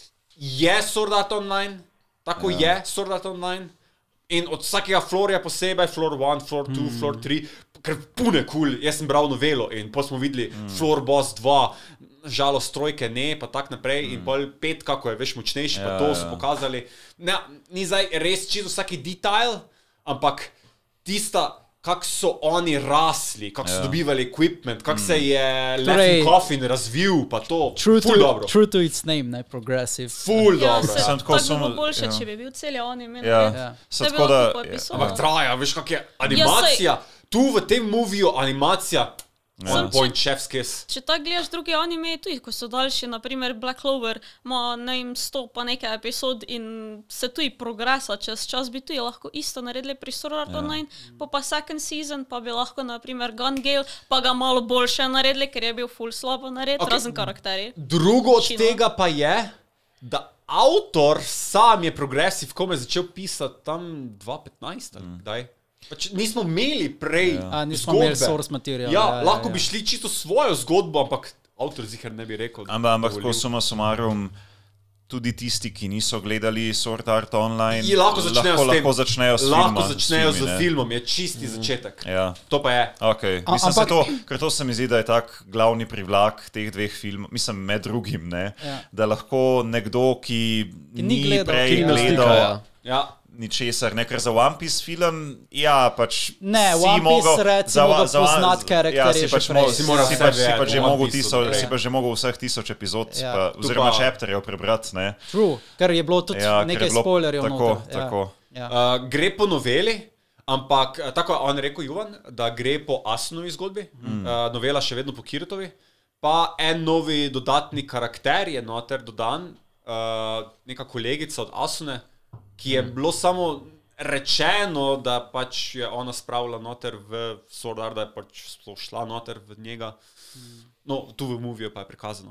je Sword Art Online, tako ja. je Sword Art Online. In od vsakega Florija posebej, Floor one, Floor two, mm. Floor three, ker pune kul, cool. Jaz sem bral novelo in potem smo videli mm. Floor Boss dva, žalost trojke ne, pa tak naprej mm. in pol pet, kako je veš močnejši, ja, pa to so ja. pokazali. Ne, ni zdaj res čisto vsaki detajl, ampak tista, kako so oni rasli, kako so Ja. dobivali equipment, kako mm. se je Torej- Laughing Coffin razvil, pa to, True ful to, dobro. true to its name, ne progressive. Ful Ja, dobro. se, Sem tako tako bi bilo samo- boljše, ja. če bi bil cel anime. ne? Ja, Ja. so To je tako bilo da... kup epizod. Ampak traja, veš, kak je animacija. Tu v tem moviju animacija, Ja. on point chef's kiss. Če tako gledaš druge anime, tudi ko so daljši, naprimer Black Clover, ima ne vem sto pa nekaj epizod in se tudi progresa čez čas, bi tudi lahko isto naredili pri Sword Art Ja. Online, pa pa second season, pa bi lahko naprimer Gun Gale, pa ga malo boljše naredili, ker je bil full slabo nared, Ok. okay. razen karakterji. Drugo od Šino. tega pa je, da avtor sam je progresiv, ko je začel pisati tam dva tisoč petnajst ali kdaj. Pač nismo imeli prej ja. A, nismo zgodbe. imeli source material. Ja, ja, ja, lahko ja. bi šli čisto svojo zgodbo, ampak avtor zihar ne bi rekel. Ampak, ampak dovolil. tako suma sumarum, tudi tisti, ki niso gledali Sword Art Online, I lahko začnejo lahko, s tem. lahko začnejo s Lahko filma, začnejo s z filmi, ne. filmom, je čisti začetek. Ja. To pa je. Okay. A- Mislim, ampak- ampak... to, ker to se mi zdi, da je tak glavni privlak teh dveh filmov, mislim, med drugim, ne, Ja. da lahko nekdo, ki, Ki ni ni gledal, prej ki nima stika, gledal ja. Ja. ničesar, ne, ker za One Piece film, ja, pač Ne, si One Piece mogel, recimo ga za- poznati ja, karakterje si že pač prej. mogel- Si moral si vse pač, si vedeti pač že o One mogel Pieceu tiso, prej. si pa že mogel vseh tisoč epizod, Ja. pa, Tu oziroma pa- chapterjev prebrati, ne. True, ker je bilo tudi Ja, ja, ker je nekaj bilo spoilerjev. tako, noter. tako. Ja. Ja. Uh, gre po noveli, ampak eh, tako je on rekel, Juvan, da gre po Asunovi zgodbi, mm. uh, novela še vedno po Kiritovi, pa en novi dodatni karakter je noter dodan, uh, neka kolegica od Asune, ki je mm. bilo samo rečeno, da pač je ona spravila noter v Sword Art, da je pač šla noter v njega. Mm. No, tu v moviju pa je prikazano.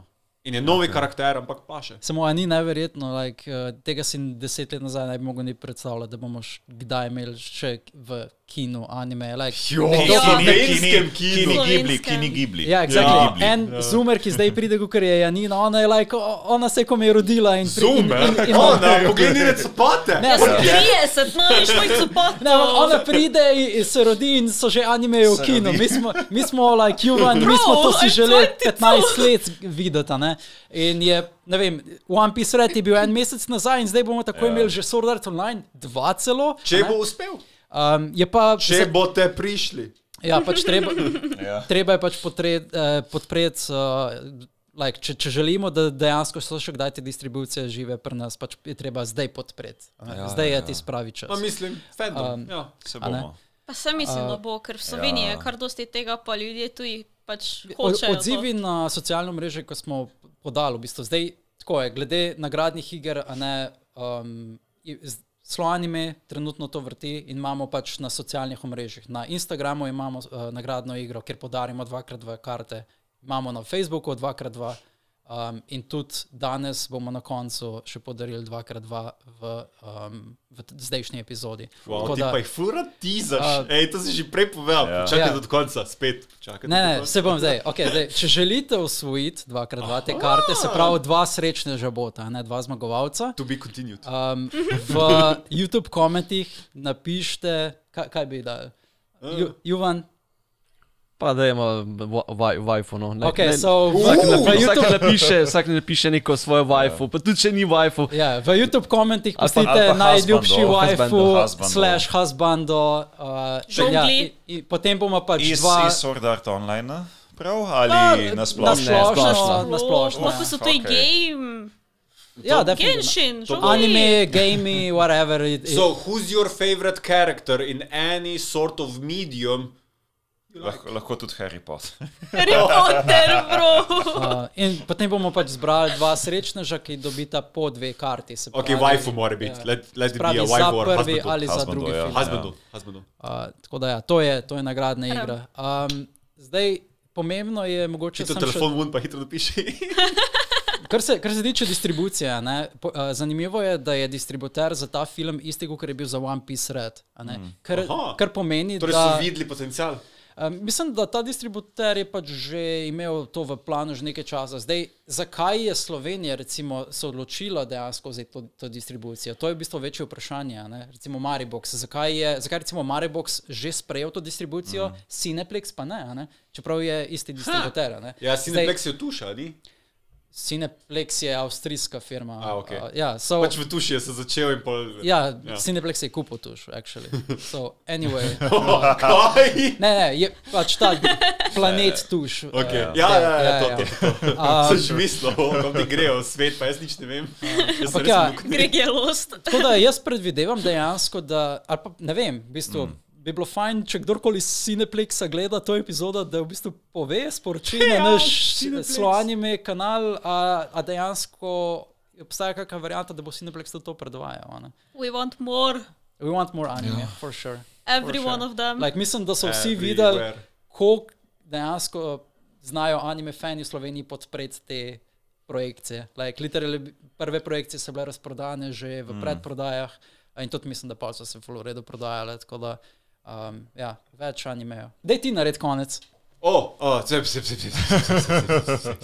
In je novi okay. karakter, ampak paše. Samo a ni neverjetno, like, uh, tega si deset let nazaj ne bi mogel ni predstavljati, da bomo š, kdaj imeli še v kinu anime. Like, Jo, nekdo, slovenskem kinu. Kini Ghibli, Kini Ghibli. ja, exactly. Ja. En ja. Zoomer, ki zdaj pride, ker je Janina, ona je like, ona se je ko me je rodila. In pri, Zoomer? in, in, in, Ona, pogledaj njene copote. Ne, Jaz sem trideset, no, veš moj copot. Ne, ona pride in se rodi in so že anime v kinu. Mi smo, mi smo like Juvan, mi smo to si želeli petnajst let videti. Ne? In je, ne vem, One Piece Red je bil en mesec nazaj in zdaj bomo tako Ja. imeli že Sword Art Online, dva celo. Če ne? bo uspel. Um, je pa, Če boste prišli. ja, pač treba, Ja. treba je pač potret, eh, podpreti, uh, like, če, če želimo, da dejansko so še kdaj te distribucije žive pri nas, pač je treba zdaj podpreti. Ja, Zdaj je ja. tisti pravi čas. Pa mislim, fandom. Um, ja. Se A ne? bomo. Pa sem mislim, da bo, ker v Sloveniji je Ja. kar dosti tega, pa ljudje tuji pač O- hočejo. Odzivi na socialno mreže, ko smo podali, v bistvu zdaj tako je, glede nagradnih iger, a ne um, Sloanime trenutno to vrti in imamo pač na socialnih omrežjih. Na Instagramu imamo uh, nagradno igro, kjer podarimo dvakrat dve karte, imamo na Facebooku dvakrat dva um, in tudi danes bomo na koncu še podarili dvakrat dva v, um, v t- zdajšnji epizodi. Wow, Tako ti da- pa jih fura tizaš. A- Ej, to si že prej povedal. Ja. Čakaj Ja. do konca, spet. Čakaj Ne, do ne, konca. se bom zdaj. Okay, zdaj. Če želite osvojiti dvakrat dva te karte, se pravi dva srečneža bota, ne dva zmagovalca. To be continued. Um, v YouTube komentih napišite, kaj, kaj bi dal. Ju, Juvan, Pa da ima waifu, no. Ne, okay, ne, so v, vsak, v, vsak, YouTube, napiše, vsak napiše neko svojo waifu, pa tudi če ni waifu. ja, v YouTube komentih Ali pa- pustite ali pa najljubši husbando, waifu husbando. slash husbando. Uh, Žongli. in, in potem bomo pač Iz, dva... iz Sword Art Online, prav? Ali Ah, na splošno? na splošno. splošno. Na splošno, Lahko ja. so to i Okay. game. Ja, definitivno. Genshin, To bo- žongli. Anime, gamey, whatever. It, it, So, who's your favorite character in any sort of medium? Lahko, lahko tudi Harry Potter. Harry Potter, bro. Uh, in potem bomo pač zbrali dva srečneža, ki dobita po dve karti. se Ok, pravi- waifu mora biti. Ja. Let, let it be Pravi a za waifu or prvi husbandu. ali za Husbandu, drugi ja. film. Husbandu, husbandu. Uh, tako da ja, to je, to je nagradna igra. Um, zdaj, pomembno je mogoče Hitro samo še, telefon vun, pa hitro dopiši. kar se, kar se tiče distribucije, ne, po, uh, zanimivo je, da je distributer za ta film isti, kot je bil za One Piece Red. a ne. Kar, Aha. kar pomeni, Torej da... so videli potencial. Um, mislim, da ta distributer je pač že imel to v planu že nekaj časa. Zdaj, zakaj je Slovenija recimo se odločila dejansko za to, to distribucijo? To je v bistvu večje vprašanje. Ne? Recimo Maribox. Zakaj je zakaj recimo Maribox že sprejel to distribucijo, mm. Cineplex pa ne, a ne? Čeprav je isti distributer. a Ne? Ja, Zdaj, Cineplex je v tuša, ali? Cineplex je avstrijska firma. A, okej. Uh, ja, so, Pač v tuši je se začel in pol... ja, Ja. Cineplex je kupil tuš, actually. So, anyway. Kaj? Ne, ne, je pač ta planet tuš. Ok, uh, ja, ja, ja, to, ja. to, to. Um, Sem že mislil, kam ti grejo v svet, pa jaz nič ne vem. Jaz sem Ampak res ja, muk- Greg je lost. Tako da jaz predvidevam dejansko, da, ali pa ne vem, v bistvu mm. bi bilo fajn, če kdorkoli iz Cineplexa gleda to epizodo, da v bistvu pove sporočilo Ja, na naš Cineplex. Sloanime kanal, a, a dejansko obstaja kakšna varianta, da bo Cineplex tudi to predvajal. a Ne? We want more. We want more anime, yeah. for sure. Every For sure. one of them. Like, mislim, da so vsi Everywhere. videli, koliko dejansko znajo anime fani v Sloveniji podpreti te projekcije. Like, literally, prve projekcije so bile razprodane že v mm. predprodajah in tudi mislim, da pa so se v redu prodajale. Tako da, um, ja, več animejo. Dej ti nared konec. O, o, cep, cep, cep, cep, cep, cep.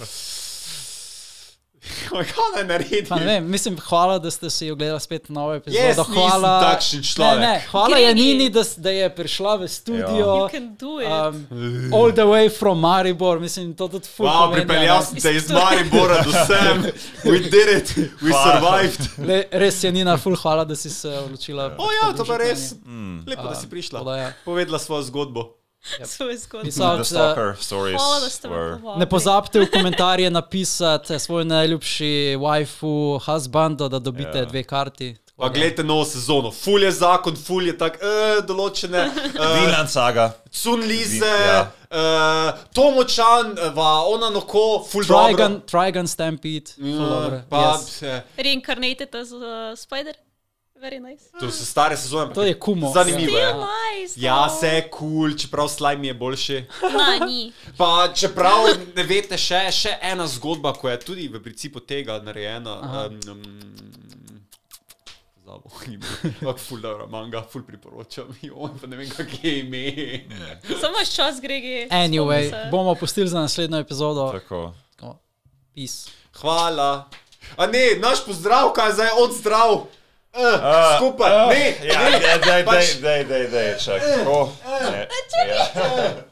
Kaj naj naredim? Pa ne vem, mislim, hvala, da ste si ogledali spet novo epizodo. Jaz nisem hvala, takšen človek. Ne, ne, hvala Gregi. Janini, da, s- da je prišla v studio. You can do it. Um, all the way from Maribor, mislim, to tudi ful Wow, pomeni, pripeljal a ne. sem se iz Maribora do sem. We did it. We survived. Le, res je Nina, ful hvala, da si se odločila. O ja, to pa pridružiti res. meni. Lepo, da si tako prišla. da ja. Povedala svojo zgodbo. Svoj zgodb. Pisal, The da- Stalker stories Hvala, da ste me were... povabili. Ne pozabite v komentarje napisati svoj najljubši waifu, husbando, da dobite Ja. dve karti. Tako Pa da- gledajte novo sezono. Ful je zakon, ful je tak, uh, določene. Uh, Vinland saga. Cun Lize, Ja. uh, Tomo-chan, va, ona noko, ful Trigon, dobro. Trigon Stampede. ful dobro. Ja, pa, Yes. yes. Reincarnated as uh, spider. very nice. To so stare sezone. To je kumo. Zanimivo je. Still nice. Ja, se je cool, čeprav slime je boljši. Na, ni. Pa čeprav ne veste, še, še ena zgodba, ko je tudi v principu tega narejena. Um, um, Zabo, ime. Ful dobro, manga, ful priporočam. Jo, pa ne vem, kak je ime. Samo imaš čas, Gregi. Anyway, spomni se. bomo pustili za naslednjo epizodo. Tako. Peace. Hvala. A ne, naš pozdrav, kaj je zdaj od zdrav? Uh, Uh, skupaj, uh, ne, Ja, ne. daj, daj, pač- daj, daj, daj, daj, čak. Tako. Ne, ja.